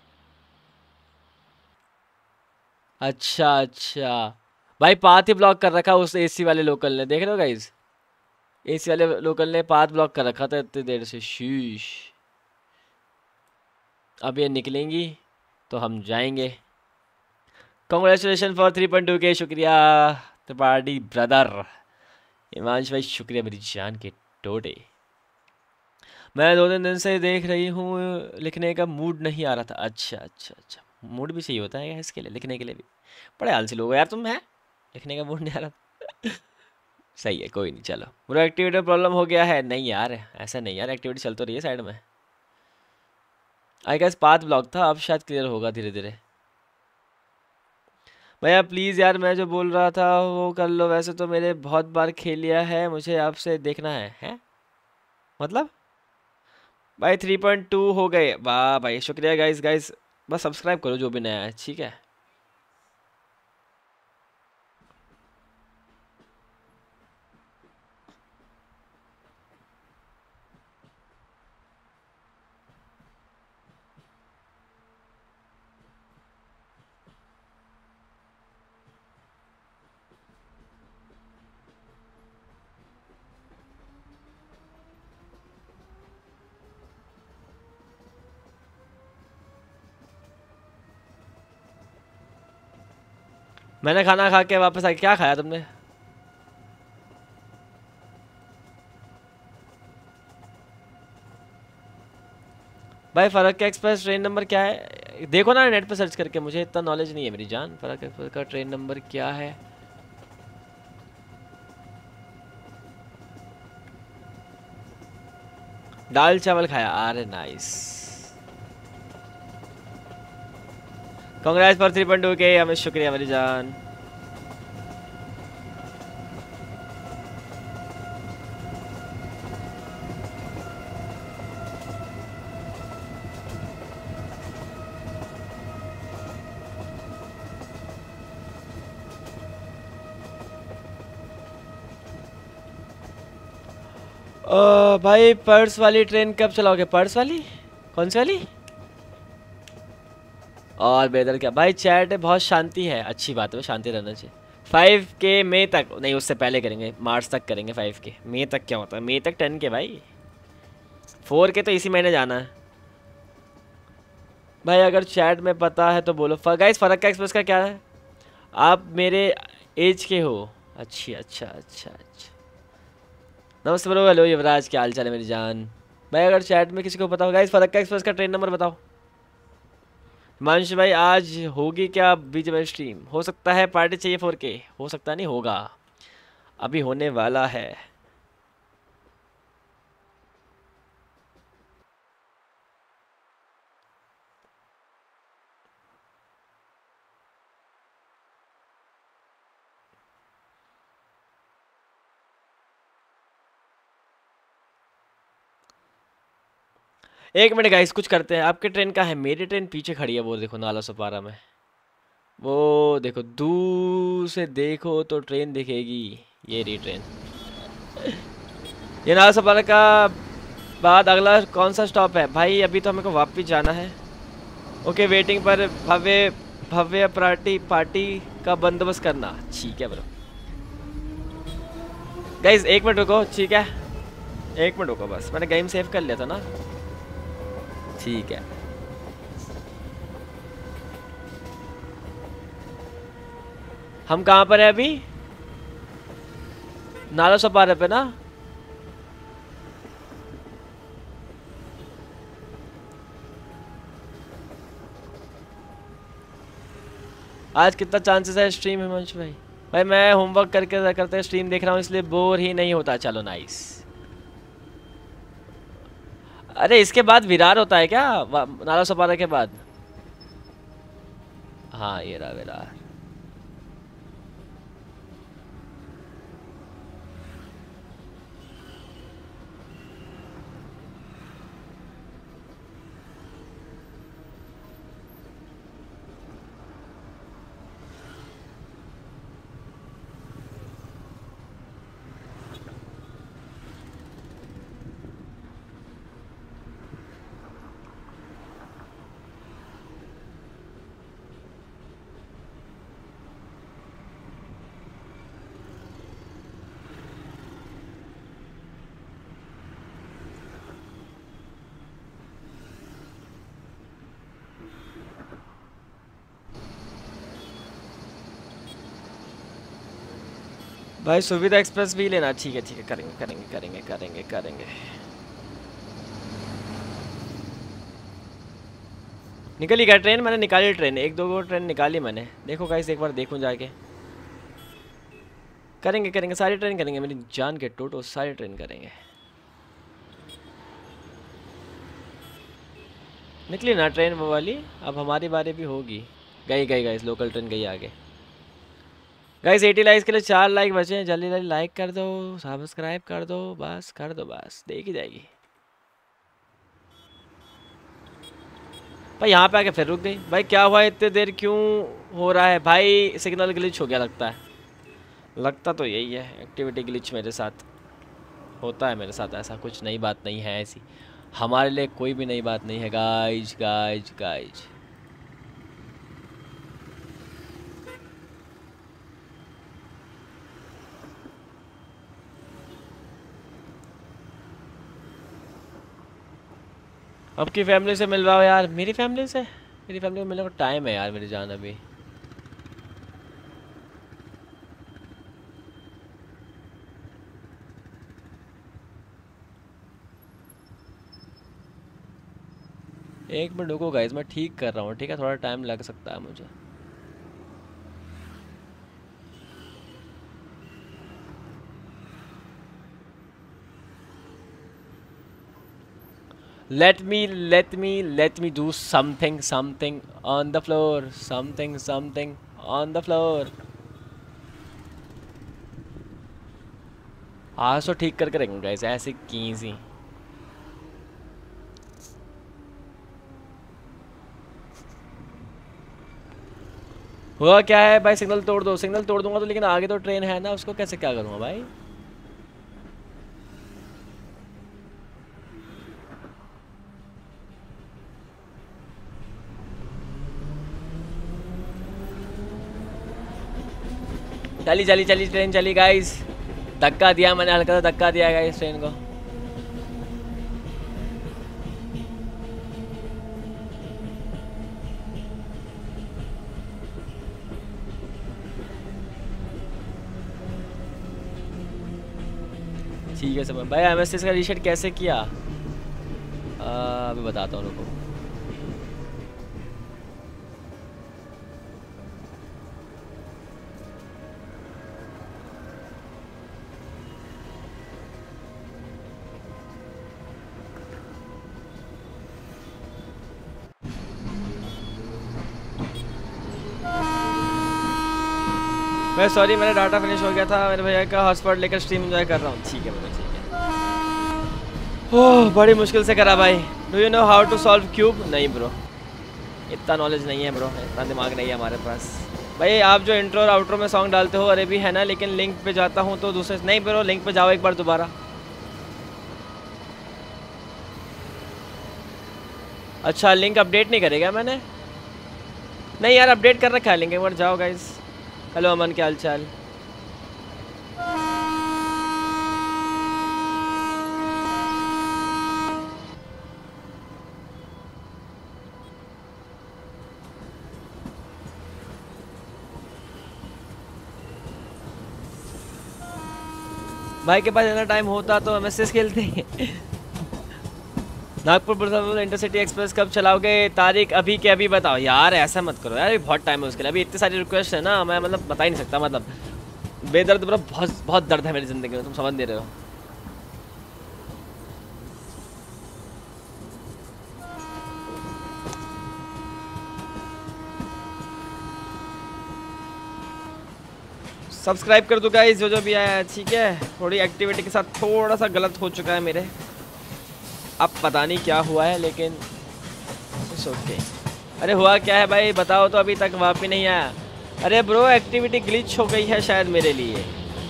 अच्छा अच्छा भाई, पाथ ही ब्लॉक कर रखा उस एसी वाले लोकल ने, देख रहे हो गाइस? एसी वाले लोकल ने पाथ ब्लॉक कर रखा था इतनी देर से। शीश। अब ये निकलेंगी तो हम जाएंगे। Congratulation for three point two के। शुक्रिया त्रिपाठी ब्रदर। हिमांश भाई शुक्रिया मेरी जान के टोटे। मैं दो तीन दिन से देख रही हूँ, लिखने का मूड नहीं आ रहा था। अच्छा अच्छा अच्छा, मूड भी चाहिए होता है इसके लिए, लिखने के लिए भी। बड़े आलसी लोग हो यार तुम, है लिखने का मूड नहीं आ रहा। सही है, कोई नहीं, चलो। ब्रो एक्टिविटी प्रॉब्लम हो गया है? नहीं यार ऐसा नहीं यार, एक्टिविटी चल तो रही है साइड में। आई गेस पाथ ब्लॉक था, अब शायद क्लियर होगा धीरे धीरे। भैया प्लीज़ यार, मैं जो बोल रहा था वो कर लो। वैसे तो मेरे बहुत बार खेल लिया है, मुझे आपसे देखना है। हैं मतलब भाई थ्री पॉइंट टू हो गए, वाह भाई शुक्रिया गाइस। गाइस बस सब्सक्राइब करो जो भी नया है, ठीक है? मैंने खाना खा के वापस आ, क्या खाया तुमने? भाई फरक्का एक्सप्रेस ट्रेन नंबर क्या है? देखो ना नेट पे सर्च करके, मुझे इतना नॉलेज नहीं है मेरी जान। फरक्का एक्सप्रेस का ट्रेन नंबर क्या है? दाल चावल खाया, अरे nice. Congrats for three point two के, हमें शुक्रिया मेरी जान। ओ भाई पर्स वाली ट्रेन कब चलाओगे? पर्स वाली कौन सी वाली? और बेदर क्या भाई? चैट है बहुत शांति है, अच्छी बात है, शांति रहना चाहिए। फाइव के मई तक नहीं, उससे पहले करेंगे, मार्च तक करेंगे। फाइव के मई तक क्या होता है? मई तक टेन के भाई, फोर के तो इसी महीने जाना है भाई। अगर चैट में पता है तो बोलो। गाइस फरक्का एक्सप्रेस का क्या है? आप मेरे एज के हो? अच्छी अच्छा अच्छा अच्छा। नमस्ते ब्रो, हेलो युवराज, क्या हाल चाल है मेरी जान? भाई अगर चैट में किसी को पता हो गाइस फरक्का एक्सप्रेस का ट्रेन नंबर बताओ। हिमांशु भाई आज होगी क्या बीच में स्ट्रीम? हो सकता है, पार्टी चाहिए फोर के, हो सकता नहीं होगा, अभी होने वाला है। एक मिनट गाइस, कुछ करते हैं। आपके ट्रेन का है? मेरी ट्रेन पीछे खड़ी है, वो देखो नाला सपारा में, वो देखो दूर से देखो तो ट्रेन दिखेगी, ये रही ट्रेन। ये नाला सपारा का बाद अगला कौन सा स्टॉप है भाई? अभी तो हमें को वापस जाना है। ओके, वेटिंग पर भव्य भव्य पार्टी पार्टी का बंदोबस्त करना। ठीक है ब्रो। गाइस एक मिनट रुको, ठीक है एक मिनट रुको, बस मैंने गेम सेव कर लिया था ना। ठीक है, हम कहाँ पर है अभी? नाला सपारे पे ना। आज कितना चांसेस है स्ट्रीम हिमांशु भाई? भाई मैं होमवर्क करके करते स्ट्रीम देख रहा हूँ, इसलिए बोर ही नहीं होता। चलो नाइस। अरे इसके बाद विरार होता है क्या? नाला सपारा के बाद? हाँ ये रहा विरार। भाई सुविधा एक्सप्रेस भी लेना। ठीक है ठीक है, करेंगे करेंगे करेंगे करेंगे करेंगे। निकली क्या ट्रेन? मैंने निकाली ट्रेन, एक दो ट्रेन निकाली मैंने। देखो गाइस एक बार देखूं जाके। करेंगे करेंगे सारी ट्रेन करेंगे, मेरी जान के टोटो सारी ट्रेन करेंगे। निकली ना ट्रेन वो वाली, अब हमारी बारी भी होगी। गई गई गाइस, लोकल ट्रेन गई आगे। गाइस अस्सी लाइक्स के लिए चार लाइक बचे हैं, जल्दी जल्दी लाइक कर दो, सब्सक्राइब कर दो, बस कर दो, बस देखी जाएगी। भाई यहाँ पे आके फिर रुक गई। भाई क्या हुआ, इतने देर क्यों हो रहा है भाई? सिग्नल ग्लिच हो गया लगता है। लगता तो यही है, एक्टिविटी ग्लिच मेरे साथ होता है, मेरे साथ ऐसा कुछ नई बात नहीं है ऐसी, हमारे लिए कोई भी नई बात नहीं है गाइज गाइज गाइज। अब की फैमिली से मिलवाओ यार। मेरी फैमिली से? मेरी फैमिली को मिलने को टाइम है यार मेरी जान अभी। एक मिनट रुको गाइस, मैं ठीक कर रहा हूँ, ठीक है? थोड़ा टाइम लग सकता है मुझे। Let me, let me, let me do something, something on the floor, something, something on the floor. आज तो ठीक करके रखेंगे गाइस, ऐसे कीजी। हुआ क्या है भाई? सिग्नल तोड़ दो। सिग्नल तोड़ दूंगा तो, लेकिन आगे तो ट्रेन है ना, उसको कैसे क्या करूँगा भाई? चली चली चली ट्रेन चली गाइस। धक्का दिया मैंने, हल्का सा धक्का दिया गाइस ट्रेन को। ठीक है समय भाई। एमएससी का रीसेट कैसे किया? अभी बताता हूँ रुको। मैं सॉरी मेरा डाटा फिनिश हो गया था, मेरे भैया का हॉटस्पॉट लेकर स्ट्रीम एंजॉय कर रहा हूँ। ठीक है ब्रो, ठीक है। ओह बड़ी मुश्किल से करा भाई। Do you know how to solve cube? नहीं ब्रो, इतना नॉलेज नहीं है ब्रो, इतना दिमाग नहीं है हमारे पास। भाई आप जो इंट्रो और आउट्रो में सॉन्ग डालते हो अरे भी है ना, लेकिन लिंक पे जाता हूँ तो दूसरे नहीं ब्रो, लिंक पे जाओ एक बार दोबारा। अच्छा लिंक अपडेट नहीं करेगा मैंने? नहीं यार अपडेट कर रखा है लिंक, एक बार जाओ गाइस। हेलो अमन, क्या हाल चाल? भाई के पास इतना टाइम होता तो एम एस एस खेलते हैं। नागपुर बुरसापुर इंटरसिटी एक्सप्रेस कब चलाओगे? तारीख अभी के अभी बताओ। यार ऐसा मत करो यार, बहुत टाइम है उसके लिए, अभी इतनी सारी रिक्वेस्ट है ना, मैं मतलब बता ही नहीं सकता। मतलब बेदर्द ब्रो, बहुत बहुत दर्द है मेरी ज़िंदगी में, तुम समझ नहीं रहे हो। सब्सक्राइब कर दो गाइस जो जो भी आया है, ठीक है। थोड़ी एक्टिविटी के साथ थोड़ा सा गलत हो चुका है मेरे, अब पता नहीं क्या हुआ है लेकिन इट्स ओके। अरे हुआ क्या है भाई बताओ तो, अभी तक वापस नहीं आया। अरे ब्रो एक्टिविटी ग्लिच हो गई है शायद मेरे लिए,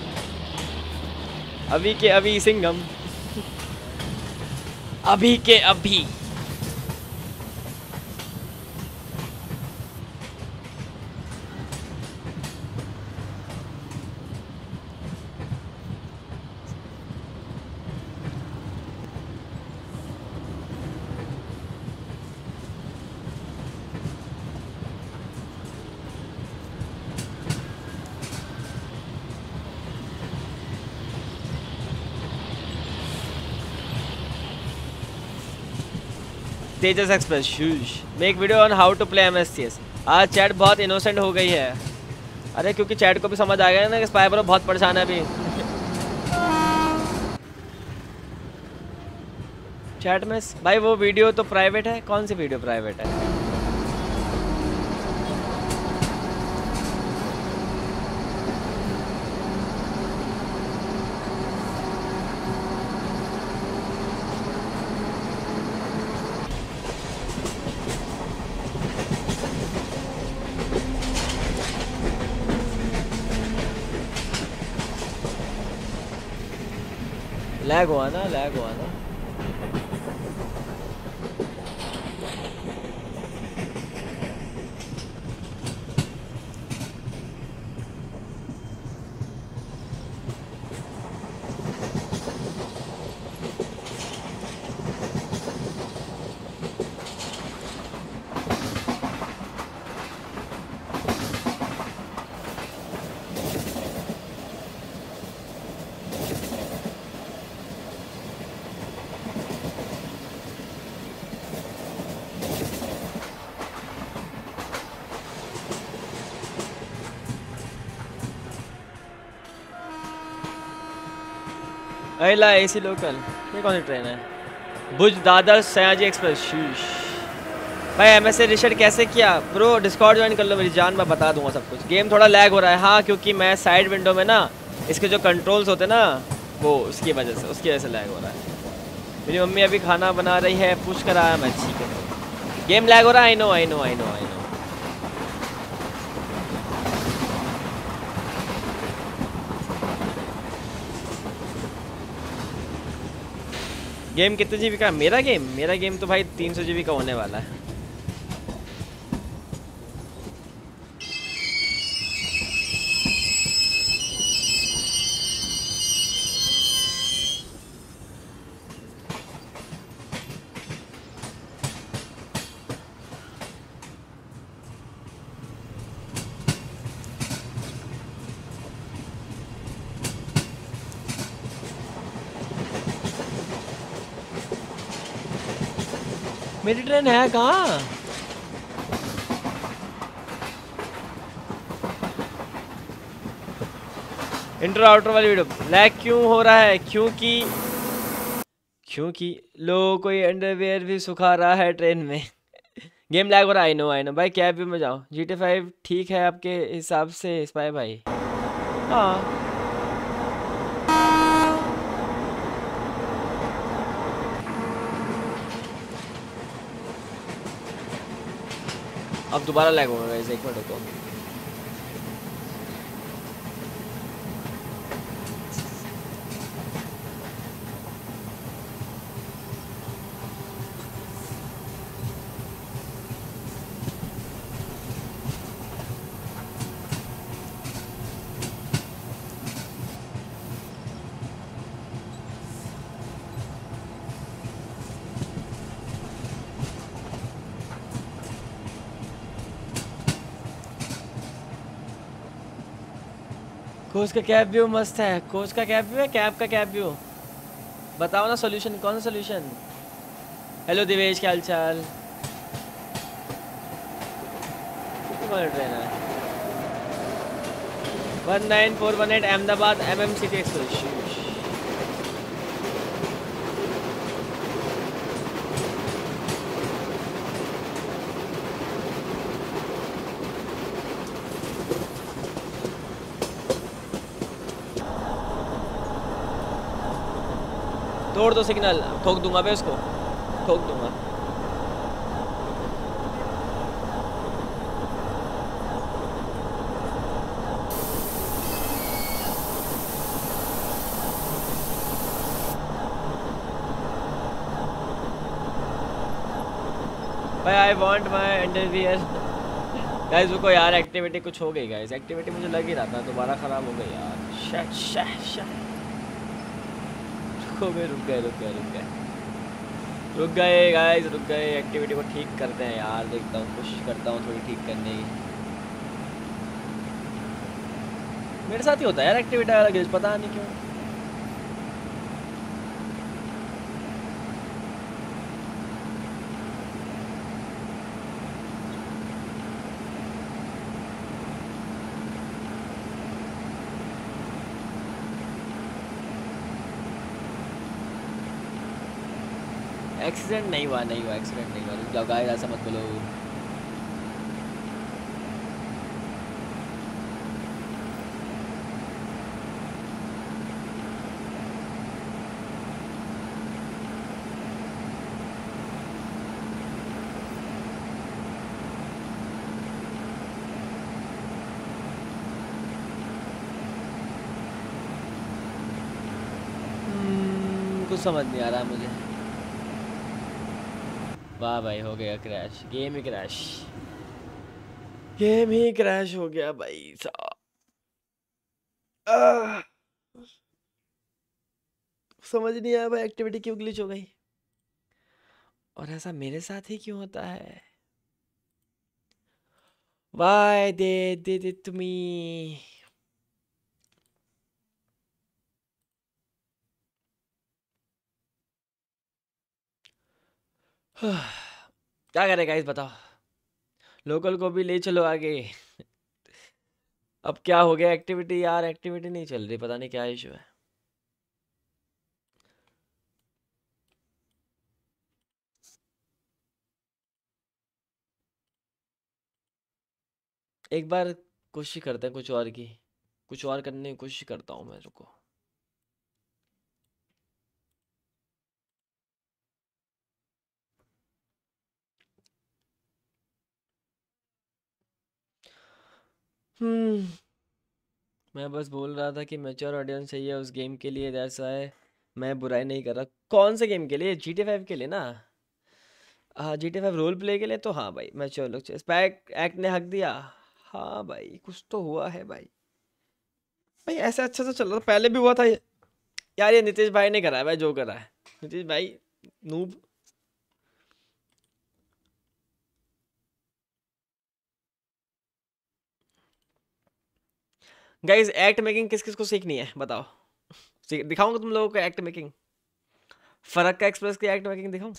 अभी के अभी सिंगम, अभी के अभी। Tejas express shoes make video on how to play M S C S. आज चैट बहुत इनोसेंट हो गई है। अरे क्योंकि चैट को भी समझ आ गया ना कि स्पाई ब्रो बहुत परेशान है अभी। चैट में भाई वो वीडियो तो प्राइवेट है। कौन सी वीडियो प्राइवेट है? लैग हुआ ना, लैग हुआ ना। अला एसी लोकल, ये कौन सी ट्रेन है? भुज दादर सयाजी एक्सप्रेस शीश। भाई एम एस ए रिशर्ट कैसे किया ब्रो? डिस्कॉर्ड ज्वाइन कर लो मेरी जान, मैं बता दूंगा सब कुछ। गेम थोड़ा लैग हो रहा है हाँ, क्योंकि मैं साइड विंडो में ना इसके जो कंट्रोल्स होते हैं ना वो उसकी वजह से उसकी वजह से लैग हो रहा है। मेरी मम्मी अभी खाना बना रही है, पूछ कर आया मैं। ठीक है गेम लैग हो रहा है, I know I know I know I know. Game कितने जीबी का? मेरा गेम मेरा गेम तो भाई तीन सौ जीबी का होने वाला है। मेरी ट्रेन है कहाँ? इंट्रो आउटर वाली वीडियो लैग क्यों हो रहा है? क्योंकि क्योंकि लोगों को ये अंडरवेयर भी सुखा रहा है ट्रेन में। गेम लैग हो रहा है, आई नो आई नो भाई। कैब भी में जाओ। जी टी फाइव ठीक है आपके हिसाब से स्पाई भाई? हाँ अब दोबारा लैग होगा गाइस, एक मिनट रुको। कोच का कैब व्यू मस्त है। कोच का कैब व्यू है, कैब का कैब व्यू बताओ ना। सॉल्यूशन कौन सा सॉल्यूशन? हेलो दिवेश, क्या हाल चाल? कितनी कौन ट्रेन है? One nine four one eight Ahmedabad M M city express. तोड़ दो सिग्नल, ठोक दूंगा मैं उसको, ठोक दूंगा। भाई I want my underwear. Guys रुको यार, एक्टिविटी कुछ हो गई गाइस, एक्टिविटी मुझे लग ही रहा था दोबारा खराब हो गई यार। शट शट शट रुक गए रुक गए रुक गए रुक गए रुक गए गाइस, रुक गए। एक्टिविटी को ठीक करते हैं यार, देखता हूँ, कोशिश करता हूँ थोड़ी ठीक करने की। मेरे साथ ही होता है यार एक्टिविटी वाला ग्लिच, पता नहीं क्यों। एक्सीडेंट नहीं हुआ, नहीं हुआ, एक्सीडेंट नहीं हुआ। रुक जाओ गाइस, ऐसा मत बोलो। हम्म, कुछ समझ नहीं आ रहा मुझे। वाह भाई, हो गया क्रैश, गेम ही क्रैश, गेम ही क्रैश हो गया भाई साहब। आह, समझ नहीं आया भाई एक्टिविटी क्यों ग्लिच हो गई, और ऐसा मेरे साथ ही क्यों होता है। Why they did it to me? क्या करें गाइस बताओ, लोकल को भी ले चलो आगे। अब क्या हो गया एक्टिविटी यार, एक्टिविटी नहीं चल रही, पता नहीं क्या इशू है। एक बार कोशिश करते हैं कुछ और की, कुछ और करने की कोशिश करता हूँ मैं, रुको। हम्म मैं बस बोल रहा था कि मैच्योर ऑडियंस चाहिए उस गेम के लिए, जैसा है। मैं बुराई नहीं कर रहा। कौन से गेम के लिए? जी टी फाइव के लिए ना? हाँ जी टी फाइव रोल प्ले के लिए तो हाँ भाई, मैच्योर लोग चाहिए। स्पैक एक्ट ने हक दिया। हाँ भाई कुछ तो हुआ है भाई। भाई ऐसे अच्छा से चल रहा था, पहले भी हुआ था ये। यार ये नीतीश भाई ने करा है भाई, जो करा है नीतीश भाई नूब। गाइस एक्ट मेकिंग किस किस को सीखनी है बताओ, सीख- दिखाऊंगा तुम लोगों को एक्ट मेकिंग। फरक का एक्सप्रेस की एक्ट मेकिंग दिखाऊं?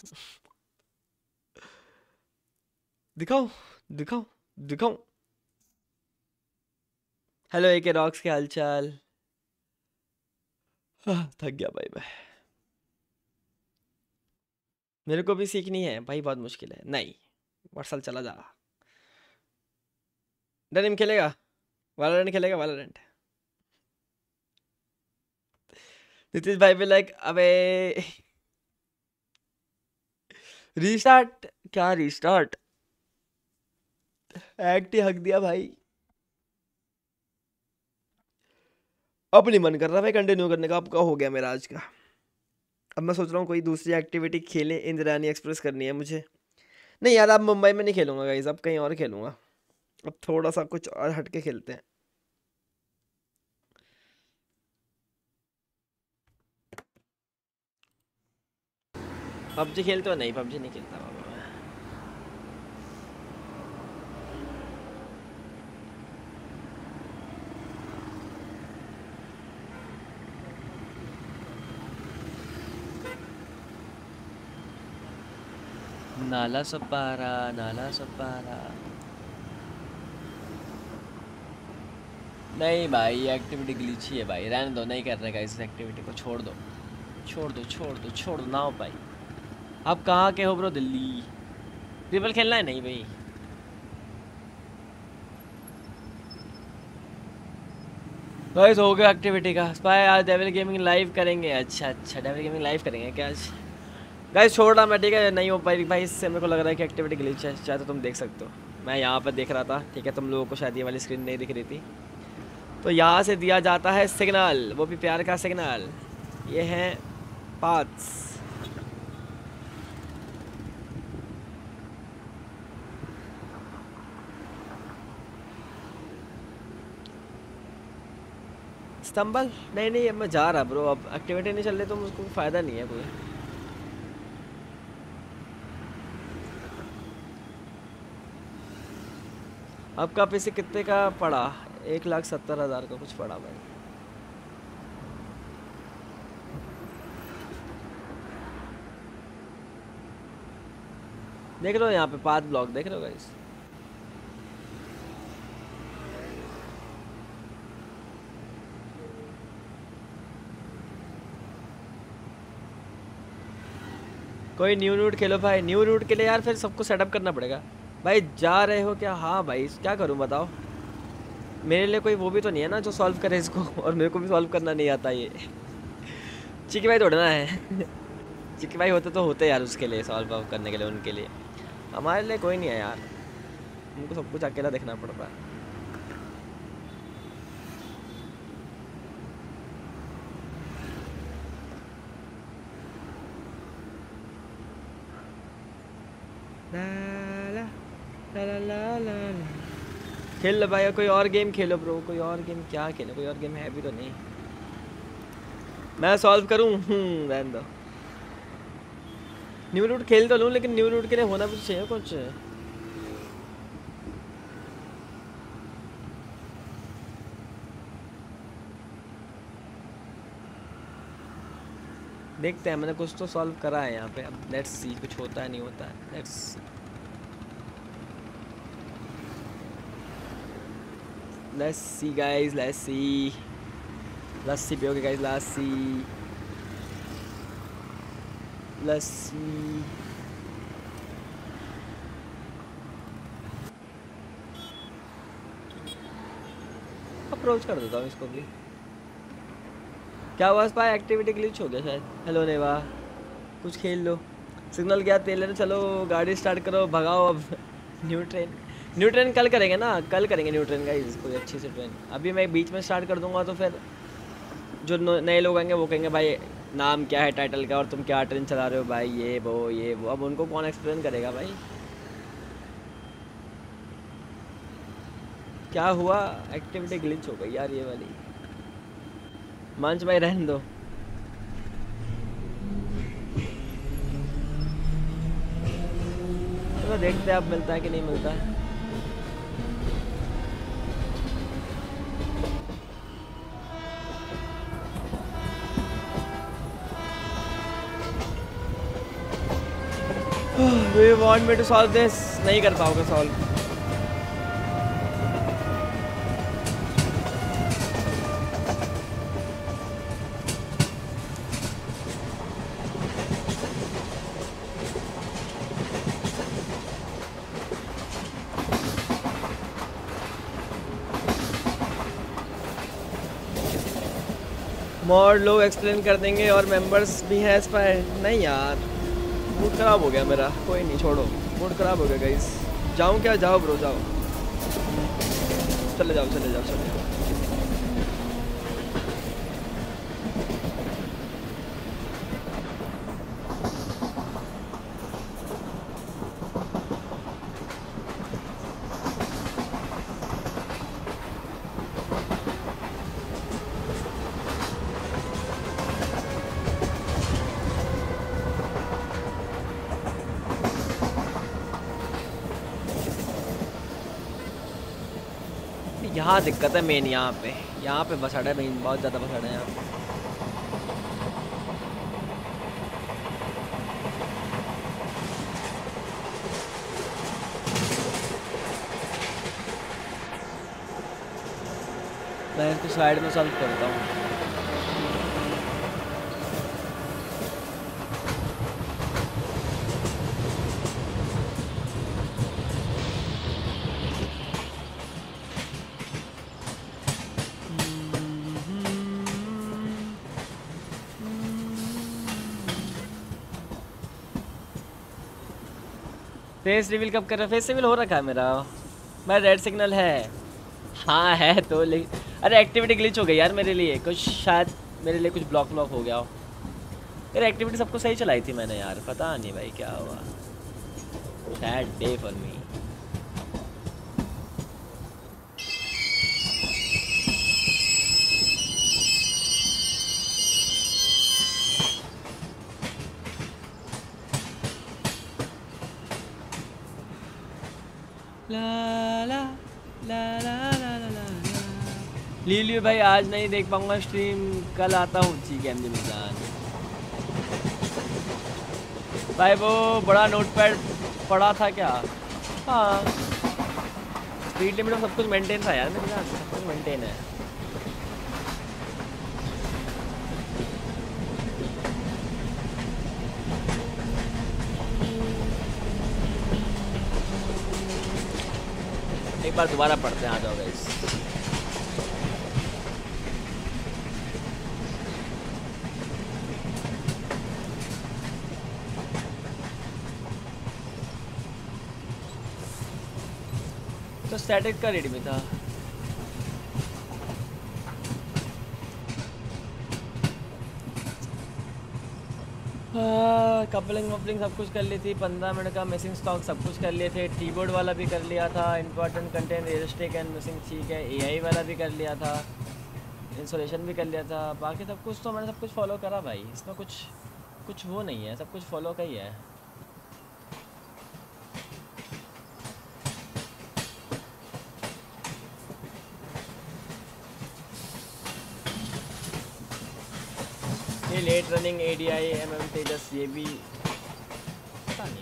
दिखाऊं दिखाऊं दिखाऊं? हेलो ए के रॉक्स, के हालचाल? हाँ, थक गया भाई मैं। मेरे को भी सीखनी है भाई, बहुत मुश्किल है। नहीं वर्सल चला जा। डनिम खेलेगा? वैलोरेंट खेलेगा? वैलोरेंट नितिश भाई भी लाइक अबे रीस्टार्ट क्या रीस्टार्ट एक्ट ही हक दिया भाई। अब नहीं मन कर रहा भाई कंटिन्यू करने का, अब का हो गया मेरा आज का। अब मैं सोच रहा हूँ कोई दूसरी एक्टिविटी खेलें, इंद्रायणी एक्सप्रेस करनी है मुझे। नहीं यार अब मुंबई में नहीं खेलूंगा गाइस, अब कहीं और खेलूंगा। अब थोड़ा सा कुछ और हटके खेलते हैं। पबजी खेलते हो? नहीं पबजी नहीं खेलता बाबा मैं। नाला सपारा नाला सपारा। नहीं भाई एक्टिविटी ग्लिच ही है भाई, रहने दो, नहीं कर रहे गाइस इस एक्टिविटी को, छोड़ दो छोड़ दो छोड़ दो छोड़ दो ना हो भाई। आप कहाँ के हो ब्रो? दिल्ली। ट्रिपल खेलना है? नहीं भाई। गाइस हो गया एक्टिविटी का। स्पाई आज डेविल गेमिंग लाइव करेंगे। अच्छा अच्छा डेविल गेमिंग लाइव करेंगे क्या आज? गाइस छोड़ रहा मैं, ठीक है नहीं हो पाई भाई, इससे मेरे को लग रहा है कि एक्टिविटी ग्लिच है। चाहे तो तुम देख सकते हो, मैं यहाँ पर देख रहा था, ठीक है तुम लोगों को शायद ये वाली स्क्रीन नहीं दिख रही थी। तो यहाँ से दिया जाता है सिग्नल, वो भी प्यार का सिग्नल। ये है पाथ्स। स्तंभल नहीं नहीं, अब मैं जा रहा ब्रो, अब एक्टिविटी नहीं चल रही तो मुझको फ़ायदा नहीं है कोई। आपका पीसी कितने का पड़ा? एक लाख सत्तर हज़ार का कुछ पड़ा भाई। देख लो यहाँ पे पाथ ब्लॉक देख रहे हो गाइस। कोई न्यू रूट खेलो भाई। न्यू रूट के लिए यार फिर सबको सेटअप करना पड़ेगा भाई। जा रहे हो क्या? हाँ भाई क्या करूँ बताओ, मेरे लिए कोई वो भी तो नहीं है ना जो सॉल्व करे इसको, और मेरे को भी सॉल्व करना नहीं आता ये। चिकी भाई तोड़ना है चिकी भाई होते तो होते यार उसके लिए, सॉल्व करने के लिए उनके लिए। हमारे लिए कोई नहीं है यार, उनको सब कुछ अकेला देखना पड़ता है। ला ला ला ला ला ला। खेल लो भाई, कोई और गेम खेलो ब्रो, कोई और गेम क्या खेलो, कोई और गेम है भी तो नहीं। मैं सॉल्व करूं? हम्म रहने दो। न्यू रूट खेल तो लूँ, लेकिन न्यू रूट के लिए होना भी चाहिए कुछ। देखते हैं, मैंने कुछ तो सॉल्व करा है यहाँ पे, अब लेट्स सी कुछ होता है नहीं होता है। Let's let's see guys, let's see. लस्सी पियोगे गाइस? लस्सी लस्सी। अप्रोच कर देता हूँ इसको भी। क्या हुआ स्पाई? एक्टिविटी ग्लिच हो गया शायद। हेलो नेवा, कुछ खेल लो। सिग्नल गया तेल लेने, चलो गाड़ी स्टार्ट करो, भगाओ अब। न्यू ट्रेन न्यू ट्रेन कल करेंगे ना, कल करेंगे न्यू ट्रेन गाइस, कोई अच्छी सी ट्रेन। अभी मैं बीच में स्टार्ट कर दूंगा तो फिर जो नए लोग आएंगे वो कहेंगे भाई नाम क्या है टाइटल का, और तुम क्या ट्रेन चला रहे हो भाई, ये वो ये वो। अब उनको कौन एक्सप्लेन करेगा भाई क्या हुआ? एक्टिविटी ग्लिच हो गई यार ये वाली। मंच भाई रहने दो। चलो देखते हैं अब मिलता है कि नहीं मिलता है। Do you want me to solve this? नहीं कर पाओगे सॉल्व। मॉड लोग एक्सप्लेन कर देंगे और मेंबर्स भी हैं इस पर। नहीं यार, मूड ख़राब हो गया मेरा। कोई नहीं, छोड़ो, मूड ख़राब हो गया गाइस। जाऊँ क्या? जाओ ब्रो, जाओ, चले जाओ चले जाओ चले जाओ। यहाँ दिक्कत है मेन, यहाँ पे यहाँ पे बसड़ है मेन, बहुत ज़्यादा बसड़ है यहाँ। मैं इसको साइड में सॉल्व करता हूँ। फेस रिवील कब कर रहा है? फेस रिवील हो रखा है मेरा। मैं रेड सिग्नल है, हाँ है तो। लेकिन अरे एक्टिविटी ग्लिच हो गई यार मेरे लिए कुछ, शायद मेरे लिए कुछ ब्लॉक ब्लॉक हो गया हो। यार एक्टिविटी सबको सही चलाई थी मैंने यार, पता नहीं भाई क्या हुआ। Sad day for me. ला ला ला ला ला ला ला। लीलियो भाई आज नहीं देख पाऊंगा स्ट्रीम, कल आता हूँ। ठीक है एमजी मिजान भाई। वो बड़ा नोटपैड पड़ा था क्या? हाँ, स्पीड लिमिट में सब कुछ मेंटेन था यार मेरे साथ, सब कुछ मेंटेन है। एक बार दोबारा पढ़ते हैं, आ जाओ गाइस। तो स्टैटिक का रेडी में था। कपलिंग वपलिंग सब कुछ कर ली थी। पंद्रह मिनट का मिसिंग स्टॉक सब कुछ कर लिए थे। कीबोर्ड वाला भी कर लिया था। Important content restrict and missing ठीक है। एआई वाला भी कर लिया था। इंस्टॉलेशन भी कर लिया था। बाकी सब कुछ तो मैंने सब कुछ फॉलो करा भाई। इसमें कुछ कुछ वो नहीं है, सब कुछ फॉलो का ही है। ये late running ADI MM Tejas, ये भी पता नहीं।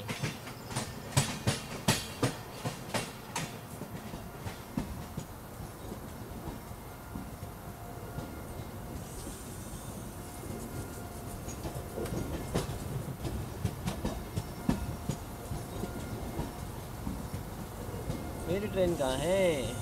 मेरी ट्रेन कहाँ है?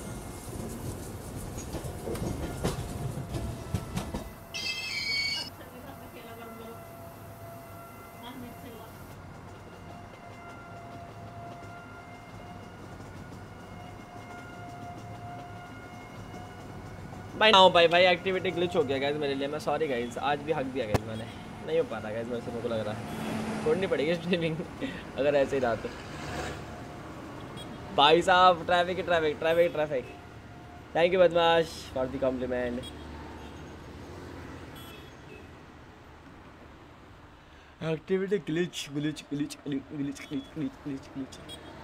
भाई ना भाई भाई एक्टिविटी ग्लिच हो गया गाइस मेरे लिए। मैं सॉरी गाइस, आज भी हक दिया गाइस मैंने, नहीं हो पा रहा गाइस मेरे से। मेरे को लग रहा है छोड़नी पड़ेगी स्ट्रीमिंग अगर ऐसे ही रहा तो। भाई साहब ट्रैफिक ही traffic traffic traffic. Thank you बदमाश for the compliment. Activity glitch glitch glitch glitch glitch glitch glitch glitch.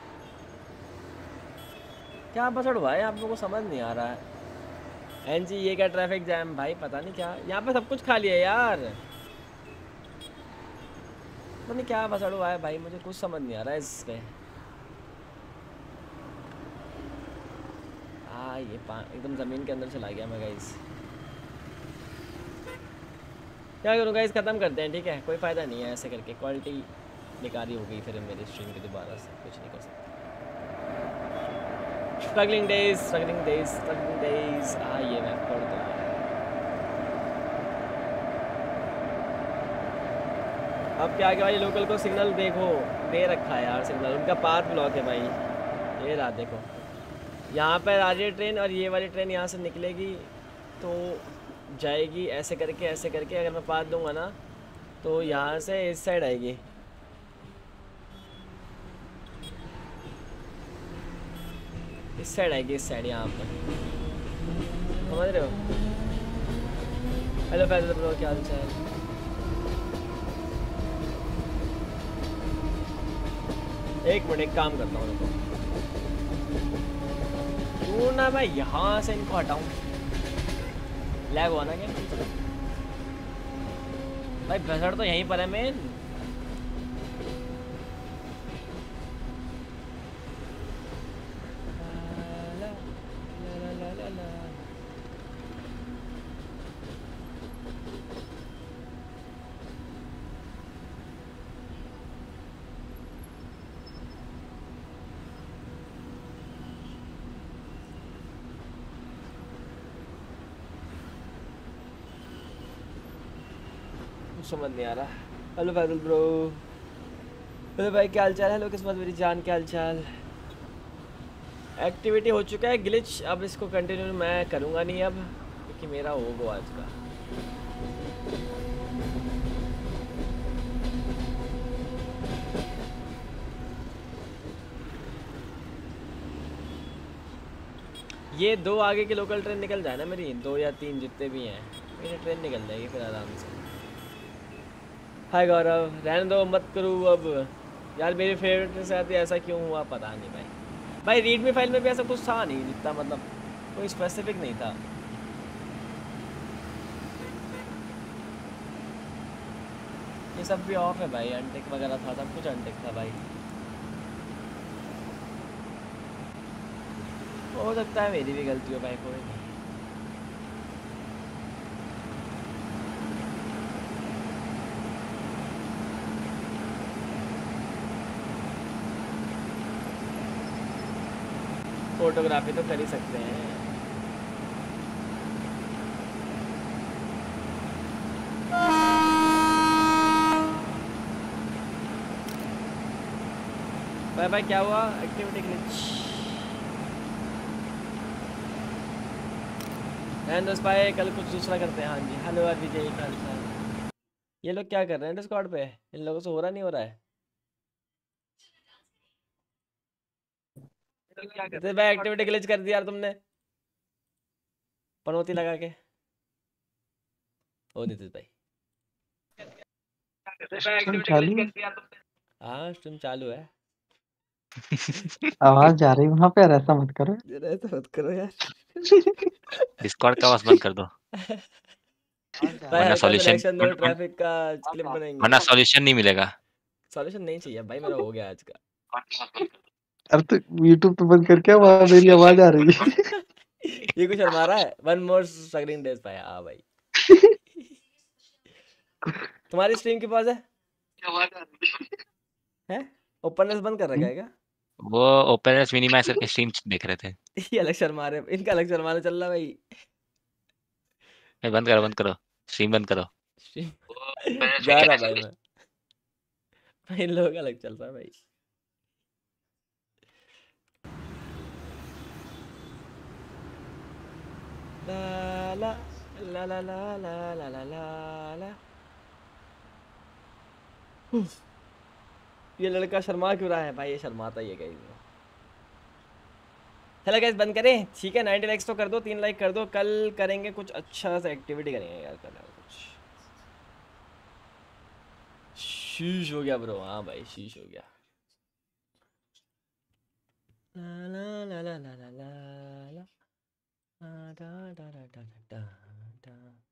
क्या बसड़ हुआ है आप लोगों को समझ नहीं आ रहा है। एन जी ये क्या ट्रैफिक जैम भाई, पता नहीं क्या यहाँ पे सब कुछ खाली है यार। पता नहीं क्या बसड़ हुआ है भाई, मुझे कुछ समझ नहीं आ रहा है इस पे। हाँ ये एकदम ज़मीन के अंदर चला गया मैं गाइस। क्या करूँ गाइस, ख़त्म करते हैं ठीक है, कोई फ़ायदा नहीं है ऐसे करके। क्वालिटी बेकार ही हो गई फिर मेरी स्ट्रीम की, दोबारा से कुछ नहीं कर सकते। Struggling days struggling days struggling days. हाँ ये मैं पढ़ दूँ। अब क्या आगे भाई लोकल को सिग्नल देखो, दे रखा है यार सिग्नल, उनका पाथ ब्लॉक है भाई। ये रहा देखो, यहाँ पर आ रही है ट्रेन और ये वाली ट्रेन यहाँ से निकलेगी तो जाएगी ऐसे करके ऐसे करके, अगर मैं पाथ दूंगा ना तो यहाँ से इस साइड आएगी। इस साइड आएगी, इस साइड यहाँ पर, समझ रहे हो। हेलो फैजल ब्रो, क्या हाल चाल। एक मिनट, एक काम करता हूँ, क्यों ना मैं यहाँ से इनको हटाऊँ। लैग हुआ ना क्या भाई, बजट तो यहीं पर है मेन। समझ नहीं आ रहा। हेलो फैजल ब्रो, हेलो भाई, क्या हाल चाल। हेलो किस्मत मेरी जान, क्या हाल चाल। एक्टिविटी हो चुका है ग्लिच, अब इसको कंटिन्यू मैं करूँगा नहीं अब, क्योंकि मेरा हो गया आज का। ये दो आगे की लोकल ट्रेन निकल जाए ना मेरी, दो या तीन जितने भी हैं, मेरी ट्रेन निकल जाएगी फिर आराम से। हाय गौरव, रहने दो मत करूँ अब यार, मेरी फेवरेट के साथ ऐसा क्यों हुआ पता नहीं भाई। भाई रीडमी फाइल में भी ऐसा कुछ था नहीं जितना, मतलब कोई स्पेसिफिक नहीं था। ये सब भी ऑफ है भाई, अनटिक वगैरह था, सब कुछ अनटिक था भाई। हो सकता है मेरी भी गलती हो भाई, कोई नहीं। फोटोग्राफी तो कर ही सकते हैं। भाई भाई क्या हुआ एक्टिविटी ग्लिच। दोस्त भाई कल कुछ दूसरा करते हैं। हाँ जी, हेलो यार विजय, क्या हाल चाल। ये लोग क्या कर रहे हैं डिस्कॉर्ड पे, इन लोगों से हो रहा नहीं हो रहा है। तो भाई एक्टिविटी ग्लिच कर दिया यार तुमने, पनौती लगा के। ओ नितिन भाई, स्ट्रीम चालू है? हाँ स्ट्रीम चालू है। आवाज जा रही वहां पे, ऐसा मत करो। ऐसा मत करो यार। डिस्कॉर्ड का आवाज बंद कर दो, भाई वरना हल्का सा सॉल्यूशन रिएक्शन दो, ट्रैफिक का क्लिप बनेंगे। वरना सॉल्यूशन नहीं मिलेगा। सॉल्यूशन नहीं चाहिए भाई, मेरा हो गया आज का। अब तो यूट्यूब पे बंद करके वहां मेरी आवाज आ रही है। ये कुछ शर्मा रहा है। वन मोर स्ट्रगलिंग डेज भाई। हाँ भाई, तुम्हारी स्ट्रीम के पास है हैं? ओपननेस बंद कर रखा है क्या? वो ओपनर्स मिनिमाइजर के स्ट्रीम देख रहे थे। ये अलग शर्मा रहे, इनका अलग शर्माना चल रहा भाई। ए, बंद करो बंद करो, स्ट्रीम बंद करो। स्ट्रीम जा रहा भाई मैं, भाई इन लोगों का अलग चल रहा है भाई। ला ला ला ला ला ला ला ला ला ला। उफ, ये लड़का शर्मा क्यों रहा है भाई, ये शर्माता ही है गाइस। चलो गाइस बंद करें, ठीक है। नाइनटी लाइक्स तो कर दो, तीन लाइक कर दो। कल करेंगे कुछ अच्छा सा एक्टिविटी करेंगे यार, कल कुछ। शीश हो गया ब्रो, हाँ भाई शीश हो गया। ला ला ला ला ला ला ला ला दा दा दा दा दा दा।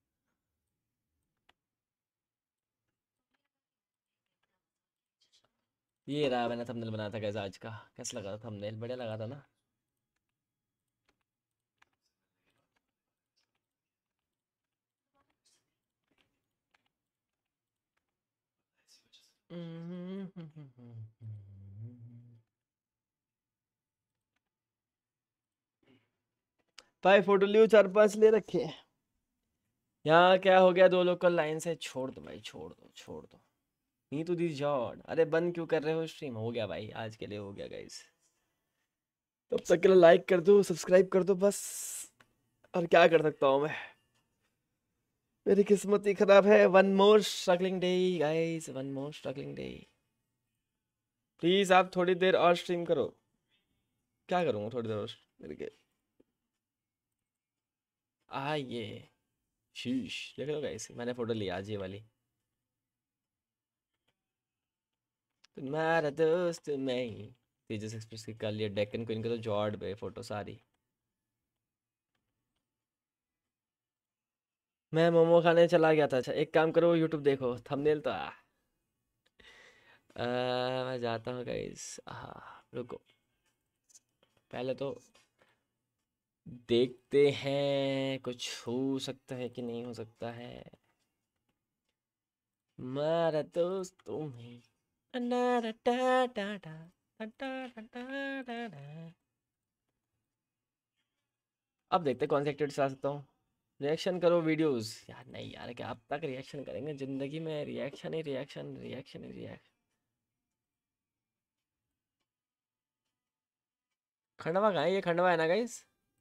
ये रहा, मैंने थंबनेल बनाया था गाइस आज का। कैसा लगा था थंबनेल? बढ़िया लगा था ना? भाई फोटो लियो, चार पांच ले रखे हैं। यहाँ क्या हो गया, दो लोग कल लाइन से छोड़ दो भाई, छोड़ दो छोड़ दो। Knee to the John. अरे बंद क्यों कर रहे हो स्ट्रीम? हो गया भाई, आज के लिए हो गया गाइस। तब तक के लिए लाइक कर दो, सब्सक्राइब कर दो बस। और क्या कर सकता हूँ मैं, मेरी किस्मत ही खराब है। One more struggling day guys, one more struggling day. Please आप थोड़ी देर और स्ट्रीम करो। क्या करूँगा थोड़ी देर और करके? आ ये शीश देख लो गाइस, मैंने फोटो लिया आज ये वाली। तुम्हारा दोस्त मैं ही। तेजस एक्सप्रेस की कर लिया, डेक्कन क्वीन का तो जॉर्ड पे फोटो सारी। मैं मोमो खाने चला गया था। अच्छा एक काम करो, यूट्यूब देखो, थंबनेल तो आ, आ मैं जाता हूँ गाइस। हाँ रुको, पहले तो देखते हैं कुछ हो सकता है कि नहीं हो सकता है। मारा दोस्त तुम ही। अब देखते हैं कौन सी एक्टिविटी चला सकता हूँ। रिएक्शन करो वीडियोस। यार नहीं यार, क्या अब तक रिएक्शन करेंगे जिंदगी में? रिएक्शन ही रिएक्शन, रिएक्शन ही रिएक्शन। खंडवा कहाँ है? ये खंडवा है ना गाइस?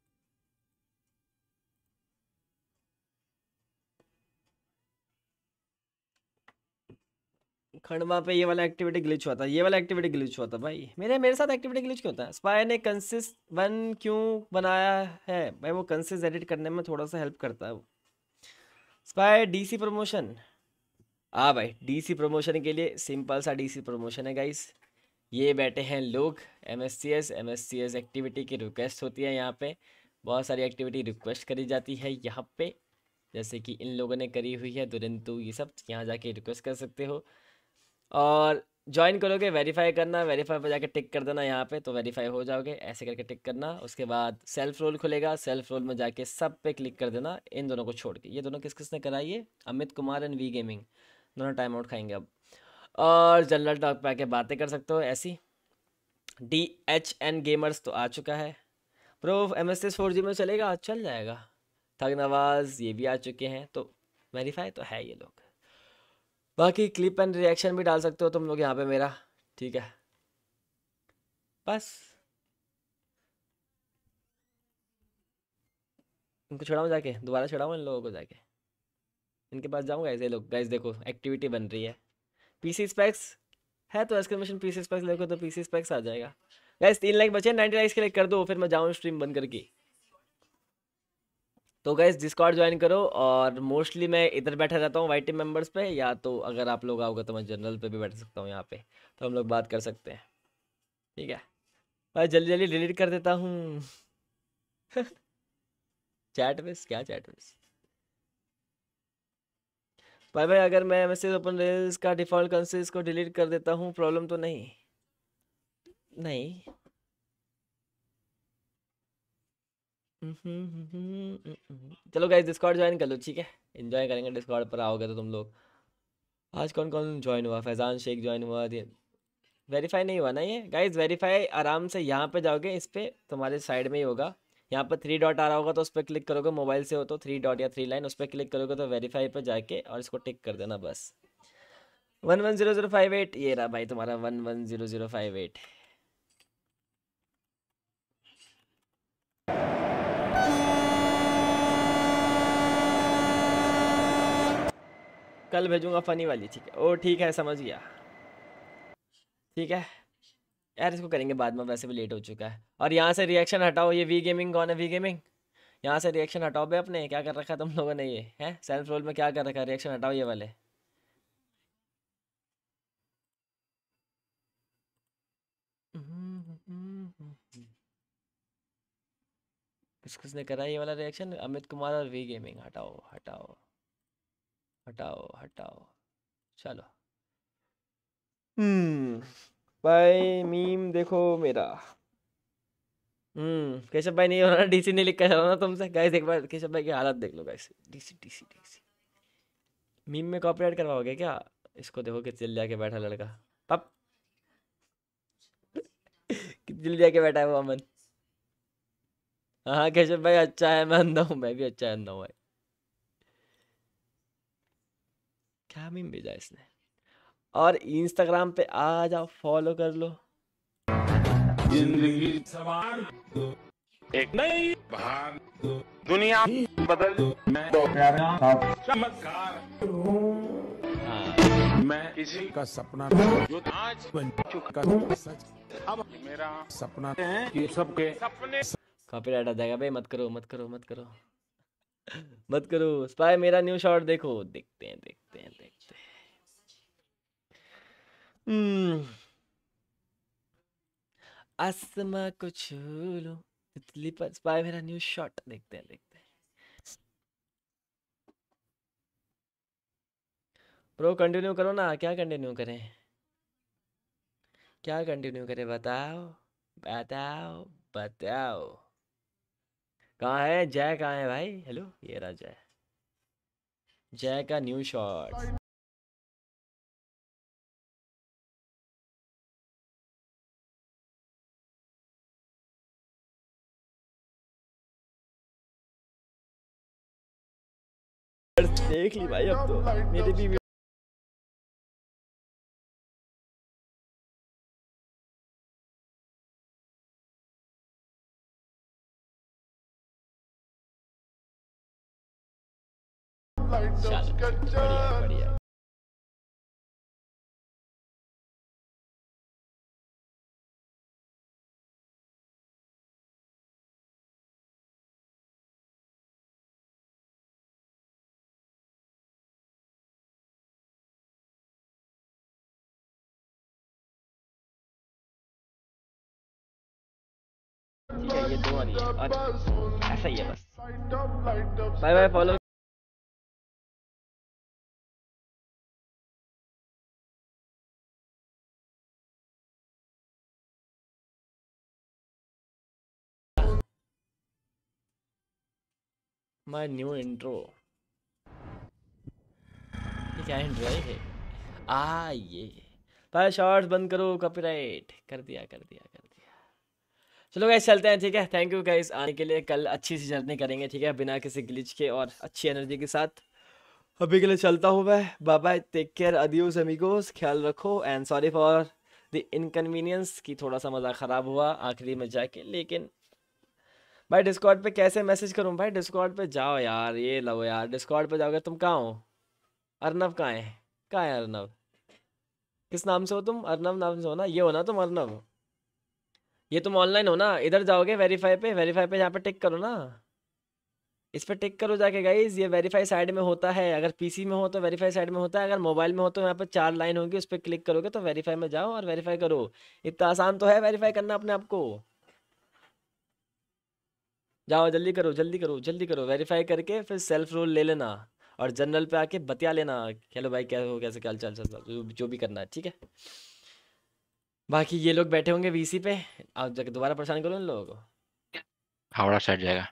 खंडवा पे ये वाला एक्टिविटी ग्लिच हुआ था, ये वाला एक्टिविटी ग्लिच हुआ था भाई। मेरे मेरे साथ एक्टिविटी ग्लिच क्यों होता है? स्पाई ने कंसिस्ट वन क्यों बनाया है भाई? वो कंसिस्ट एडिट करने में थोड़ा सा हेल्प करता है वो। Spy DC promotion. हाँ भाई, डीसी प्रमोशन के लिए सिंपल सा डीसी प्रमोशन है गाइस। ये बैठे हैं लोग, M S C S M S C S activity की रिक्वेस्ट होती है यहाँ पे। बहुत सारी एक्टिविटी रिक्वेस्ट करी जाती है यहाँ पे, जैसे कि इन लोगों ने करी हुई है दुरंतु, ये सब यहाँ जाके रिक्वेस्ट कर सकते हो। और ज्वाइन करोगे, वेरीफाई करना, वेरीफाई पर जाके टिक कर देना यहाँ पे, तो वेरीफाई हो जाओगे। ऐसे करके टिक करना, उसके बाद सेल्फ रोल खुलेगा, सेल्फ रोल में जाके सब पे क्लिक कर देना, इन दोनों को छोड़ के। ये दोनों किस किसने कराई है? Amit Kumar and V gaming, दोनों टाइम आउट खाएंगे अब। और जनरल टॉक पे आके बातें कर सकते हो ऐसी। डी एच एन गेमर्स तो आ चुका है। Pro M S S four G में चलेगा, चल जाएगा। थग नवाज ये भी आ चुके हैं, तो वेरीफाई तो है ये लोग। बाकी क्लिप एंड रिएक्शन भी डाल सकते हो तुम लोग यहाँ पे मेरा, ठीक है? बस इनको छुड़ाऊँ जाके, दोबारा छुड़ाऊँ इन लोगों को जाके, इनके पास जाऊँगा ऐसे लोग। गाइस देखो एक्टिविटी बन रही है, पीसी स्पेक्स है तो एक्सक्लेमेशन पीसी स्पेक्स देखो तो पीसी स्पेक्स आ जाएगा। गाइस तीन लाइक बचे, नाइनटी लाइक्स के लिए कर दो, फिर मैं जाऊँ स्ट्रीम बंद करके। तो गाइस डिस्कॉर्ड ज्वाइन करो। और मोस्टली मैं इधर बैठा रहता हूँ वाई टी मेंबर्स पे, या तो अगर आप लोग आओगे तो मैं जनरल पे भी बैठ सकता हूँ यहाँ पे, तो हम लोग बात कर सकते हैं, ठीक है? भाई जल्दी जल्दी डिलीट कर देता हूँ। चैट मिस, क्या चैट मिस? भाई भाई अगर मैं मैसेज ओपन रेल्स का डिफ़ॉल्ट कंसिस्ट को डिलीट कर देता हूँ, प्रॉब्लम तो नहीं? नहीं। चलो गाइस डिस्कॉर्ड ज्वाइन कर लो, ठीक है? एंजॉय करेंगे डिस्कॉर्ड पर आओगे तो तुम लोग। आज कौन कौन ज्वाइन हुआ? फैजान शेख ज्वाइन हुआ। वेरीफाई नहीं हुआ ना ये गाइस? वेरीफाई आराम से यहाँ पे जाओगे, इस पे तुम्हारे साइड में ही होगा, यहाँ पर थ्री डॉट आ रहा होगा, तो उस पर क्लिक करोगे। मोबाइल से हो तो थ्री डॉट या थ्री लाइन, उस पर क्लिक करोगे तो वेरीफाई पे जाके और इसको टिक कर देना बस। One one zero zero five eight ये रहा भाई तुम्हारा one one zero zero five eight. कल भेजूंगा फनी वाली, ठीक है? ओ ठीक है, समझ गया, ठीक है यार। इसको करेंगे बाद में, वैसे भी लेट हो चुका है। और यहाँ से रिएक्शन हटाओ। ये वी गेमिंग कौन है? वी गेमिंग यहाँ से रिएक्शन हटाओ बे अपने। क्या कर रखा है तुम लोगों ने? ये है सेल्फ रोल में क्या कर रखा है? रिएक्शन हटाओ ये वाले। किस किसने करा ये वाला रिएक्शन? अमित कुमार और वी गेमिंग। हटाओ हटाओ हटाओ हटाओ, चलो। हम्म भाई मीम देखो मेरा। हम्म केशव भाई नहीं हो रहा, डीसी नहीं लिख कर रहा ना तुमसे। गाइस एक बार केशव भाई की हालत देख लो guys. DC DC DC meme में कॉपीराइट करवाओगे क्या? इसको देखो कि चिल जाके बैठा लड़का। पप चिल जाके बैठा है वो अमन। हाँ केशव भाई अच्छा है, मैं अंधा हूँ, मैं भी अच्छा है अंधा हूँ भाई। क्या मीम भेजा इसने? और इंस्टाग्राम पे आ जाओ, फॉलो कर लो। जिंदगी सवार एक नई बहार दुनिया बदल मैं चमत्कार हाँ मैं किसी का सपना जो आज बन चुका सच अब मेरा सपना है कि सबके सपने कॉपीराइट आ जाएगा भाई, मत करो मत करो मत करो मत करो। स्पाई मेरा न्यू शॉट देखो, देखते हैं देखते हैं देखते हैं। हम्म आसमां को छू लो तितली पर। स्पाई मेरा न्यू शॉट देखते हैं देखते हैं। ब्रो कंटिन्यू करो ना, क्या कंटिन्यू करें, क्या कंटिन्यू करें, बताओ बताओ बताओ। कहाँ है जय, कहाँ है भाई? हेलो, ये रहा जय, जय का न्यू शॉट। देख ली भाई, अब तो मेरी भी चल बढ़िया बढ़िया। ठीक है, ये दो आ रही है और ऐसा ही है बस। Bye bye, follow. My new intro, ये क्या इंट्रो है ये? आ ये पहले शॉर्ट्स बंद करो, कॉपीराइट कर दिया कर दिया कर दिया। चलो गाइस चलते हैं, ठीक है। थैंक यू गाइस आने के लिए, कल अच्छी सी जर्नी करेंगे, ठीक है, बिना किसी ग्लिच के और अच्छी एनर्जी के साथ। अभी के लिए चलता हूँ मैं, bye bye, take care, adios amigos, ख्याल रखो and sorry for the inconvenience की थोड़ा सा मज़ा ख़राब हुआ आखिरी में जाके। लेकिन भाई डिस्कॉर्ड पे कैसे मैसेज करूँ भाई? डिस्कॉर्ड पे जाओ यार, ये लो यार, डिस्कॉर्ड पे जाओगे। तुम कहाँ हो? अर्नव कहाँ है? कहाँ है अर्नव? किस नाम से हो तुम? अर्नव नाम से हो ना? ये हो ना तुम अर्नव? ये तुम ऑनलाइन हो ना? इधर जाओगे वेरीफाई पे, वेरीफाई पे यहाँ पे टिक करो ना, इस पे टिक करो जाके गाइज। ये वेरीफाई साइड में होता है, अगर पीसी में हो तो वेरीफाई साइड में होता है, अगर मोबाइल में हो तो यहाँ पे चार लाइन होगी, उस पर क्लिक करोगे तो वेरीफाई में जाओ और वेरीफाई करो। इतना आसान तो है वेरीफाई करना अपने आप को। जाओ जल्दी करो जल्दी करो जल्दी करो, वेरीफाई करके फिर सेल्फ रोल ले लेना और जनरल पे आके बतिया लेना, हेलो भाई क्या हो, कैसे क्या चल चल जो, जो भी करना है, ठीक है। बाकी ये लोग बैठे होंगे वीसी पे, आप जाके दोबारा परेशान करो इन लोगों को। हावड़ा साइड जाएगा।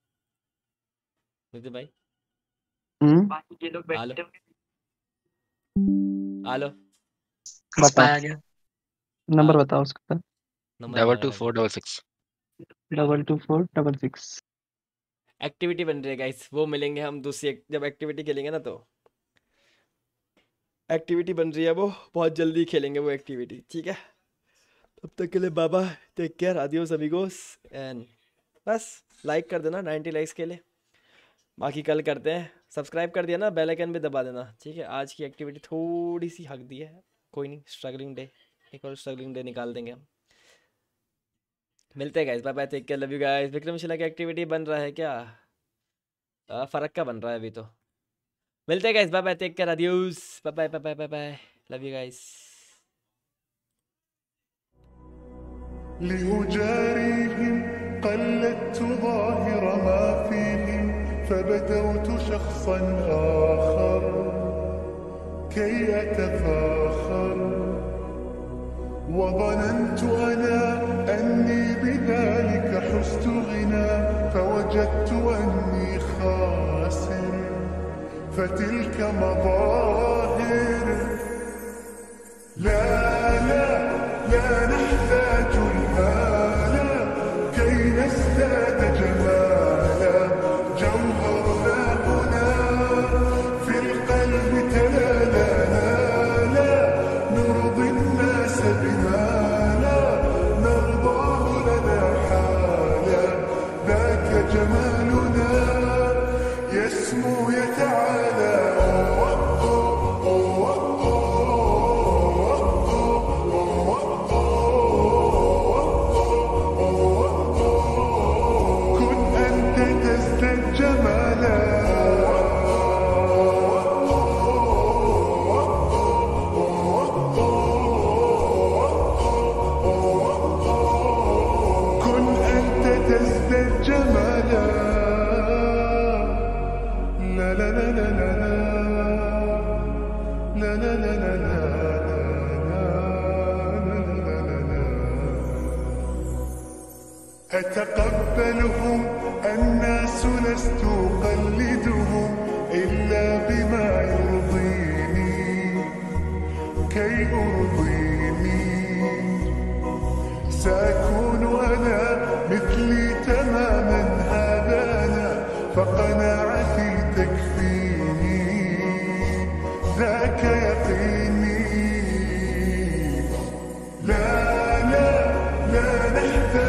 नितिन भाई हम्म ये लोग बैठे होंगे। हेलो बता, गया नंबर बताओ उसका। नंबर डबल बता टू रहा four double six. Double two four double six. Activity बन रही है गाइस, वो मिलेंगे हम दूसरी एक, जब एक्टिविटी खेलेंगे ना तो एक्टिविटी बन रही है, वो बहुत जल्दी खेलेंगे वो एक्टिविटी, ठीक है। तब तक के लिए बाबा, take care, adios amigos and बस लाइक कर देना नाइन्टी लाइक्स के लिए। बाकी कल करते हैं, सब्सक्राइब कर दिया ना, बेल आइकन भी दबा देना, ठीक है। आज की एक्टिविटी थोड़ी सी हक दी है, कोई नहीं, स्ट्रगलिंग डे, एक और स्ट्रगलिंग डे निकाल देंगे हम। मिलते हैं guys, bye bye, take care, love you guys. Vikramshila की एक्टिविटी बन रहा है क्या? आ, फर्क का बन रहा है अभी तो। मिलते हैं guys, bye bye, take care, adios, bye bye bye bye bye bye, love you guys. لأجاريهم قلدت ظاهر ما فيهم فبدوت شخصا آخر كي أتفاخر وظننت أنا أني بذلك حزت غنى فوجدت أني خاسر فتلك مظاهر لا لا لا نحتاج المال كي نزداد جمالا جوهرنا هنا في القلب تلالا لا لا جمالنا يسمو يتعالى. كن أنت تزداد جمالا. كن أنت تزداد جمالا. لا لا لا لا لا لا لا لا لا لا أتقبلهم الناس لست أقلدهم إلا بما يرضيني كي أرضيني. سأكون أنا مثلي تماما هذا أنا فقناعتي تكفيني ذاك يقيني. لا لا لا نحتاج